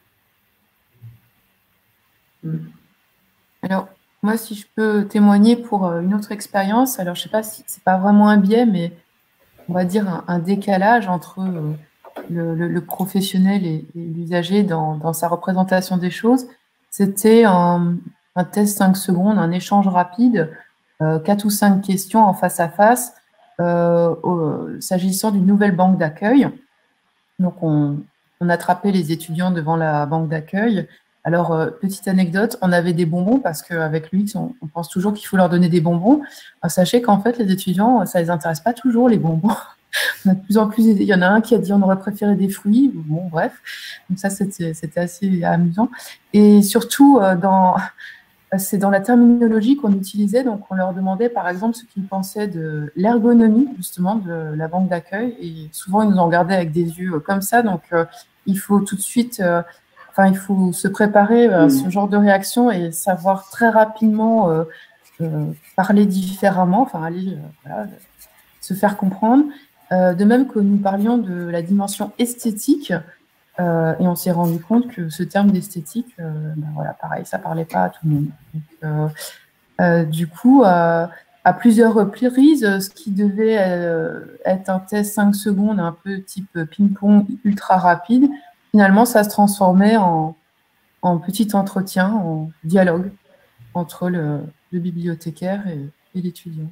Alors, moi, si je peux témoigner pour une autre expérience, alors je ne sais pas si ce n'est pas vraiment un biais, mais on va dire un décalage entre le professionnel et l'usager dans sa représentation des choses. C'était un test 5 secondes, un échange rapide, 4 ou 5 questions en face à face, s'agissant d'une nouvelle banque d'accueil. Donc, on attrapait les étudiants devant la banque d'accueil. Alors, petite anecdote, on avait des bonbons parce qu'avec l'UX, on pense toujours qu'il faut leur donner des bonbons. Alors, sachez qu'en fait, les étudiants, ça ne les intéresse pas toujours, les bonbons. On a de plus en plus, il y en a un qui a dit on aurait préféré des fruits. Bon, bref. Donc ça, c'était assez amusant. Et surtout, c'est dans la terminologie qu'on utilisait. Donc, on leur demandait, par exemple, ce qu'ils pensaient de l'ergonomie, justement, de la banque d'accueil. Et souvent, ils nous en regardaient avec des yeux comme ça. Donc, il faut tout de suite... il faut se préparer à ce genre de réaction et savoir très rapidement parler différemment, aller se faire comprendre. De même que nous parlions de la dimension esthétique, et on s'est rendu compte que ce terme d'esthétique, pareil, ça ne parlait pas à tout le monde. Donc, du coup, à plusieurs reprises, ce qui devait être un test 5 secondes, un peu type ping-pong ultra rapide, finalement, ça se transformait en en petit entretien, en dialogue entre le bibliothécaire et l'étudiant.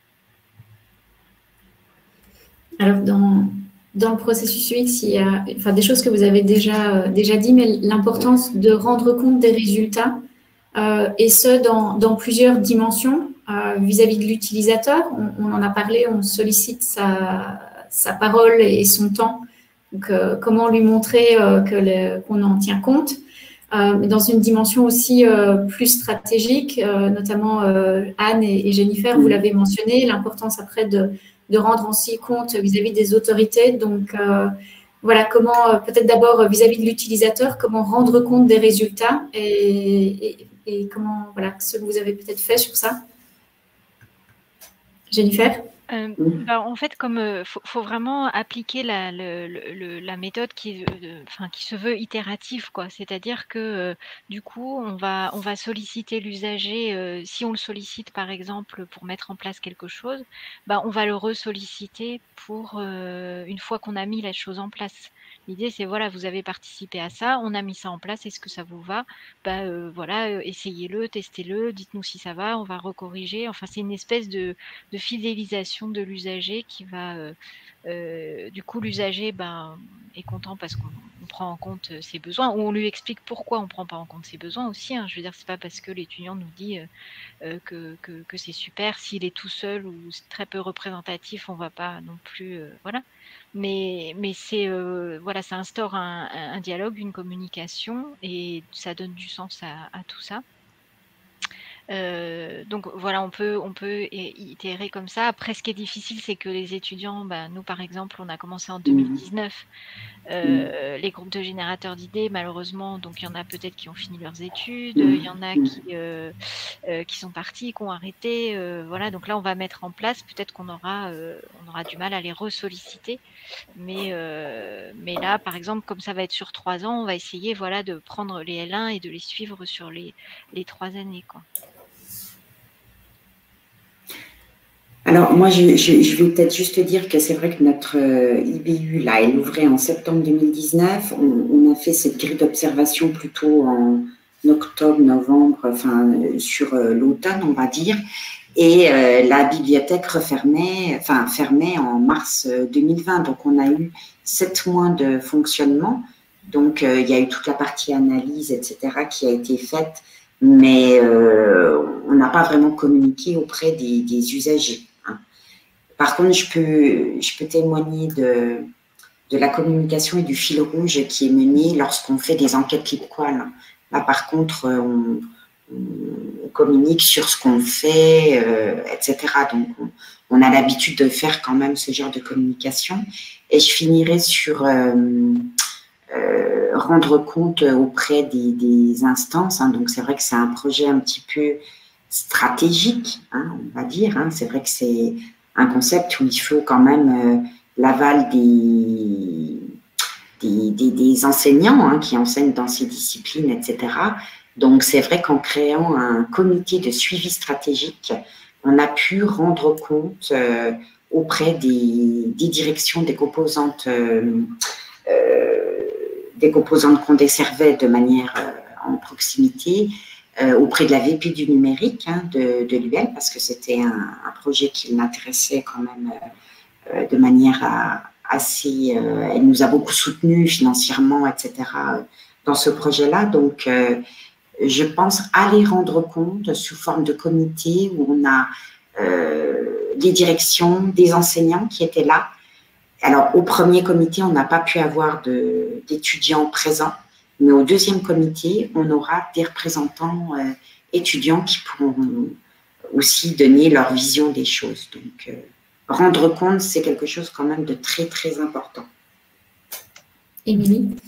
Alors, dans le processus UX, il y a des choses que vous avez déjà dit, mais l'importance de rendre compte des résultats, et ce, dans plusieurs dimensions, vis-à-vis de l'utilisateur. On en a parlé, on sollicite sa parole et son temps. Donc, comment lui montrer qu'on en tient compte. Dans une dimension aussi plus stratégique, notamment Anne et Jennifer, vous l'avez mentionné, l'importance après de rendre aussi compte vis-à-vis des autorités. Donc, voilà, comment, peut-être d'abord vis-à-vis de l'utilisateur, comment rendre compte des résultats et comment, voilà, ce que vous avez peut-être fait sur ça. Jennifer? En fait, comme faut vraiment appliquer la méthode qui se veut itérative, quoi. C'est-à-dire que du coup, on va solliciter l'usager. Si on le sollicite, par exemple, pour mettre en place quelque chose, on va le ressolliciter pour une fois qu'on a mis la chose en place. L'idée, c'est voilà, vous avez participé à ça, on a mis ça en place, est-ce que ça vous va? Voilà, essayez-le, testez-le, dites-nous si ça va, on va recorriger. Enfin, c'est une espèce de fidélisation de l'usager qui va, du coup, l'usager est content parce qu'on prend en compte ses besoins, ou on lui explique pourquoi on ne prend pas en compte ses besoins aussi. Hein. Je veux dire, c'est pas parce que l'étudiant nous dit que c'est super, s'il est tout seul ou très peu représentatif, on ne va pas non plus, voilà. Mais c'est voilà, ça instaure un dialogue, une communication, et ça donne du sens à tout ça. Donc voilà, on peut itérer comme ça. Après, ce qui est difficile, c'est que les étudiants, nous par exemple, on a commencé en 2019, les groupes de générateurs d'idées, malheureusement, donc il y en a peut-être qui ont fini leurs études, il y en a qui sont partis, qui ont arrêté, voilà. Donc là, on va mettre en place, peut-être qu'on aura du mal à les ressolliciter, mais là, par exemple, comme ça va être sur 3 ans, on va essayer, voilà, de prendre les L1 et de les suivre sur les 3 années, quoi. Alors, moi, je vais peut-être juste dire que c'est vrai que notre IBU, là, elle ouvrait en septembre 2019. On a fait cette grille d'observation plutôt en octobre, novembre, enfin, sur l'automne, on va dire. Et la bibliothèque fermait en mars 2020. Donc, on a eu 7 mois de fonctionnement. Donc, il y a eu toute la partie analyse, etc., qui a été faite. Mais on n'a pas vraiment communiqué auprès des usagers. Hein. Par contre, je peux témoigner de la communication et du fil rouge qui est mené lorsqu'on fait des enquêtes LibQual. Là, par contre, on communique sur ce qu'on fait, etc. Donc, on a l'habitude de faire quand même ce genre de communication. Et je finirai sur rendre compte auprès des instances. Hein. Donc, c'est vrai que c'est un projet un petit peu stratégique, hein, on va dire. Hein. C'est vrai que c'est un concept où il faut quand même l'aval des enseignants hein, qui enseignent dans ces disciplines, etc. Donc, c'est vrai qu'en créant un comité de suivi stratégique, on a pu rendre compte auprès des directions des composantes qu'on desservait de manière en proximité, auprès de la VP du numérique hein, de l'UL, parce que c'était un projet qui l'intéressait quand même de manière assez... elle nous a beaucoup soutenus financièrement, etc., dans ce projet-là. Donc, je pense aller rendre compte sous forme de comité où on a des directions, des enseignants qui étaient là. Alors, au premier comité, on n'a pas pu avoir d'étudiants présents, mais au deuxième comité, on aura des représentants étudiants qui pourront aussi donner leur vision des choses. Donc, rendre compte, c'est quelque chose quand même de très, très important. Émilie?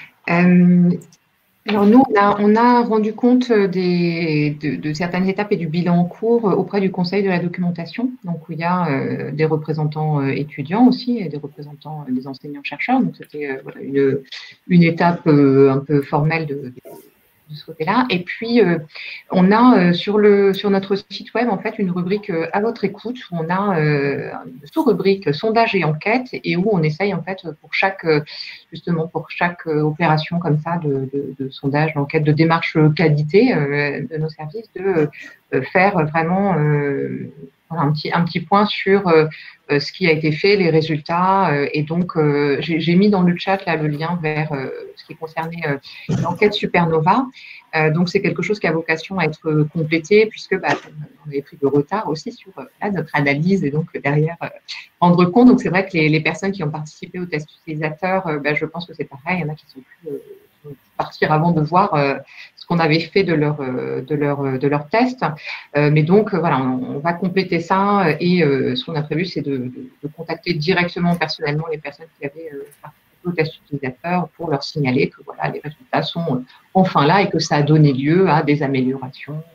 Alors nous, on a rendu compte de certaines étapes et du bilan en cours auprès du Conseil de la documentation, donc où il y a des représentants étudiants aussi et des représentants des enseignants-chercheurs. Donc c'était voilà, une étape un peu formelle de ce côté-là. Et puis, on a sur notre site web, en fait, une rubrique à votre écoute, où on a une sous-rubrique sondage et enquête, et où on essaye, en fait, pour chaque opération comme ça de sondage, d'enquête, de démarche qualité de nos services, de faire vraiment un petit point sur ce qui a été fait, les résultats. Et donc, j'ai mis dans le chat là, le lien vers ce qui concernait l'enquête Supernova. Donc, c'est quelque chose qui a vocation à être complété, puisque on avait pris de retard aussi sur notre analyse et donc derrière rendre compte. Donc, c'est vrai que les personnes qui ont participé au test utilisateur, je pense que c'est pareil. Il y en a qui sont plus partir avant de voir ce qu'on avait fait de leur test. Mais donc, voilà, on va compléter ça et ce qu'on a prévu, c'est de contacter directement, personnellement, les personnes qui avaient participé au test utilisateur pour leur signaler que voilà, les résultats sont enfin là et que ça a donné lieu à des améliorations.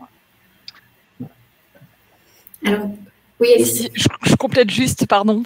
Alors, oui, je complète juste, pardon.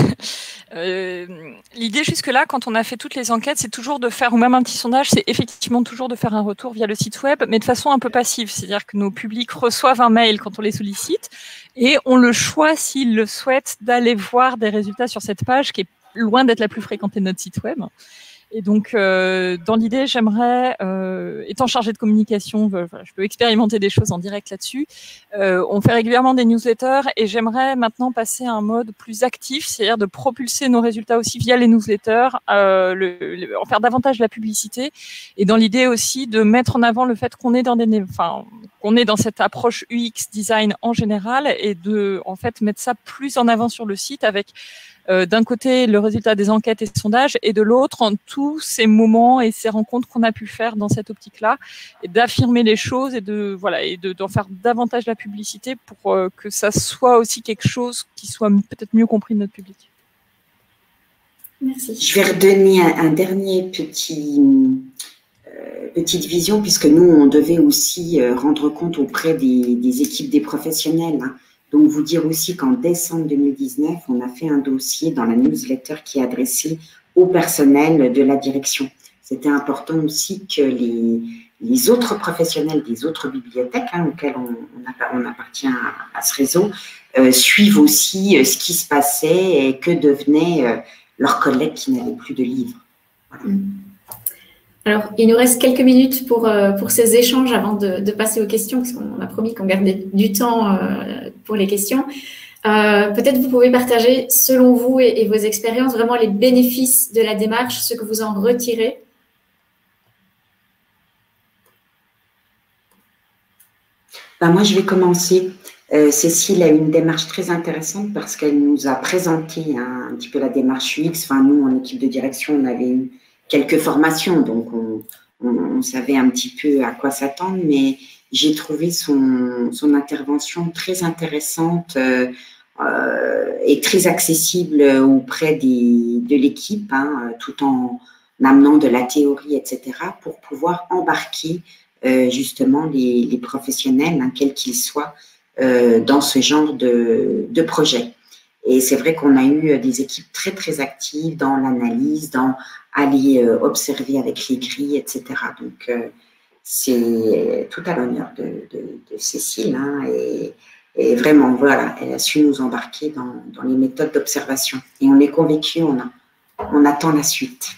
L'idée jusque-là, quand on a fait toutes les enquêtes, c'est toujours de faire, ou même un petit sondage, c'est effectivement toujours de faire un retour via le site web, mais de façon un peu passive. C'est-à-dire que nos publics reçoivent un mail quand on les sollicite et on le choisit, s'ils le souhaitent, d'aller voir des résultats sur cette page qui est loin d'être la plus fréquentée de notre site web. Et donc, dans l'idée, j'aimerais, étant chargée de communication, je peux expérimenter des choses en direct là-dessus. On fait régulièrement des newsletters et j'aimerais maintenant passer à un mode plus actif, c'est-à-dire de propulser nos résultats aussi via les newsletters, en faire davantage de la publicité et dans l'idée aussi de mettre en avant le fait qu'on est qu'on est dans cette approche UX design en général et de, en fait, mettre ça plus en avant sur le site avec d'un côté le résultat des enquêtes et des sondages et de l'autre tous ces moments et ces rencontres qu'on a pu faire dans cette optique-là et d'affirmer les choses et d'en faire davantage la publicité pour que ça soit aussi quelque chose qui soit peut-être mieux compris de notre public. Merci. Je vais redonner un dernier petite vision puisque nous, on devait aussi rendre compte auprès des équipes des professionnels, hein. Donc, vous dire aussi qu'en décembre 2019, on a fait un dossier dans la newsletter qui est adressé au personnel de la direction. C'était important aussi que les autres professionnels des autres bibliothèques auxquelles on appartient à ce réseau suivent aussi ce qui se passait et que devenaient leurs collègues qui n'avaient plus de livres. Voilà. Alors, il nous reste quelques minutes pour ces échanges avant de passer aux questions, parce qu'on a promis qu'on gardait du temps pour les questions. Peut-être vous pouvez partager, selon vous et vos expériences, vraiment les bénéfices de la démarche, ce que vous en retirez. Moi, je vais commencer. Cécile a une démarche très intéressante parce qu'elle nous a présenté un petit peu la démarche UX. Enfin, nous, en équipe de direction, on avait eu quelques formations, donc on savait un petit peu à quoi s'attendre, mais j'ai trouvé son intervention très intéressante et très accessible auprès de l'équipe, tout en amenant de la théorie, etc., pour pouvoir embarquer justement les professionnels, quels qu'ils soient, dans ce genre de projet. Et c'est vrai qu'on a eu des équipes très, très actives dans l'analyse, dans aller observer avec les grilles, etc. Donc, c'est tout à l'honneur de Cécile. Et vraiment, voilà, elle a su nous embarquer dans les méthodes d'observation. Et on est convaincus, on attend la suite.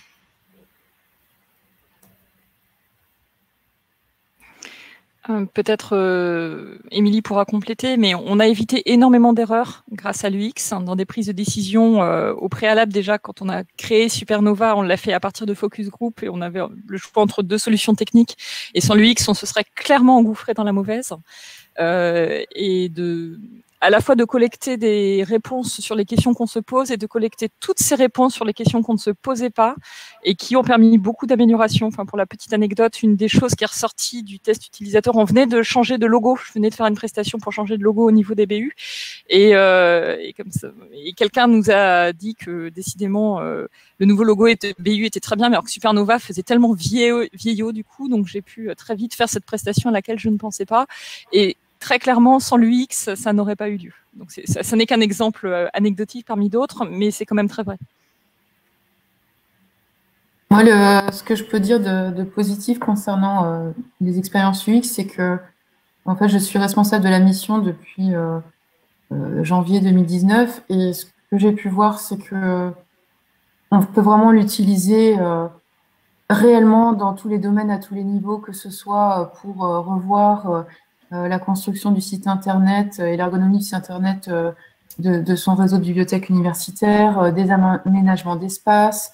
Peut-être Émilie pourra compléter, mais on a évité énormément d'erreurs grâce à l'UX dans des prises de décision au préalable. Déjà, quand on a créé Supernova, on l'a fait à partir de focus group et on avait le choix entre deux solutions techniques. Et sans l'UX, on se serait clairement engouffré dans la mauvaise. Et à la fois de collecter des réponses sur les questions qu'on se pose et de collecter toutes ces réponses sur les questions qu'on ne se posait pas et qui ont permis beaucoup d'améliorations. Enfin, pour la petite anecdote, une des choses qui est ressortie du test utilisateur, on venait de changer de logo. Je venais de faire une prestation pour changer de logo au niveau des BU et comme ça, et quelqu'un nous a dit que décidément le nouveau logo BU était très bien, mais alors que Supernova faisait tellement vieillot du coup, donc j'ai pu très vite faire cette prestation à laquelle je ne pensais pas. Et très clairement, sans l'UX, ça n'aurait pas eu lieu. Donc, ça n'est qu'un exemple anecdotique parmi d'autres, mais c'est quand même très vrai. Moi, ce que je peux dire de positif concernant les expériences UX, c'est que en fait, je suis responsable de la mission depuis janvier 2019 et ce que j'ai pu voir, c'est que on peut vraiment l'utiliser réellement dans tous les domaines, à tous les niveaux, que ce soit pour revoir la construction du site Internet et l'ergonomie du site Internet de son réseau de bibliothèques universitaires, des aménagements d'espace,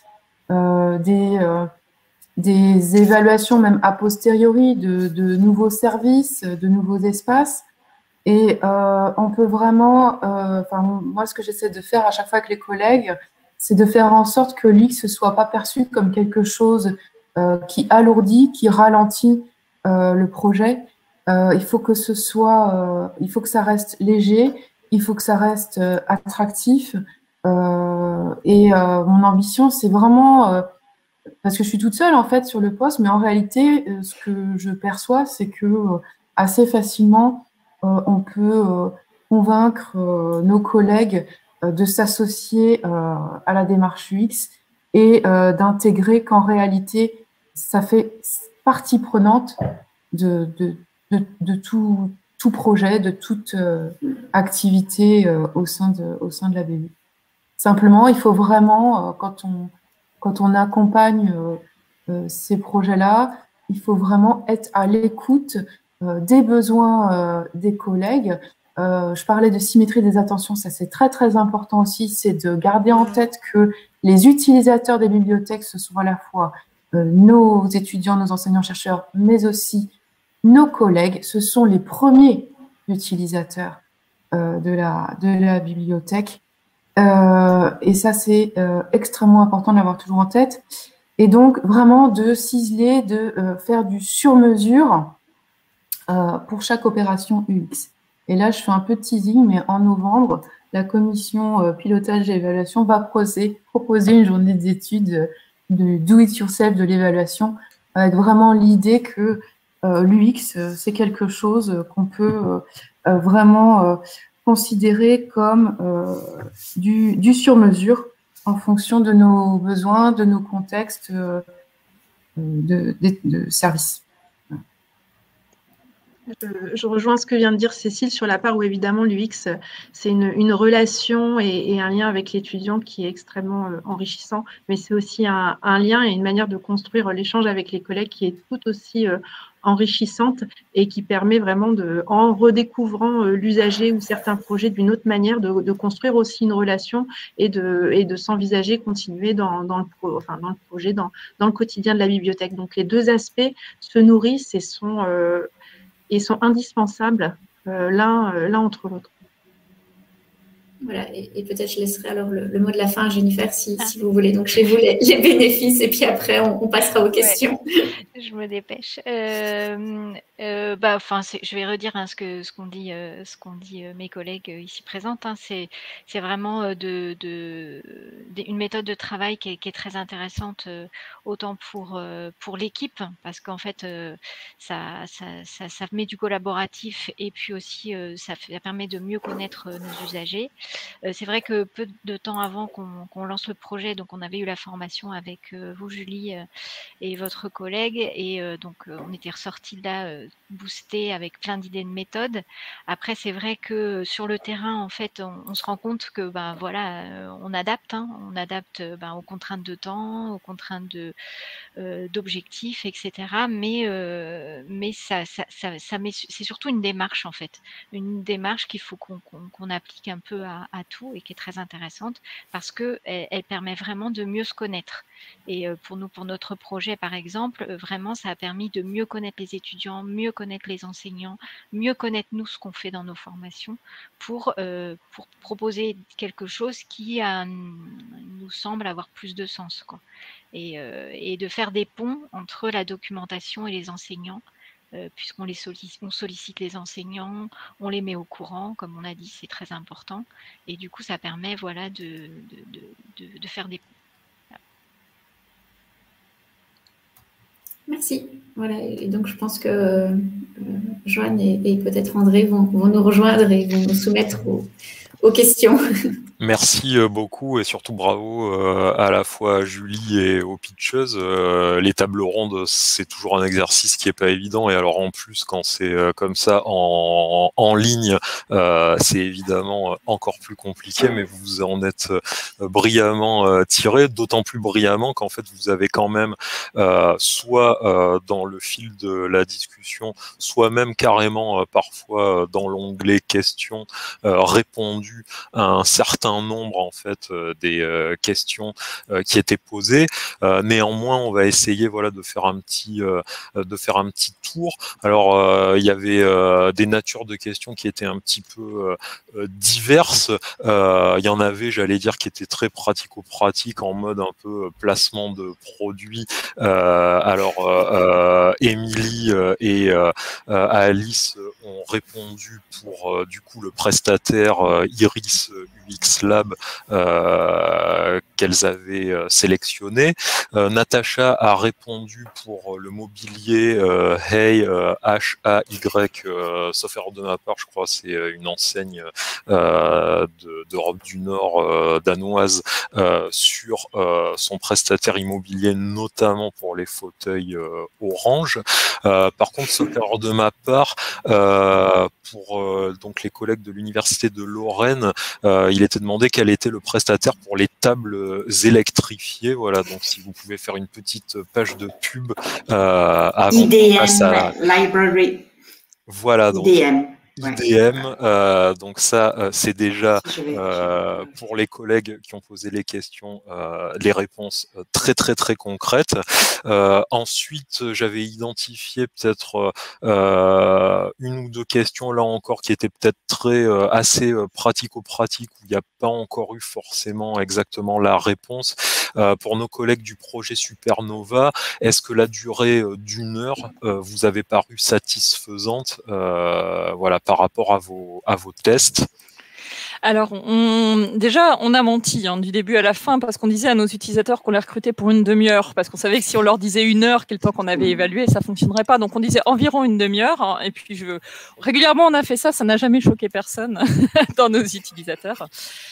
des évaluations même a posteriori de nouveaux services, de nouveaux espaces. Et on peut vraiment, moi, ce que j'essaie de faire à chaque fois avec les collègues, c'est de faire en sorte que l'UX ne soit pas perçu comme quelque chose qui alourdit, qui ralentit le projet. Il faut que ce soit, il faut que ça reste léger, il faut que ça reste attractif. Mon ambition, c'est vraiment, parce que je suis toute seule en fait sur le poste, mais en réalité, ce que je perçois, c'est que assez facilement, on peut convaincre nos collègues de s'associer à la démarche UX et d'intégrer qu'en réalité, ça fait partie prenante de tout projet, de toute activité au sein de la BU. Simplement, il faut vraiment, quand on accompagne ces projets-là, il faut vraiment être à l'écoute des besoins des collègues. Je parlais de symétrie des attentions, ça c'est très très important aussi, c'est de garder en tête que les utilisateurs des bibliothèques, ce sont à la fois nos étudiants, nos enseignants-chercheurs, mais aussi nos collègues, ce sont les premiers utilisateurs de la bibliothèque. Et ça, c'est extrêmement important de l'avoir toujours en tête. Et donc, vraiment de ciseler, de faire du sur-mesure pour chaque opération UX. Et là, je fais un peu de teasing, mais en novembre, la commission pilotage et évaluation va proposer une journée d'études de do-it-yourself de l'évaluation, avec vraiment l'idée que l'UX, c'est quelque chose qu'on peut vraiment considérer comme du sur-mesure en fonction de nos besoins, de nos contextes de service. Je rejoins ce que vient de dire Cécile sur la part où évidemment l'UX, c'est une relation et un lien avec l'étudiant qui est extrêmement enrichissant, mais c'est aussi un lien et une manière de construire l'échange avec les collègues qui est tout aussi enrichissante et qui permet vraiment, en redécouvrant l'usager ou certains projets d'une autre manière, de construire aussi une relation et de s'envisager continuer dans le projet, dans le quotidien de la bibliothèque. Donc les deux aspects se nourrissent et sont indispensables l'un entre l'autre. Voilà, et peut-être je laisserai alors le mot de la fin à Jennifer si vous voulez. Donc chez vous les bénéfices et puis après on passera aux questions. Ouais, je me dépêche. Je vais redire ce qu'ont dit mes collègues ici présentes. C'est vraiment une méthode de travail qui est très intéressante autant pour l'équipe parce qu'en fait ça met du collaboratif et puis aussi ça permet de mieux connaître nos usagers. C'est vrai que peu de temps avant qu'on lance le projet, donc on avait eu la formation avec vous, Julie, et votre collègue, et donc on était ressortis là boostés avec plein d'idées de méthodes. Après, c'est vrai que sur le terrain, en fait, on se rend compte que on adapte, on adapte aux contraintes de temps, aux contraintes d'objectifs, etc. Mais c'est surtout une démarche en fait, une démarche qu'il faut qu'on applique un peu à tout et qui est très intéressante parce que elle permet vraiment de mieux se connaître. Et pour notre projet par exemple, vraiment ça a permis de mieux connaître les étudiants, mieux connaître les enseignants, mieux connaître nous ce qu'on fait dans nos formations pour proposer quelque chose qui nous semble avoir plus de sens, quoi. Et de faire des ponts entre la documentation et les enseignants, puisqu'on sollicite les enseignants, on les met au courant, comme on a dit, c'est très important. Et du coup, ça permet de faire des ponts. Voilà. Merci. Voilà. Et donc, je pense que Joanne et peut-être André vont nous rejoindre et vont nous soumettre aux aux questions. Merci beaucoup et surtout bravo à la fois à Julie et aux pitcheuses. Les tables rondes, c'est toujours un exercice qui est pas évident et alors en plus quand c'est comme ça en ligne, c'est évidemment encore plus compliqué, mais vous en êtes brillamment tiré, d'autant plus brillamment qu'en fait vous avez quand même soit dans le fil de la discussion, soit même carrément parfois dans l'onglet questions répondu à un certain nombre en fait des questions qui étaient posées. Néanmoins, on va essayer voilà de faire un petit tour. Alors il y avait des natures de questions qui étaient un petit peu diverses. Il y en avait, j'allais dire, qui étaient très pratico-pratiques en mode un peu placement de produits. Alors Émilie et Alice ont répondu pour du coup le prestataire Iris UX Lab qu'elles avaient sélectionné. Natacha a répondu pour le mobilier Hey HAY, sauf erreur de ma part, je crois c'est une enseigne d'Europe du Nord danoise sur son prestataire immobilier, notamment pour les fauteuils orange. Par contre, sauf erreur de ma part, pour donc les collègues de l'université de Lorraine, il était demandé quel était le prestataire pour les tables électrifiées. Voilà, donc si vous pouvez faire une petite page de pub avant IDM à... Library. Voilà, donc IDM. IDM, donc ça c'est déjà pour les collègues qui ont posé les questions, les réponses très très très concrètes. Ensuite, j'avais identifié peut-être une ou deux questions là encore qui étaient peut-être très assez pratico-pratiques où il n'y a pas encore eu forcément exactement la réponse. Pour nos collègues du projet Supernova, est-ce que la durée d'une heure vous avait paru satisfaisante voilà, par rapport à vos tests? Alors, déjà, on a menti du début à la fin parce qu'on disait à nos utilisateurs qu'on les recrutait pour une demi-heure parce qu'on savait que si on leur disait une heure, quel temps qu'on avait évalué, ça fonctionnerait pas. Donc, on disait environ une demi-heure. Et puis, régulièrement, on a fait ça. Ça n'a jamais choqué personne dans nos utilisateurs.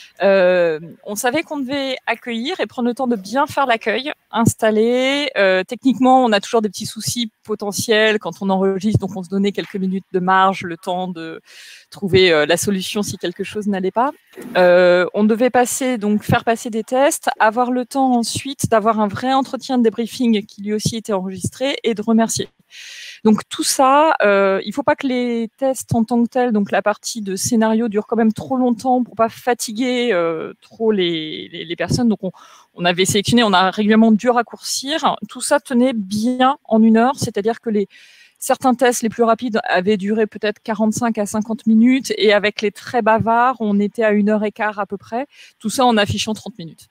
On savait qu'on devait accueillir et prendre le temps de bien faire l'accueil, installer. Techniquement, on a toujours des petits soucis potentiels quand on enregistre, donc on se donnait quelques minutes de marge, le temps de trouver la solution si quelque chose n'allait pas. On devait faire passer des tests, avoir le temps ensuite d'avoir un vrai entretien de débriefing qui lui aussi était enregistré et de remercier. Donc tout ça, il ne faut pas que les tests en tant que tels, donc la partie de scénario dure quand même trop longtemps pour pas fatiguer trop les personnes. Donc on avait sélectionné, on a régulièrement dû raccourcir. Tout ça tenait bien en une heure, c'est-à-dire que certains tests les plus rapides avaient duré peut-être 45 à 50 minutes et avec les très bavards, on était à 1h15 à peu près. Tout ça en affichant 30 minutes.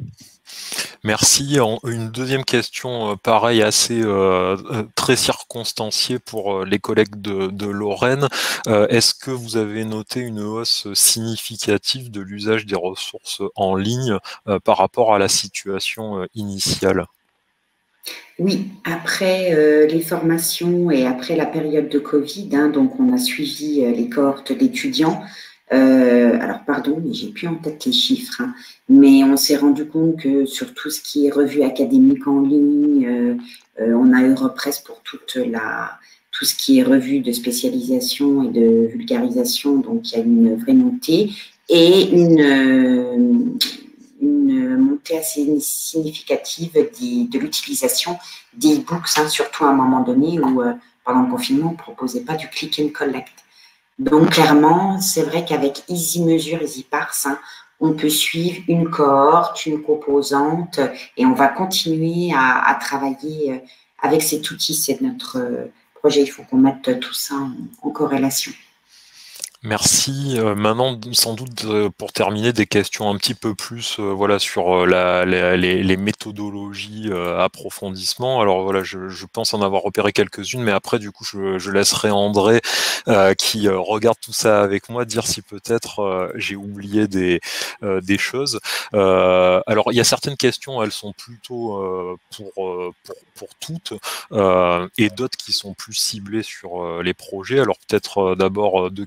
Merci. Une deuxième question, pareil, assez très circonstanciée pour les collègues de Lorraine. Est-ce que vous avez noté une hausse significative de l'usage des ressources en ligne par rapport à la situation initiale? Oui, après les formations et après la période de Covid, donc on a suivi les cohortes d'étudiants. Alors pardon, mais j'ai plus en tête les chiffres, mais on s'est rendu compte que sur tout ce qui est revue académique en ligne, on a Europress pour tout ce qui est revue de spécialisation et de vulgarisation, donc il y a une vraie montée et une montée assez significative de l'utilisation des e-books, surtout à un moment donné où pendant le confinement, on ne proposait pas du click and collect. Donc, clairement, c'est vrai qu'avec EasyMesure, EasyParse, on peut suivre une cohorte, une composante, et on va continuer à travailler avec cet outil. C'est notre projet. Il faut qu'on mette tout ça en corrélation. Merci. Maintenant, sans doute, pour terminer, des questions un petit peu plus voilà, sur les méthodologies approfondissement. Alors voilà, je pense en avoir repéré quelques-unes, mais après, du coup, je laisserai André, qui regarde tout ça avec moi, dire si peut-être j'ai oublié des choses. Alors, il y a certaines questions, elles sont plutôt pour toutes, et d'autres qui sont plus ciblées sur les projets. Alors peut-être d'abord deux questions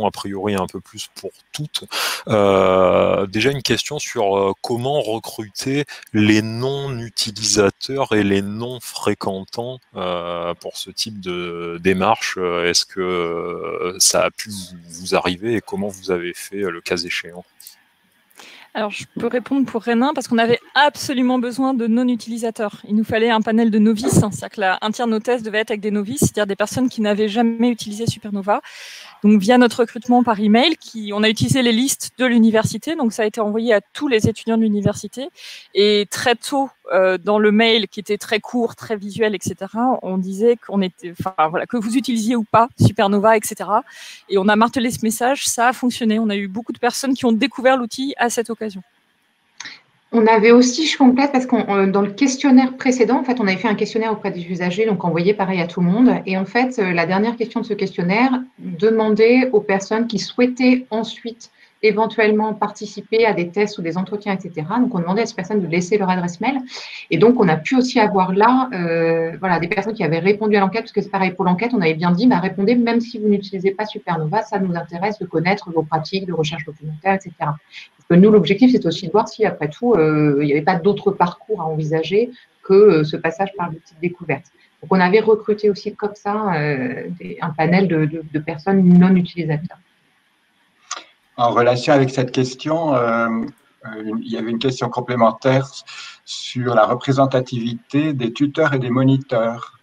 a priori un peu plus pour toutes. Déjà une question sur comment recruter les non-utilisateurs et les non-fréquentants pour ce type de démarche. Est-ce que ça a pu vous arriver et comment vous avez fait le cas échéant? Alors, je peux répondre pour Rennes parce qu'on avait absolument besoin de non-utilisateurs. Il nous fallait un panel de novices, c'est-à-dire que un tiers de nos tests devait être avec des novices, c'est-à-dire des personnes qui n'avaient jamais utilisé Supernova. Donc, via notre recrutement par email, on a utilisé les listes de l'université, donc ça a été envoyé à tous les étudiants de l'université. Et très tôt, dans le mail, qui était très court, très visuel, etc., on disait que vous utilisiez ou pas Supernova, etc. Et on a martelé ce message, ça a fonctionné. On a eu beaucoup de personnes qui ont découvert l'outil à cette occasion. On avait aussi, je complète, parce que dans le questionnaire précédent, en fait, on avait fait un questionnaire auprès des usagers, donc envoyé pareil à tout le monde. Et en fait, la dernière question de ce questionnaire demandait aux personnes qui souhaitaient ensuite éventuellement participer à des tests ou des entretiens, etc. Donc, on demandait à ces personnes de laisser leur adresse mail. Et donc, on a pu aussi avoir là des personnes qui avaient répondu à l'enquête, parce que c'est pareil pour l'enquête, on avait bien dit, répondez même si vous n'utilisez pas Supernova, ça nous intéresse de connaître vos pratiques de recherche documentaire, etc. Parce que nous, l'objectif, c'est aussi de voir si, après tout, il n'y avait pas d'autres parcours à envisager que ce passage par l'outil de découverte. Donc, on avait recruté aussi comme ça un panel de personnes non utilisateurs. En relation avec cette question, il y avait une question complémentaire sur la représentativité des tuteurs et des moniteurs.